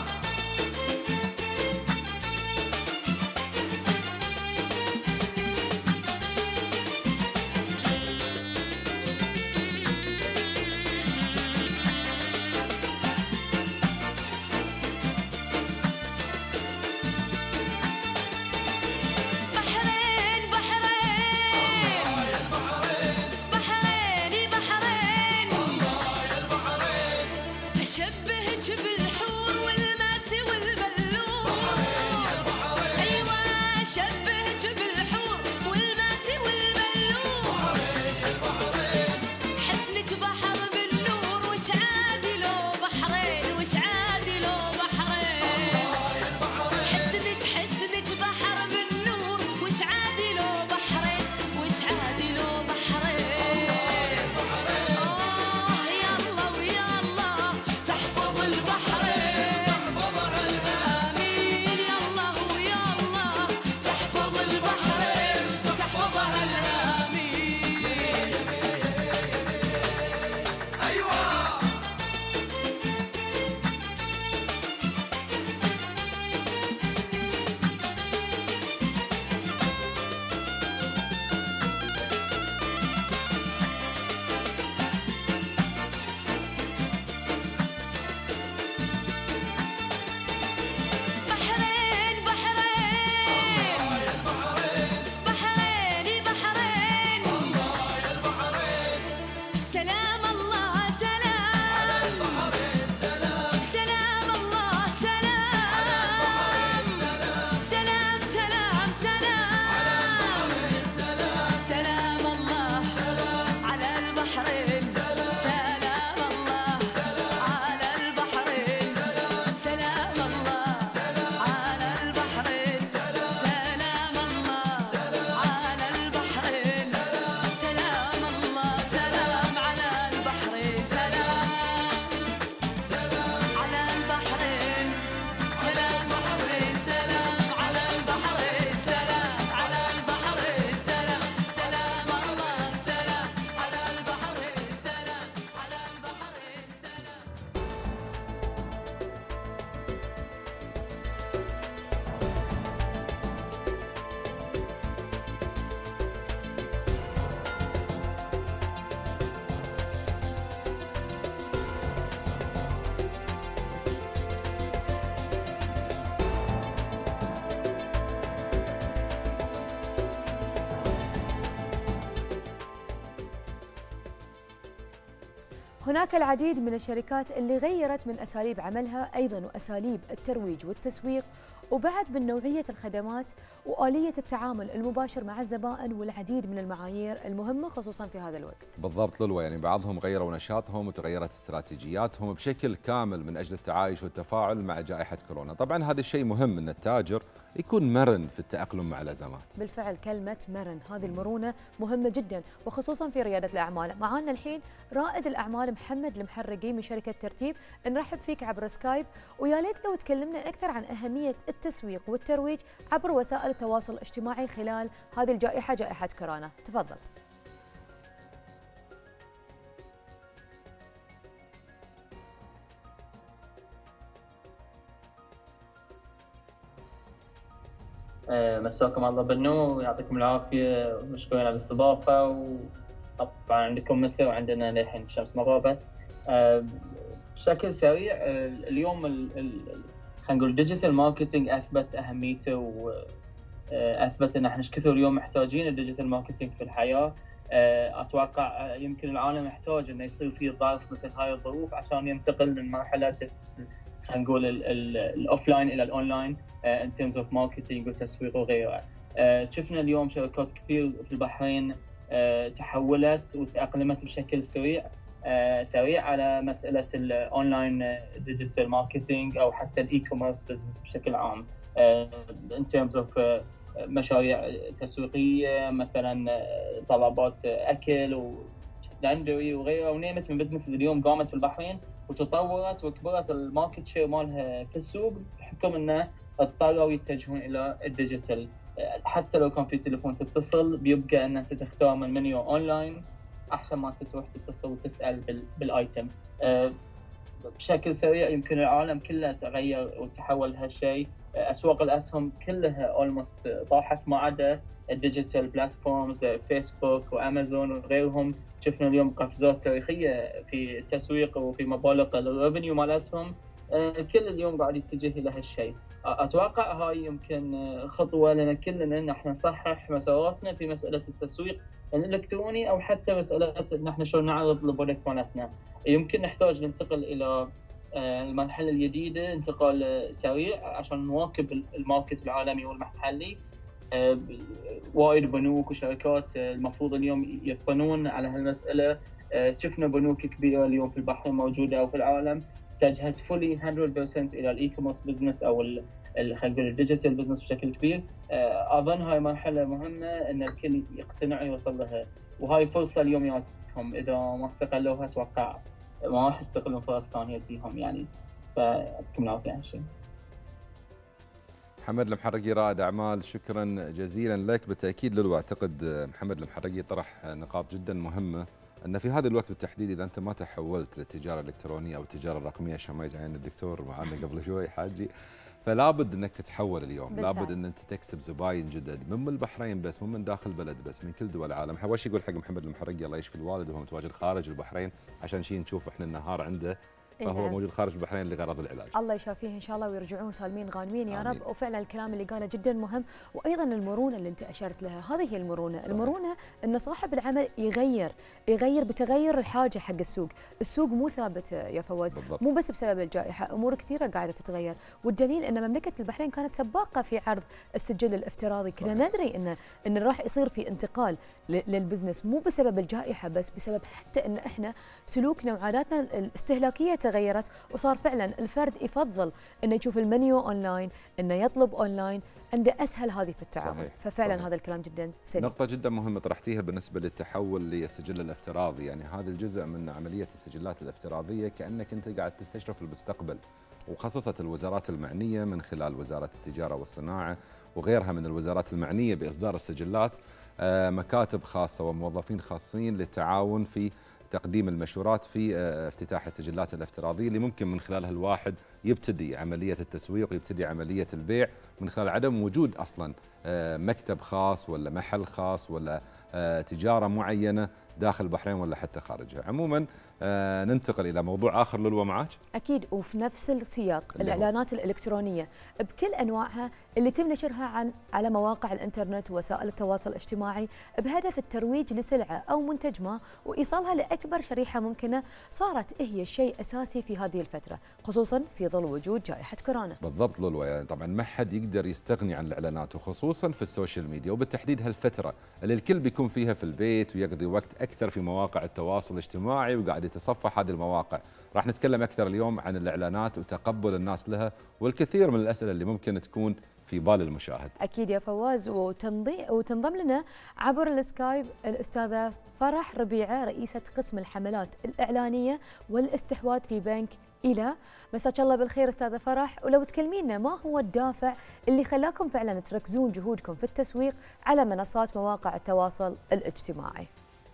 بحرين بحرين بحريني بحرين أشبهك بالحور والماسي والبلور أيوة أشبهك بالحور والماسي والبلور حسنك بحر بالنور وش عادي لو بحرين وش عادي لو بحرين حسنك حسنك بحر بالنور وش عادي لو بحرين وش عادي لو بحرين آه يلا ويلا تحفظ البحرين تحفظها الامين يلا ويلا تحفظ البحرين تحفظها الامين ايوه بحرين بحرين بحريني بحرين سلام الله سلام سلام الله سلام سلام سلام سلام سلام الله على البحرين سلام الله على البحرين سلام الله على البحرين سلام الله على البحرين سلام الله سلام على البحرين سلام على البحرين سلام بحرين سلام على البحرين سلام على البحرين سلام سلام الله سلام على البحرين سلام على البحرين سلام هناك العديد من الشركات اللي غيرت من أساليب عملها أيضا وأساليب الترويج والتسويق وبعد من نوعية الخدمات وآلية التعامل المباشر مع الزبائن والعديد من المعايير المهمة خصوصا في هذا الوقت. بالضبط لولو، يعني بعضهم غيروا نشاطهم وتغيرت استراتيجياتهم بشكل كامل من أجل التعايش والتفاعل مع جائحة كورونا. طبعا هذا الشيء مهم أن التاجر يكون مرن في التأقلم مع الأزمات. بالفعل كلمة مرن، هذه المرونة مهمة جدا وخصوصا في ريادة الأعمال. معانا الحين رائد الأعمال محمد المحرقي من شركة ترتيب، نرحب فيك عبر سكايب، ويا ليت لو تكلمنا أكثر عن أهمية التسويق والترويج عبر وسائل التواصل الاجتماعي خلال هذه الجائحة، جائحة كورونا. تفضل. مساكم الله بالنور، يعطيكم العافية ومشكورين على الاستضافة. وطبعا عندكم مساء وعندنا للحين الشمس ما غابت. بشكل سريع اليوم خلينا نقول الديجيتال ماركتينج أثبت أهميته، وأثبت أن احنا ايش كثر اليوم محتاجين الديجيتال ماركتينج في الحياة. أتوقع يمكن العالم يحتاج أنه يصير فيه ظرف مثل هاي الظروف عشان ينتقل من مرحلة خلينا نقول الاوفلاين الى الاونلاين ان ترمز اوف ماركتينج وتسويق وغيره. شفنا اليوم شركات كثير في البحرين تحولت وتأقلمت بشكل سريع سريع على مساله الاونلاين ديجيتال ماركتينج او حتى الاي كوميرس بزنس بشكل عام ان ترمز اوف مشاريع تسويقيه، مثلا طلبات اكل ولاندري وغيره، ونيمت من بزنسز اليوم قامت في البحرين وتطورت وكبرت الماركت شير مالها في السوق بحكم انه اضطروا يتجهون الى الديجيتال. حتى لو كان في تليفون تتصل بيبقى ان انت تختار من منيو اونلاين احسن ما تروح تتصل وتسال بالايتم. بشكل سريع يمكن العالم كله تغير وتحول هالشيء. اسواق الاسهم كلها اولموست طاحت ما عدا الديجيتال بلاتفورمز فيسبوك وامازون وغيرهم. شفنا اليوم قفزات تاريخيه في التسويق وفي مبالغ الريفنيو مالتهم. كل اليوم قاعد يتجه الى هالشيء. اتوقع هاي يمكن خطوه لنا كلنا ان احنا نصحح مساراتنا في مساله التسويق الالكتروني او حتى مساله ان احنا شلون نعرض البرودكت مالتنا. يمكن نحتاج ننتقل الى المرحله الجديده انتقال سريع عشان نواكب الماركت العالمي والمحلي. وايد بنوك وشركات المفروض اليوم يفطنون على هالمساله. شفنا بنوك كبيره اليوم في البحرين موجوده او في العالم اتجهت فولي مية بالمية الى الاي كوميرس بزنس او خلينا نقول الديجيتال بزنس بشكل كبير. اظن هاي مرحله مهمه ان الكل يقتنع يوصل لها، وهاي فرصه اليوم ياتهم اذا ما استغلوها اتوقع ما راح يستغلون فرص ثانيه تجيهم يعني. فيعطيكم العافيه على هالشيء. محمد المحرقي رائد اعمال، شكرا جزيلا لك. بالتاكيد لولو اعتقد محمد المحرقي طرح نقاط جدا مهمه، ان في هذا الوقت بالتحديد اذا انت ما تحولت للتجاره الالكترونيه او التجاره الرقميه عشان ما يزعلنا الدكتور معنا قبل شوي حاجي، فلابد انك تتحول اليوم. بالفعل. لابد ان انت تكسب زباين جدد من البحرين بس، مو من داخل البلد بس، من كل دول العالم. اول شيء يقول حق محمد المحرقي الله يشفي الوالد وهو متواجد خارج البحرين عشان شيء نشوف احنا النهار عنده، فهو موجود خارج البحرين لغرض العلاج. الله يشافيه ان شاء الله ويرجعون سالمين غانمين يا رب. وفعلا الكلام اللي قاله جدا مهم، وايضا المرونه اللي انت اشرت لها، هذه هي المرونه. صحيح. المرونه ان صاحب العمل يغير يغير بتغير الحاجه حق السوق. السوق مو ثابت يا فواز. بالضبط. مو بس بسبب الجائحه، امور كثيره قاعده تتغير، والدليل ان مملكه البحرين كانت سباقه في عرض السجل الافتراضي. كنا ندري ان ان راح يصير في انتقال للبزنس مو بسبب الجائحه بس، بسبب حتى ان احنا سلوكنا وعاداتنا الاستهلاكيه تغيرت، وصار فعلا الفرد يفضل انه يشوف المنيو اونلاين، انه يطلب اونلاين، عنده اسهل هذه في التعامل. صحيح. ففعلا صحيح. هذا الكلام جدا سليم. نقطه جدا مهمه طرحتيها بالنسبه للتحول للسجل الافتراضي، يعني هذا الجزء من عمليه السجلات الافتراضيه كانك انت قاعد تستشرف المستقبل، وخصصت الوزارات المعنيه من خلال وزاره التجاره والصناعه وغيرها من الوزارات المعنيه باصدار السجلات مكاتب خاصه وموظفين خاصين للتعاون في تقديم المشورات في افتتاح السجلات الافتراضيه اللي ممكن من خلالها الواحد يبتدي عمليه التسويق ويبتدي عمليه البيع من خلال عدم وجود اصلا مكتب خاص ولا محل خاص ولا تجاره معينه داخل البحرين ولا حتى خارجها. عموما ننتقل الى موضوع اخر لولو معاك. اكيد، وفي نفس السياق الاعلانات الالكترونيه بكل انواعها اللي تم نشرها عن على مواقع الانترنت ووسائل التواصل الاجتماعي بهدف الترويج لسلعه او منتج ما وايصالها لاكبر شريحه ممكنه، صارت هي شيء اساسي في هذه الفتره، خصوصا في ظل وجود جائحة كورونا. بالضبط لولو، يعني طبعا ما حد يقدر يستغني عن الإعلانات، وخصوصا في السوشيال ميديا، وبالتحديد هالفترة اللي الكل بيكون فيها في البيت ويقضي وقت أكثر في مواقع التواصل الاجتماعي وقاعد يتصفح هذه المواقع. راح نتكلم أكثر اليوم عن الإعلانات وتقبل الناس لها والكثير من الأسئلة اللي ممكن تكون في بال المشاهد. أكيد يا فواز، وتنضي وتنضم لنا عبر السكايب الأستاذة فرح ربيعة، رئيسة قسم الحملات الإعلانية والاستحواذ في بنك إلى. مساك الله بالخير أستاذة فرح، ولو تكلمينا ما هو الدافع اللي خلاكم فعلا تركزون جهودكم في التسويق على منصات مواقع التواصل الاجتماعي؟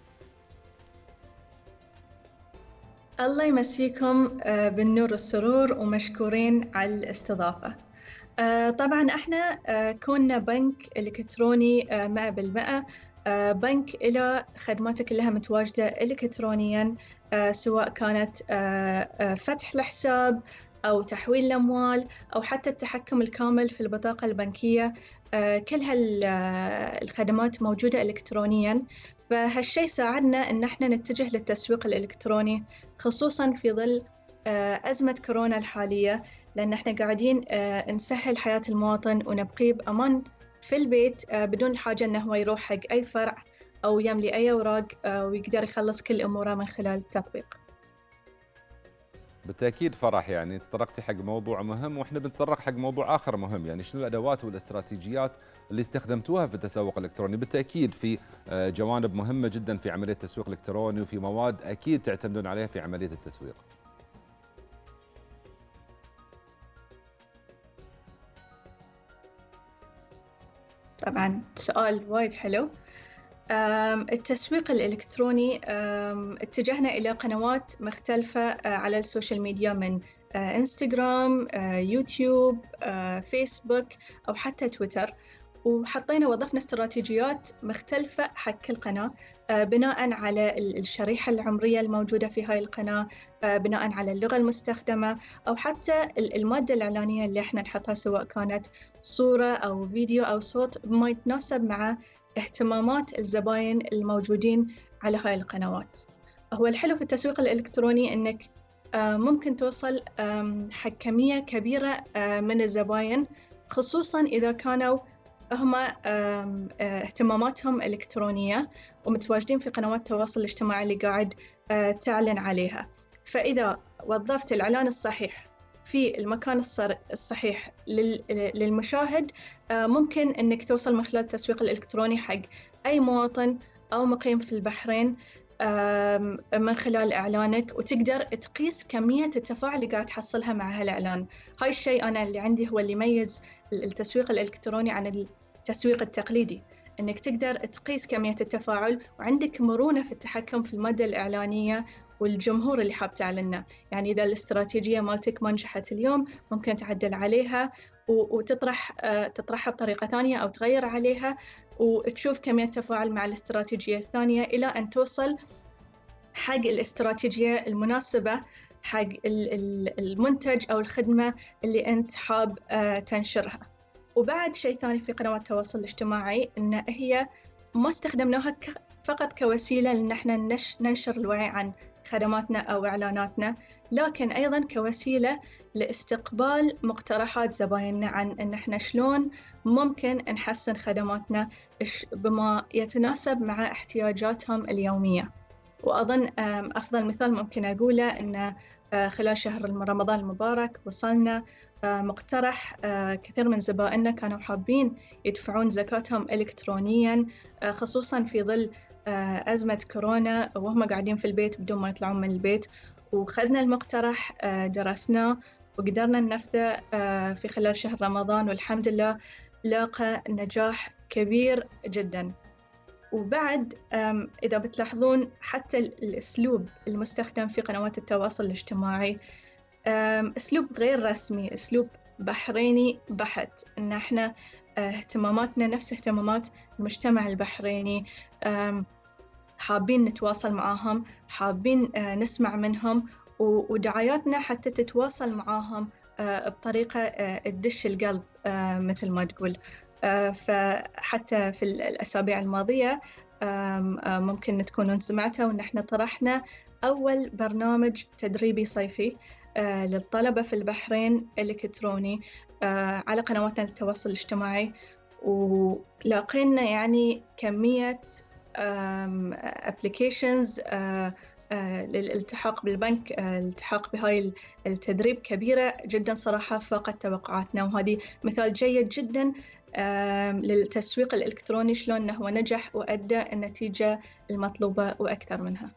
الله يمسيكم بالنور والسرور، ومشكورين على الاستضافة. طبعا احنا كوننا بنك الكتروني مئة بالمئة، بنك له خدماته كلها متواجدة إلكترونيا، سواء كانت فتح الحساب أو تحويل الأموال أو حتى التحكم الكامل في البطاقة البنكية. كل هالخدمات موجودة إلكترونيا، فهالشيء ساعدنا إن احنا نتجه للتسويق الإلكتروني، خصوصا في ظل أزمة كورونا الحالية، لأن احنا قاعدين نسهل حياة المواطن ونبقيه بأمان في البيت بدون الحاجة أنه هو يروح حق أي فرع أو يملي أي أوراق ويقدر يخلص كل أموره من خلال التطبيق. بالتأكيد فرح، يعني تطرقتي حق موضوع مهم، وإحنا بنتطرق حق موضوع آخر مهم، يعني شنو الأدوات والاستراتيجيات اللي استخدمتوها في التسوق الإلكتروني؟ بالتأكيد في جوانب مهمة جدا في عملية التسويق الإلكتروني، وفي مواد أكيد تعتمدون عليها في عملية التسويق. طبعا سؤال وايد حلو. التسويق الإلكتروني اتجهنا إلى قنوات مختلفة على السوشيال ميديا، من إنستغرام، يوتيوب، فيسبوك أو حتى تويتر، وحطينا وظفنا استراتيجيات مختلفة حق كل قناة بناء على الشريحة العمرية الموجودة في هاي القناة، بناء على اللغة المستخدمة، أو حتى المادة الإعلانية اللي احنا نحطها، سواء كانت صورة أو فيديو أو صوت، بما يتناسب مع اهتمامات الزباين الموجودين على هاي القنوات. هو الحلو في التسويق الإلكتروني إنك ممكن توصل حق كمية كبيرة من الزباين، خصوصاً إذا كانوا هم اهتماماتهم إلكترونية ومتواجدين في قنوات التواصل الاجتماعي اللي قاعد تعلن عليها. فإذا وظفت الإعلان الصحيح في المكان الصحيح للمشاهد، ممكن أنك توصل من خلال التسويق الإلكتروني حق أي مواطن أو مقيم في البحرين من خلال إعلانك، وتقدر تقيس كمية التفاعل اللي قاعد تحصلها مع هالإعلان. هاي الشيء أنا اللي عندي هو اللي يميز التسويق الإلكتروني عن التسويق التقليدي، إنك تقدر تقيس كمية التفاعل، وعندك مرونة في التحكم في المادة الإعلانية والجمهور اللي حاب تعلنه. يعني إذا الاستراتيجية مالتك ما نجحت اليوم، ممكن تعدل عليها وتطرح تطرحها بطريقة ثانية أو تغير عليها، وتشوف كمية تفاعل مع الاستراتيجية الثانية إلى أن توصل حق الاستراتيجية المناسبة حق المنتج أو الخدمة اللي أنت حاب تنشرها. وبعد شيء ثاني في قنوات التواصل الاجتماعي، إن هي ما استخدمناها فقط كوسيلة لأن احنا ننشر الوعي عن خدماتنا أو إعلاناتنا، لكن أيضاً كوسيلة لاستقبال مقترحات زبايننا عن إن احنا شلون ممكن نحسن خدماتنا بما يتناسب مع احتياجاتهم اليومية. وأظن أفضل مثال ممكن أقوله إن خلال شهر رمضان المبارك وصلنا مقترح كثير من زبائننا كانوا حابين يدفعون زكاتهم إلكترونياً، خصوصاً في ظل أزمة كورونا وهم قاعدين في البيت بدون ما يطلعون من البيت. وخذنا المقترح درسناه وقدرنا ننفذه في خلال شهر رمضان، والحمد لله لاقى نجاح كبير جداً. وبعد إذا بتلاحظون حتى الأسلوب المستخدم في قنوات التواصل الاجتماعي أسلوب غير رسمي، أسلوب بحريني بحت، إن إحنا اهتماماتنا نفس اهتمامات المجتمع البحريني، حابين نتواصل معاهم، حابين نسمع منهم، ودعاياتنا حتى تتواصل معاهم بطريقة تدش القلب مثل ما تقول. فحتى في الأسابيع الماضية ممكن تكونون سمعتوا إن إحنا طرحنا أول برنامج تدريبي صيفي آه للطلبة في البحرين إلكتروني آه على قنواتنا التواصل الاجتماعي، ولقينا يعني كمية ابليكيشنز آه آه للالتحاق بالبنك، آه الالتحاق بهاي التدريب كبيرة جدا صراحة، فاقت توقعاتنا، وهذه مثال جيد جدا آه للتسويق الإلكتروني شلون أنه هو نجح وأدى النتيجة المطلوبة وأكثر منها.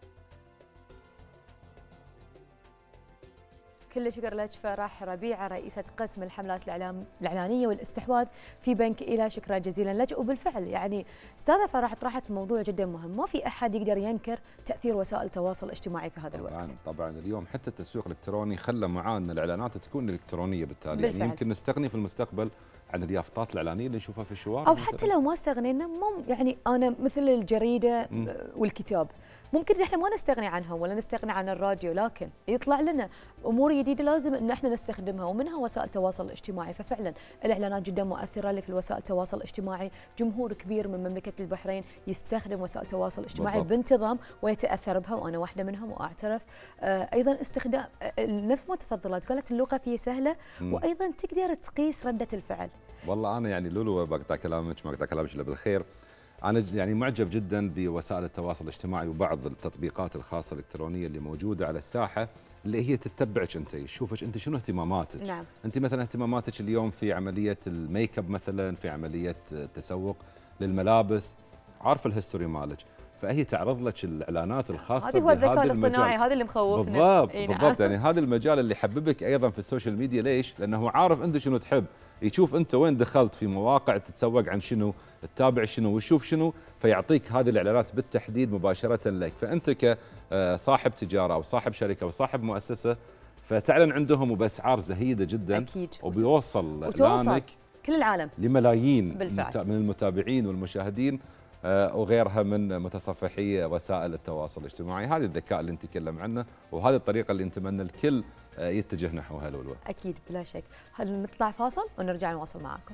كل شكر لك فرح ربيعة، رئيسة قسم الحملات الإعلام الإعلانية والاستحواذ في بنك إيلا، شكرا جزيلا لك. وبالفعل يعني أستاذة فرح طرحت موضوع جدا مهم، ما في أحد يقدر ينكر تأثير وسائل التواصل الاجتماعي في هذا الوقت. طبعا طبعا اليوم حتى التسويق الإلكتروني خلى معاه أن الإعلانات تكون إلكترونية، بالتالي بالفعل. يعني يمكن نستغني في المستقبل عن اليافطات الإعلانية اللي نشوفها في الشوارع، أو حتى لو ما استغنينا، مم يعني أنا مثل الجريدة م. والكتاب ممكن احنا ما نستغني عنهم ولا نستغني عن الراديو، لكن يطلع لنا امور جديده لازم ان احنا نستخدمها، ومنها وسائل التواصل الاجتماعي. ففعلا الاعلانات جدا مؤثره، اللي في وسائل التواصل الاجتماعي جمهور كبير من مملكه البحرين يستخدم وسائل التواصل الاجتماعي بالضبط. بانتظام ويتاثر بها، وانا واحده منهم واعترف. آه ايضا استخدام آه نفس ما تفضلت، قالت اللغه فيه سهله م. وايضا تقدر تقيس رده الفعل. والله انا يعني لولو بقطع كلامك ما اقطع كلامك الا بالخير، أنا يعني معجب جدا بوسائل التواصل الاجتماعي وبعض التطبيقات الخاصة الإلكترونية اللي موجودة على الساحة، اللي هي تتبعك أنت، تشوفك أنت شنو اهتماماتك. نعم. أنت مثلا اهتماماتك اليوم في عملية الميك اب مثلا، في عملية التسوق للملابس، عارفة الهيستوري مالك، فهي تعرض لك الاعلانات الخاصه هذا هو الذكاء الاصطناعي، هذا اللي مخوفنا. بالضبط إيه بالضبط يعني هذا المجال اللي يحببك ايضا في السوشيال ميديا. ليش؟ لانه عارف انت شنو تحب، يشوف انت وين دخلت في مواقع تتسوق عن شنو، تتابع شنو ويشوف شنو، فيعطيك هذه الاعلانات بالتحديد مباشره لك. فانت كصاحب تجاره او صاحب شركه او صاحب مؤسسه فتعلن عندهم وباسعار زهيده جدا أكيد. وبيوصل اعلانك كل العالم لملايين بالفعل. من المتابعين والمشاهدين وغيرها من متصفحي وسائل التواصل الاجتماعي. هذا الذكاء اللي نتكلم عنه، وهذه الطريقه اللي نتمنى الكل يتجه نحوها لولو. اكيد بلا شك. هل نطلع فاصل ونرجع نواصل معاكم؟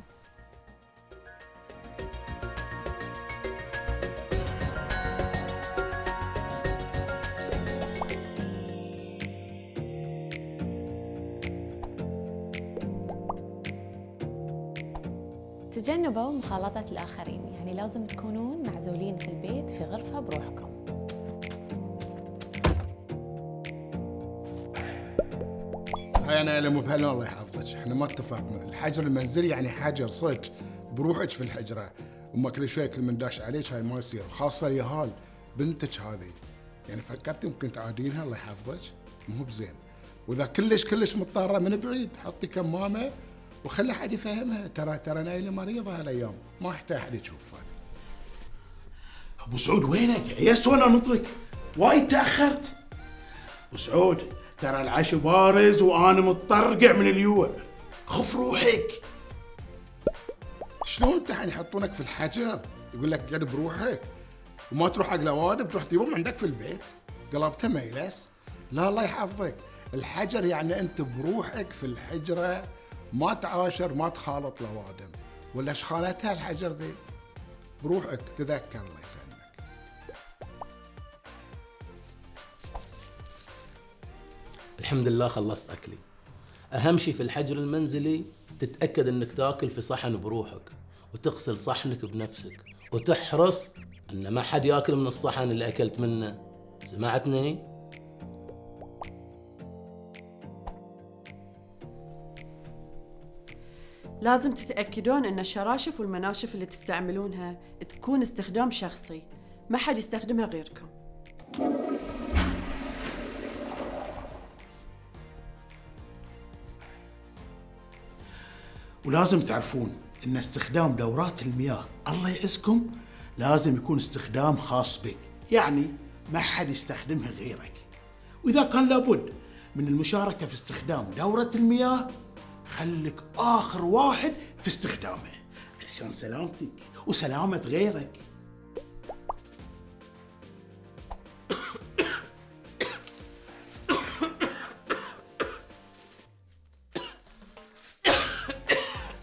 تجنبوا مخالطة الآخرين، يعني لازم تكونون معزولين في البيت في غرفة بروحكم. هاي أنا ألم بهلا الله يحفظك، احنا ما اتفقنا، الحجر المنزلي يعني حجر صدق بروحك في الحجرة، وما كل شيء كل من داش عليك هاي ما يصير، خاصة يهال بنتك هذه، يعني فكرتي ممكن تعادينها الله يحفظك؟ مو بزين، وإذا كلش كلش مضطرة من بعيد حطي كمامة وخلي حد يفهمها، ترى ترى نايله مريضه هالايام، ما يحتاج حد يشوفها. ابو سعود وينك؟ عيست وانا نطرك، وايد تاخرت. ابو سعود ترى العشاء بارز وانا متطرقع من اليوع، خف روحك. شلون انت الحين يحطونك في الحجر يقول لك قعد بروحك وما تروح حق الاوادم، تروح تجيبهم عندك في البيت؟ قلبته ميلس؟ لا الله يحفظك، الحجر يعني انت بروحك في الحجره، ما تعاشر ما تخالط الاوادم، ولا شخالتها الحجر ذي؟ بروحك تذكر الله يسلمك. الحمد لله خلصت اكلي. اهم شيء في الحجر المنزلي تتاكد انك تاكل في صحن بروحك، وتغسل صحنك بنفسك، وتحرص ان ما حد ياكل من الصحن اللي اكلت منه. سمعتني؟ لازم تتأكدون أن الشراشف والمناشف اللي تستعملونها تكون استخدام شخصي، ما حد يستخدمها غيركم. ولازم تعرفون أن استخدام دورات المياه الله يعزكم لازم يكون استخدام خاص بك، يعني ما حد يستخدمها غيرك. وإذا كان لابد من المشاركة في استخدام دورة المياه خليك آخر واحد في استخدامه علشان سلامتك وسلامة غيرك.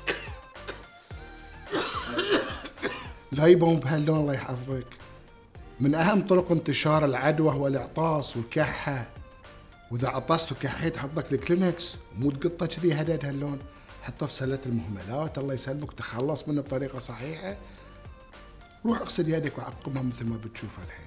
لا يبون بهاللون الله يحفظك. من أهم طرق انتشار العدوى هو الإعطاس والكحة، وإذا عطست وكحيت حط لك الكلينكس، مو تقطه كذي هدد هاللون، حطه في سلة المهملات الله يسلمك، تخلص منه بطريقة صحيحة. روح اغسل يدك وعقمها مثل ما بتشوفها الحين.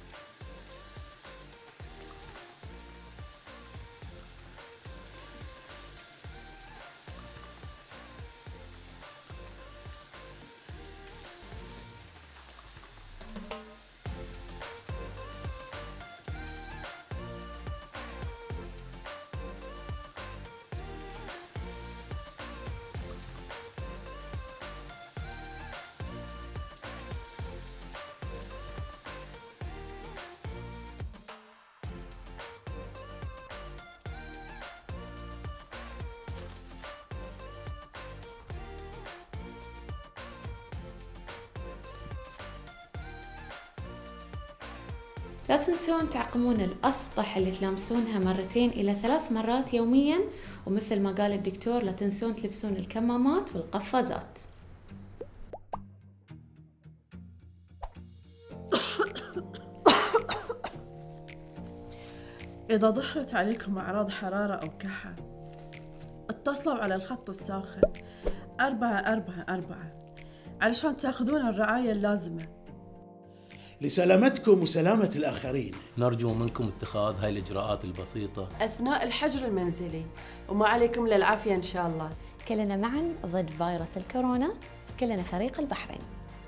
لا تنسون تعقمون الأسطح اللي تلامسونها مرتين إلى ثلاث مرات يومياً، ومثل ما قال الدكتور لا تنسون تلبسون الكمامات والقفازات. إذا ظهرت عليكم أعراض حرارة أو كحة اتصلوا على الخط الساخن أربعة أربعة أربعة علشان تأخذون الرعاية اللازمة لسلامتكم وسلامة الآخرين. نرجو منكم اتخاذ هاي الإجراءات البسيطة أثناء الحجر المنزلي، وما عليكم للعافية إن شاء الله. كلنا معاً ضد فيروس الكورونا، كلنا فريق البحرين.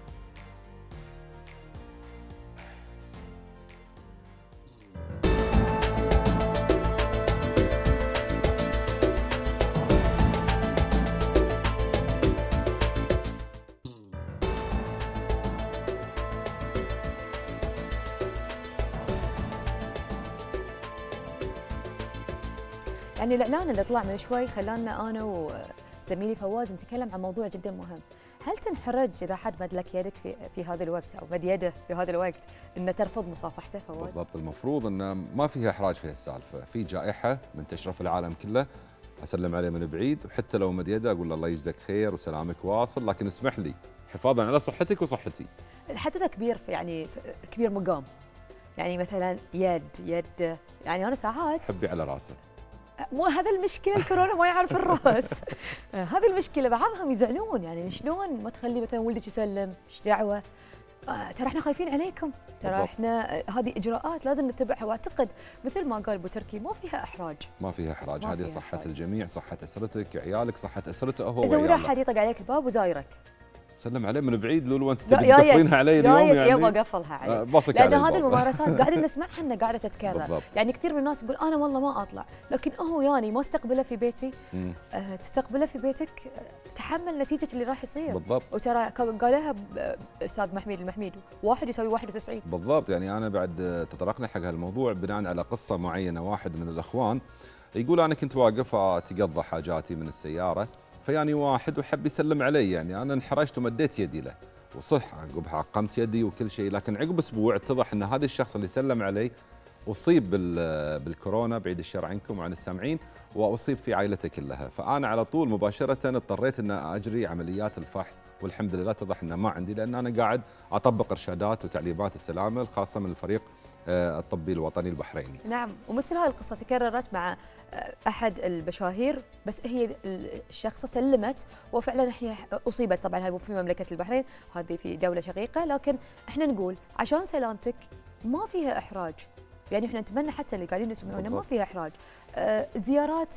يعني الإعلان اللي طلع من شوي خلانا أنا وزميلي فواز نتكلم عن موضوع جدا مهم. هل تنحرج إذا حد مد لك يدك في في هذا الوقت أو مد يده في هذا الوقت إنه ترفض مصافحته فواز؟ بالضبط، المفروض إنه ما فيها إحراج في هالسالفة، في جائحة منتشرة في العالم كله، أسلم عليه من بعيد وحتى لو مد يده أقول له الله يجزاك خير وسلامك واصل، لكن اسمح لي حفاظا على صحتك وصحتي. حتى ذا كبير يعني كبير مقام، يعني مثلا يد يد يعني أنا ساعات حبي على راسه. مو هذا المشكله، الكورونا ما يعرف الراس. هذه المشكله، بعضهم يزعلون يعني شلون ما تخلي مثلا ولدك يسلم، ايش دعوه؟ آه ترى احنا خايفين عليكم، ترى بالضبط. احنا هذه اجراءات لازم نتبعها، واعتقد مثل ما قال ابو تركي ما فيها احراج. ما فيها احراج، هذه صحه إحراج. الجميع، صحه اسرتك، عيالك، صحه اسرته هو. اذا ولا احد يطق عليك الباب وزايرك سلم عليه من بعيد، لولو انت تبي تقفلينها علي اليوم يعني يبغى قفلها علي، لان هذه الممارسات قاعدين نسمعها انها قاعده تتكرر. يعني كثير من الناس يقول انا والله ما اطلع، لكن هو يعني ما استقبله في بيتي. آه تستقبله في بيتك تحمل نتيجه اللي راح يصير. بالضبط. وترى قالها استاذ محميد المحميد، واحد يساوي واحد وتسعين. بالضبط، يعني انا بعد تطرقنا حق هالموضوع بناء على قصه معينه. واحد من الاخوان يقول انا كنت واقف اتقضى حاجاتي من السياره، فيعني واحد وحب يسلم علي، يعني انا انحرجت ومديت يدي له، وصح عقبها عقمت يدي وكل شيء، لكن عقب اسبوع اتضح ان هذا الشخص اللي سلم علي اصيب بالكورونا، بعيد الشر عنكم وعن السامعين، واصيب في عائلته كلها. فانا على طول مباشره اضطريت ان اجري عمليات الفحص، والحمد لله اتضح انه ما عندي، لان انا قاعد اطبق ارشادات وتعليمات السلامه الخاصه من الفريق الطبي الوطني البحريني. نعم، ومثل هذه القصة تكررت مع أحد البشاهير، بس هي الشخصة سلمت وفعلا هي أصيبت. طبعا هذه في مملكة البحرين، هذه في دولة شقيقة، لكن احنا نقول عشان سلامتك ما فيها إحراج. يعني احنا نتمنى حتى اللي قاعدين يسمعونا ما فيها إحراج. آه زيارات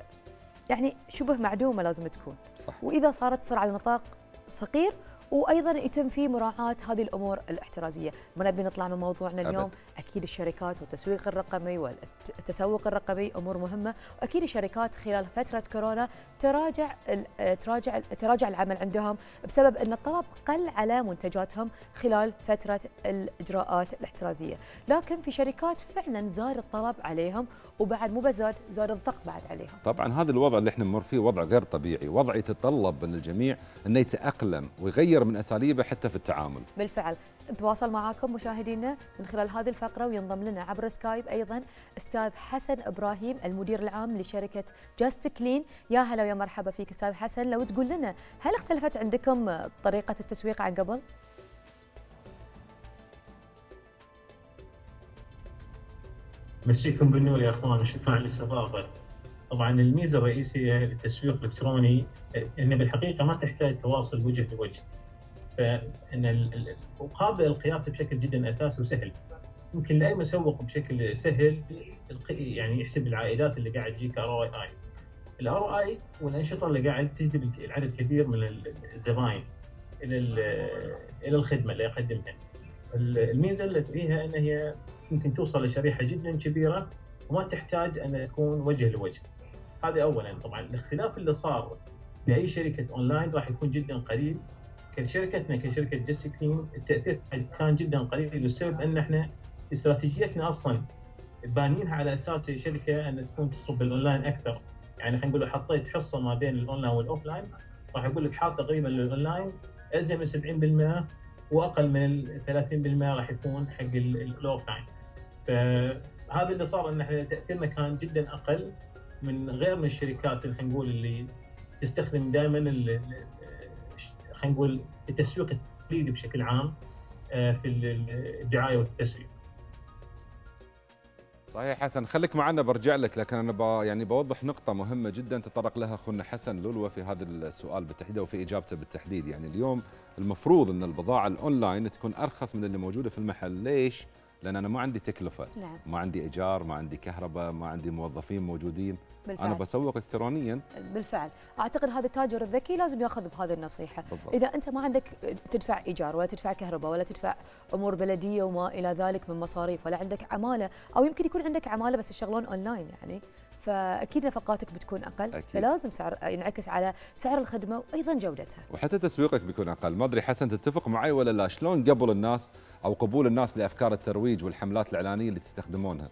يعني شبه معدومة لازم تكون. صح. وإذا صارت تصير على نطاق صغير، وايضا يتم فيه مراعاه هذه الامور الاحترازيه. ما نبي نطلع من موضوعنا اليوم. أبد. اكيد الشركات والتسويق الرقمي والتسوق الرقمي امور مهمه، واكيد الشركات خلال فتره كورونا تراجع تراجع تراجع العمل عندهم بسبب ان الطلب قل على منتجاتهم خلال فتره الاجراءات الاحترازيه، لكن في شركات فعلا زاد الطلب عليهم، وبعد مو بس زاد زاد الضغط بعد عليهم. طبعا هذا الوضع اللي احنا نمر فيه وضع غير طبيعي، وضع يتطلب من الجميع انه يتاقلم ويغير من اساليبه حتى في التعامل. بالفعل نتواصل معاكم مشاهدينا من خلال هذه الفقره، وينضم لنا عبر سكايب ايضا استاذ حسن ابراهيم المدير العام لشركه جاست كلين. يا هلا ويا مرحبا فيك استاذ حسن، لو تقول لنا هل اختلفت عندكم طريقه التسويق عن قبل؟ مسيكم بالنور يا اخوان، شكرا على الاستضافه. طبعا الميزه الرئيسيه للتسويق الالكتروني انه بالحقيقه ما تحتاج تواصل وجه لوجه. فان مقابل القياس بشكل جدا اساسي وسهل. يمكن لاي مسوق بشكل سهل يعني يحسب العائدات اللي قاعد تجيك ار اي اي. الار اي والانشطه اللي قاعد تجذب العدد كبير من الزباين الى الى الخدمه اللي يقدمها. الميزه اللي فيها ان هي ممكن توصل لشريحه جدا كبيره وما تحتاج ان تكون وجه لوجه. هذا اولا. طبعا الاختلاف اللي صار لاي شركه اونلاين راح يكون جدا قليل. كشركتنا كشركه جست كلين التاثير كان جدا قليل، والسبب ان احنا استراتيجيتنا اصلا بانينها على اساس شركه ان تكون تصب بالاونلاين اكثر. يعني خلينا نقول حطيت حصه ما بين الاونلاين والاوفلاين، راح اقول لك حاط تقريبا للاونلاين ازيد من سبعين بالمئة واقل من ال ثلاثين بالمئة راح يكون حق الاوفلاين. فهذا اللي صار ان احنا تاثيرنا كان جدا اقل من غير من الشركات اللي خلينا نقول اللي تستخدم دائما خلينا نقول التسويق التقليدي بشكل عام في الدعايه والتسويق. صحيح حسن، خليك معنا برجع لك، لكن انا ب... يعني بوضح نقطه مهمه جدا تطرق لها اخونا حسن لولوه في هذا السؤال بالتحديد وفي اجابته بالتحديد. يعني اليوم المفروض ان البضاعه الاونلاين تكون ارخص من اللي موجوده في المحل. ليش؟ لان انا ما عندي تكلفه، نعم. ما عندي ايجار، ما عندي كهرباء، ما عندي موظفين موجودين. بالفعل. انا بسوق الكترونيا. بالفعل، اعتقد هذا التاجر الذكي لازم ياخذ بهذه النصيحه. بالضبط. اذا انت ما عندك تدفع ايجار ولا تدفع كهرباء ولا تدفع امور بلديه وما الى ذلك من مصاريف، ولا عندك عماله، او يمكن يكون عندك عماله بس يشتغلون اونلاين، يعني فاكيد نفقاتك بتكون اقل. أكيد. فلازم سعر ينعكس على سعر الخدمه وايضا جودتها، وحتى تسويقك بيكون اقل. ما ادري حسن تتفق معي ولا لا؟ شلون قبل الناس او قبول الناس لافكار الترويج والحملات الاعلانيه اللي تستخدمونها؟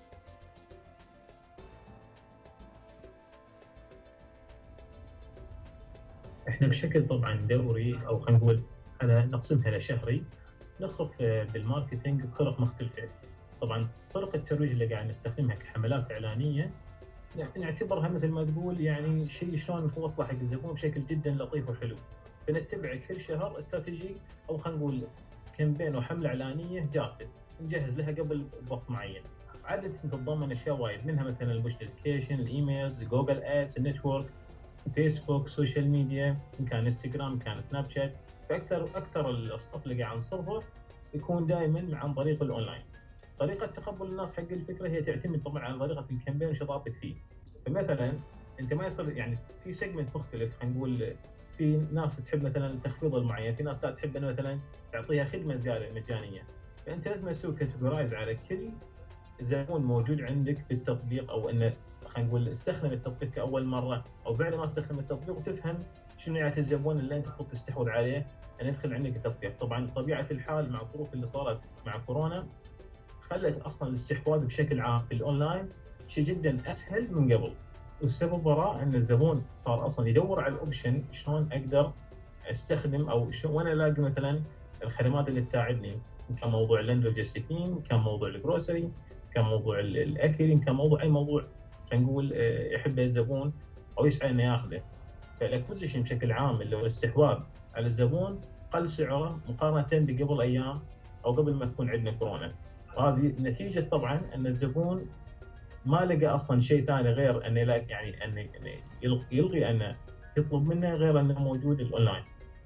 احنا بشكل طبعا دوري او خلينا نقول على نقسمها لشهري، نصرف بالماركتينج بطرق مختلفه. طبعا طرق الترويج اللي قاعد نستخدمها كحملات اعلانيه نعتبرها مثل ما تقول يعني شيء شلون نوصله حق الزبون بشكل جدا لطيف وحلو. فنتبع كل شهر استراتيجي او خلينا نقول كامبين وحمله اعلانيه جاهزه نجهز لها قبل بوقت معين. عاده تتضمن اشياء وايد، منها مثلا البوش نوتيفيكيشن، الايميلز، جوجل ادز، النتورك، فيسبوك، سوشيال ميديا، ان كان انستغرام، ان كان سناب شات. فاكثر اكثر الصف اللي قاعد نصرفه يكون دائما عن طريق الاونلاين. طريقه تقبل الناس حق الفكره هي تعتمد طبعا على طريقه الكامبين وشطارتك فيه. فمثلا انت ما يصير يعني في سيجمنت مختلف، خلينا نقول في ناس تحب مثلا التخفيض المعين، في ناس لا تحب انه مثلا تعطيها خدمه زياده مجانيه. فانت لازم تسوي كاتيجورايز على كل زبون موجود عندك بالتطبيق، او انه خلينا نقول استخدم التطبيق كاول مره او بعد ما استخدم التطبيق، وتفهم شنو نوعيه الزبون اللي انت المفروض تستحوذ عليه ان يدخل عندك التطبيق. طبعا طبيعه الحال مع الظروف اللي صارت مع كورونا خلت اصلا الاستحواذ بشكل عام في الاونلاين شيء جدا اسهل من قبل، والسبب وراء ان الزبون صار اصلا يدور على الاوبشن شلون اقدر استخدم او شلون وانا الاقي مثلا الخدمات اللي تساعدني، كان موضوع اللندلوجستيكين، كان موضوع الجروسري، كان موضوع الاكل، كان موضوع اي موضوع خلينا نقول يحبه الزبون او يسعى انه ياخذه. فالاكوزيشن بشكل عام اللي هو الاستحواذ على الزبون قل سعره مقارنه بقبل ايام او قبل ما تكون عندنا كورونا. وهذه نتيجه طبعا ان الزبون ما لقى اصلا شيء ثاني غير انه يعني انه يلغي انه يطلب منه غير انه موجود الاونلاين.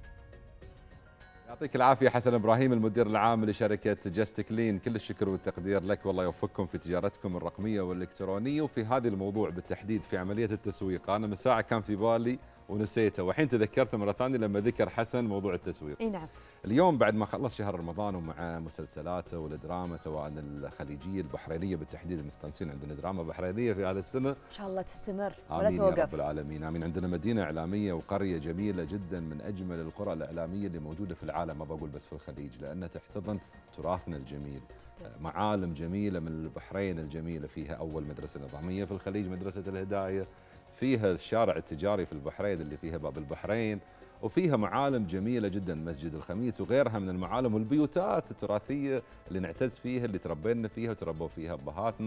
يعطيك العافية حسن إبراهيم المدير العام لشركة جست كلين، كل الشكر والتقدير لك، والله يوفقكم في تجارتكم الرقمية والإلكترونية وفي هذا الموضوع بالتحديد في عملية التسويق. أنا من ساعة كان في بالي ونسيته، وحين تذكرت مرة ثانية لما ذكر حسن موضوع التسويق. اي نعم. اليوم بعد ما خلص شهر رمضان ومع مسلسلاته والدراما سواء الخليجية البحرينية بالتحديد، مستانسين عندنا دراما بحرينية في هذا السنة. ان شاء الله تستمر ولا آمين توقف. يا رب العالمين، آمين. عندنا مدينة إعلامية وقرية جميلة جدا من أجمل القرى الإعلامية اللي موجودة في العالم، ما بقول بس في الخليج، لأنها تحتضن تراثنا الجميل. معالم جميلة من البحرين الجميلة، فيها أول مدرسة نظامية في الخليج مدرسة الهداية، فيها الشارع التجاري في البحرين اللي فيها باب البحرين، وفيها معالم جميلة جدا مسجد الخميس وغيرها من المعالم والبيوتات التراثية اللي نعتز فيها، اللي تربينا فيها وتربوا فيها أبهاتنا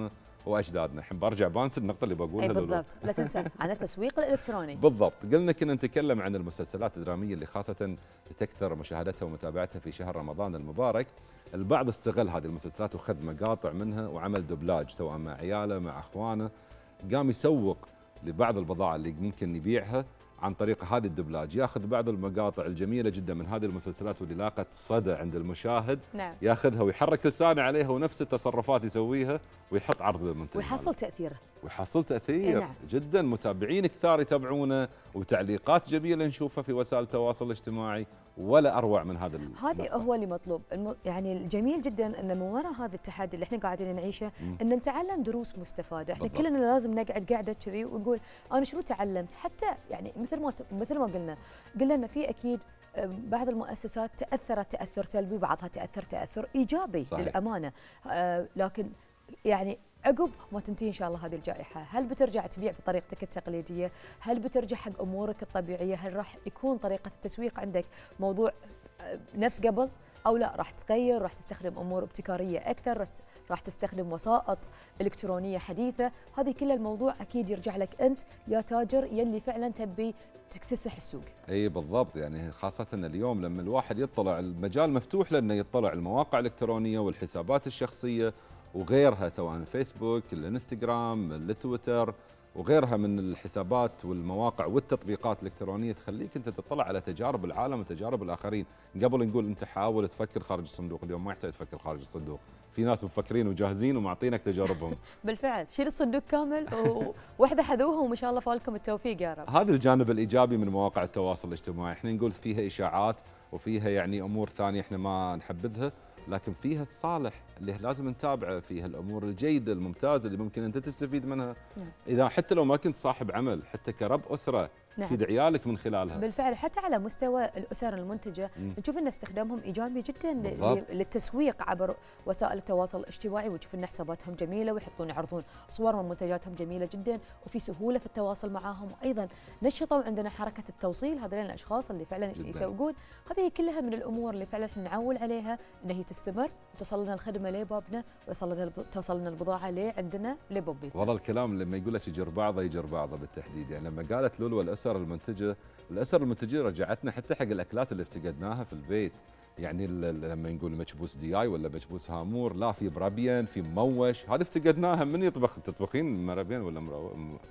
واجدادنا. الحين برجع بانس النقطه اللي بقولها. اي بالضبط، لا تنسى عن التسويق الالكتروني. بالضبط، قلنا كنا نتكلم عن المسلسلات الدراميه اللي خاصه تكثر مشاهدتها ومتابعتها في شهر رمضان المبارك. البعض استغل هذه المسلسلات وخذ مقاطع منها وعمل دوبلاج سواء مع عياله مع اخوانه، قام يسوق لبعض البضاعه اللي ممكن يبيعها عن طريق هذه الدبلاج، ياخذ بعض المقاطع الجميله جدا من هذه المسلسلات واللي لاقت صدى عند المشاهد، نعم. ياخذها ويحرك لسانه عليها ونفس التصرفات يسويها ويحط عرض للمنتج ويحصل تاثيره. ويحصل تاثير نعم. جدا، متابعين كثار يتابعونه وتعليقات جميله نشوفها في وسائل التواصل الاجتماعي، ولا اروع من هذا. هذه هو اللي مطلوب، الم... يعني الجميل جدا ان من وراء هذا التحدي اللي احنا قاعدين نعيشه ان نتعلم دروس مستفاده، احنا كلنا لازم نقعد قاعده كذي ونقول انا شنو تعلمت، حتى يعني مثل ما مثل ما قلنا قلنا ان في اكيد بعض المؤسسات تاثرت تاثر سلبي، بعضها تاثر تاثر ايجابي. صحيح. للامانه، آه لكن يعني عقب ما تنتهي ان شاء الله هذه الجائحه، هل بترجع تبيع بطريقتك التقليديه؟ هل بترجع حق امورك الطبيعيه؟ هل راح يكون طريقه التسويق عندك موضوع نفس قبل او لا راح تغير، راح تستخدم امور ابتكاريه اكثر، راح تستخدم وسائط الكترونيه حديثه؟ هذه كل الموضوع اكيد يرجع لك انت يا تاجر يلي فعلا تبي تكتسح السوق. اي بالضبط، يعني خاصه اليوم لما الواحد يطلع المجال مفتوح لانه يطلع المواقع الالكترونيه والحسابات الشخصيه وغيرها سواء الفيسبوك، الانستغرام، التويتر وغيرها من الحسابات والمواقع والتطبيقات الالكترونيه تخليك انت تطلع على تجارب العالم وتجارب الاخرين. قبل نقول انت حاول تفكر خارج الصندوق، اليوم ما يحتاج تفكر خارج الصندوق، في ناس مفكرين وجاهزين ومعطينك تجاربهم. بالفعل، شيل الصندوق كامل ووحده حذوها وما شاء الله فالكم التوفيق يا رب. هذا الجانب الايجابي من مواقع التواصل الاجتماعي، احنا نقول فيها اشاعات وفيها يعني امور ثانيه احنا ما نحبذها، لكن فيها الصالح اللي لازم نتابعه، فيها الامور الجيده الممتازه اللي ممكن انت تستفيد منها. نعم. اذا حتى لو ما كنت صاحب عمل، حتى كرب اسره نعم. تفيد عيالك من خلالها. بالفعل، حتى على مستوى الاسر المنتجه مم. نشوف ان استخدامهم ايجابي جدا بالضبط. للتسويق عبر وسائل التواصل الاجتماعي، ونشوف ان حساباتهم جميله ويحطون يعرضون صور من منتجاتهم جميله جدا، وفي سهوله في التواصل معاهم، وايضا نشطوا عندنا حركه التوصيل، هذول الاشخاص اللي فعلا جداً. يسوقون. هذه كلها من الامور اللي فعلا احنا نعول عليها ان هي تستمر وتصل لنا الخدمه لبابنا، ويصل لنا توصل لنا البضاعه لعندنا لبوبيتنا. والله الكلام لما يقول لك يجر بعضه يجر بعضه بالتحديد، يعني لما قالت لولو الاسر المنتجه، الاسر المنتجه رجعتنا حتى حق الاكلات اللي افتقدناها في البيت، يعني لما نقول مكبوس دياي ولا مكبوس هامور، لا في برابيان، في مموش، هذه افتقدناها. من يطبخ؟ تطبخين مرابيان ولا مرو...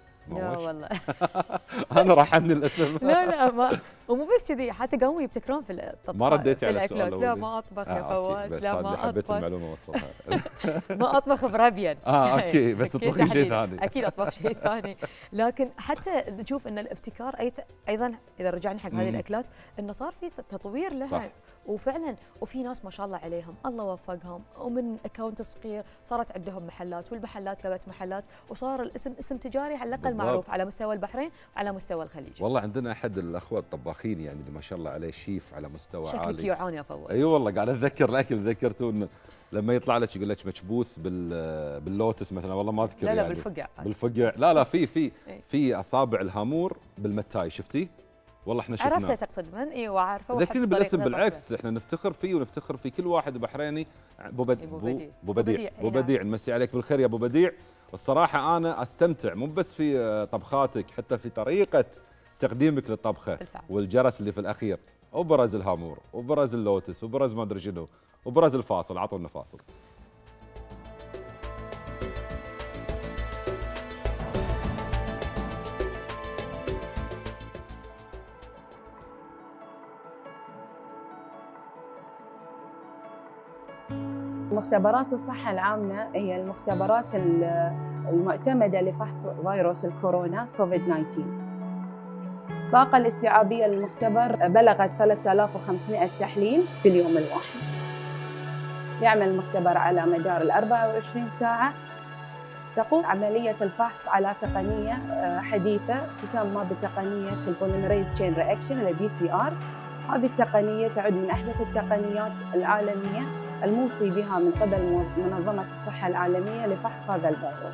لا والله. انا راح عني الاسم. لا لا ما ومو بس كذي، حتى قاموا يبتكرون في الطبخ. ما رديتي على السؤال. لا ما اطبخ يا فواز. لا ما حبيت المعلومه اوصلها. ما اطبخ برابيان. اه اوكي، بس تطبخين شيء ثاني. اكيد اطبخ شيء ثاني، لكن حتى نشوف ان الابتكار ايضا اذا رجعنا حق هذه الاكلات انه صار في تطوير لها. صح. وفعلا وفي ناس ما شاء الله عليهم الله وفقهم، ومن اكونت صغير صارت عندهم محلات، والمحلات لبت محلات، وصار الاسم اسم تجاري على الاقل معروف على مستوى البحرين وعلى مستوى الخليج. والله عندنا احد الاخوه الطباخين يعني اللي ما شاء الله عليه شيف على مستوى عالي. شكلك يعاني يا فواز. اي أيوة والله قاعد اتذكر الاكل، ذكرته لما يطلع لك يقول لك مكبوس بال باللوتس مثلا، والله ما اذكر. لا لا يعني بالفقع. بالفقع لا لا في في في اصابع الهامور بالمتاي، شفتي؟ والله احنا شفناه. عرفت تقصد من؟ ايوه عارفه. ذكرني بالاسم بالعكس، احنا نفتخر فيه ونفتخر في كل واحد بحريني. ابو بديع ابو بديع ابو بديع نمسي عليك بالخير يا ابو بديع. والصراحه انا استمتع مو بس في طبخاتك، حتى في طريقه تقديمك للطبخه بالفعل. والجرس اللي في الاخير، وبرز الهامور وبرز اللوتس وبرز ما ادري شنو وبرز الفاصل. عطونا فاصل. مختبرات الصحة العامة هي المختبرات المعتمدة لفحص فيروس الكورونا كوفيد تسعة عشر. الطاقة الاستيعابية للمختبر بلغت ثلاثة آلاف وخمسمئة تحليل في اليوم الواحد. يعمل المختبر على مدار الأربع وعشرين ساعة. تقوم عملية الفحص على تقنية حديثة تسمى بتقنية البوليمريز تشين رياكشن ال بي سي آر. هذه التقنية تعد من أحدث التقنيات العالمية الموصي بها من قبل منظمة الصحة العالمية لفحص هذا الفيروس.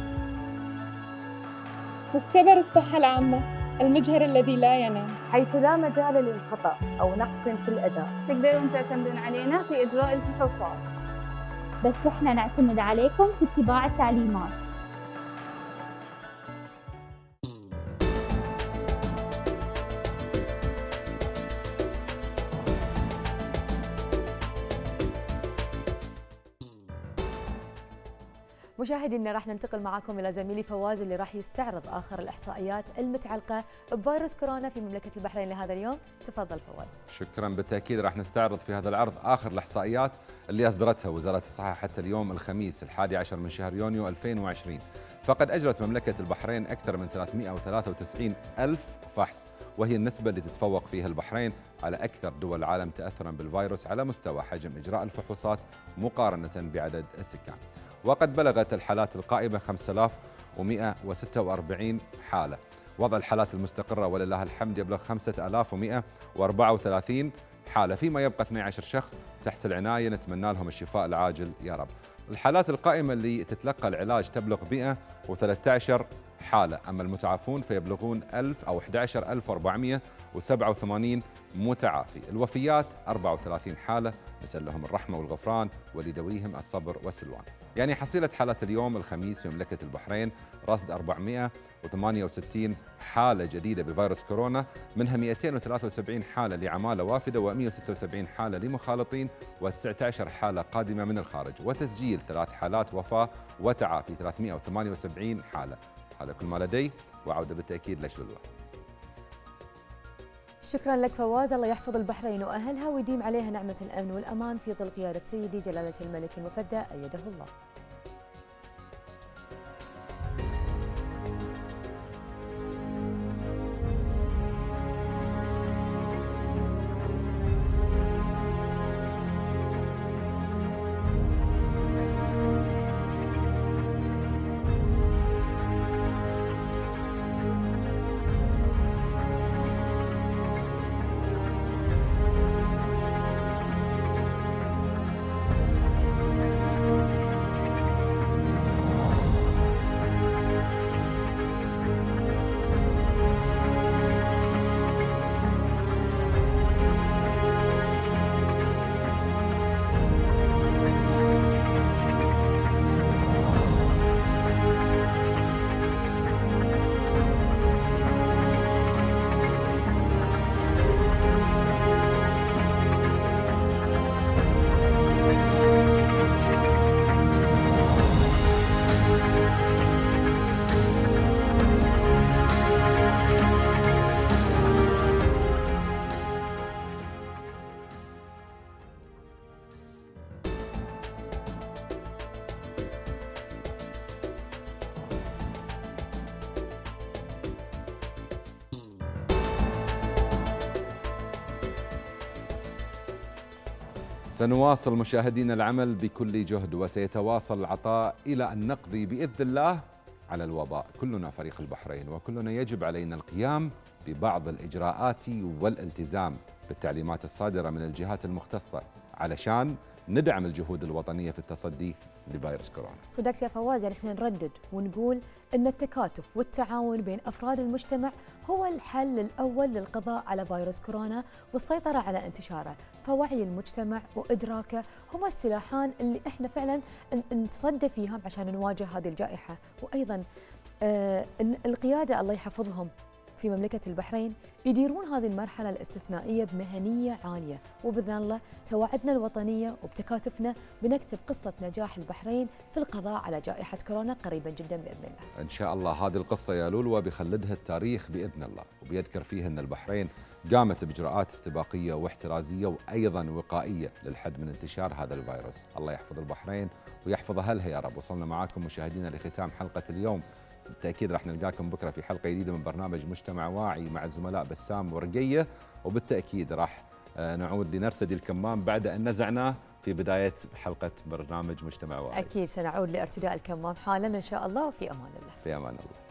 مختبر الصحة العامة، المجهر الذي لا ينام، حيث لا مجال للخطأ أو نقص في الأداء. تقدرون تعتمدون علينا في إجراء الفحوصات. بس إحنا نعتمد عليكم في اتباع التعليمات. مشاهدينا راح ننتقل معاكم الى زميلي فواز اللي راح يستعرض اخر الاحصائيات المتعلقه بفيروس كورونا في مملكه البحرين لهذا اليوم. تفضل فواز. شكرا. بالتاكيد راح نستعرض في هذا العرض اخر الاحصائيات اللي اصدرتها وزاره الصحه حتى اليوم الخميس الحادي عشر من شهر يونيو ألفين وعشرين. فقد اجرت مملكه البحرين اكثر من ثلاثمئة وثلاثة وتسعين ألف فحص، وهي النسبه اللي تتفوق فيها البحرين على اكثر دول العالم تاثرا بالفيروس على مستوى حجم اجراء الفحوصات مقارنه بعدد السكان. وقد بلغت الحالات القائمة خمسة آلاف ومئة وستة وأربعين حالة. وضع الحالات المستقرة ولله الحمد يبلغ خمسة آلاف ومئة وأربعة وثلاثين حالة، فيما يبقى اثني عشر شخص تحت العناية نتمنى لهم الشفاء العاجل يا رب. الحالات القائمة اللي تتلقى العلاج تبلغ مئة وثلاثة عشر حالة، أما المتعافون فيبلغون ألف أو أحد عشر ألف وأربعمئة وسبعة وثمانين متعافي. الوفيات أربعة وثلاثين حالة، نسأل لهم الرحمة والغفران ولذويهم الصبر والسلوان. يعني حصيلة حالات اليوم الخميس في مملكة البحرين رصد أربعمئة وثمانية وستين حالة جديدة بفيروس كورونا، منها مئتين وثلاثة وسبعين حالة لعمالة وافدة ومئة وستة وسبعين حالة لمخالطين وتسعة عشر حالة قادمة من الخارج، وتسجيل ثلاث حالات وفاة وتعافي ثلاثمئة وثمانية وسبعين حالة. هذا كل ما لدي، وعودة بالتأكيد لشلوة. شكرا لك فواز. الله يحفظ البحرين وأهلها ويديم عليها نعمة الأمن والأمان في ظل قيادة سيدي جلالة الملك المفدى أيده الله. سنواصل مشاهدينا العمل بكل جهد، وسيتواصل العطاء إلى أن نقضي بإذن الله على الوباء. كلنا فريق البحرين، وكلنا يجب علينا القيام ببعض الإجراءات والالتزام بالتعليمات الصادرة من الجهات المختصة علشان ندعم الجهود الوطنية في التصدي لفيروس كورونا. صدقت يا فواز، يعني احنا نردد ونقول ان التكاتف والتعاون بين افراد المجتمع هو الحل الاول للقضاء على فيروس كورونا والسيطرة على انتشاره، فوعي المجتمع وادراكه هما السلاحان اللي احنا فعلا نتصدى فيهم عشان نواجه هذه الجائحة. وايضا آه القيادة الله يحفظهم في مملكة البحرين يديرون هذه المرحلة الاستثنائية بمهنية عالية، وبإذن الله توعدنا الوطنية وبتكاتفنا بنكتب قصة نجاح البحرين في القضاء على جائحة كورونا قريبا جدا بإذن الله. إن شاء الله هذه القصة يا لولو بيخلدها التاريخ بإذن الله، وبيذكر فيها أن البحرين قامت بإجراءات استباقية واحترازية وأيضا وقائية للحد من انتشار هذا الفيروس. الله يحفظ البحرين ويحفظ أهلها يا رب. وصلنا معاكم مشاهدينا لختام حلقة اليوم، بالتأكيد راح نلقاكم بكرة في حلقة جديدة من برنامج مجتمع واعي مع الزملاء بسام ورقية، وبالتأكيد راح نعود لنرتدي الكمام بعد أن نزعناه في بداية حلقة برنامج مجتمع واعي. أكيد سنعود لارتداء الكمام حالا إن شاء الله، وفي أمان الله. في أمان الله.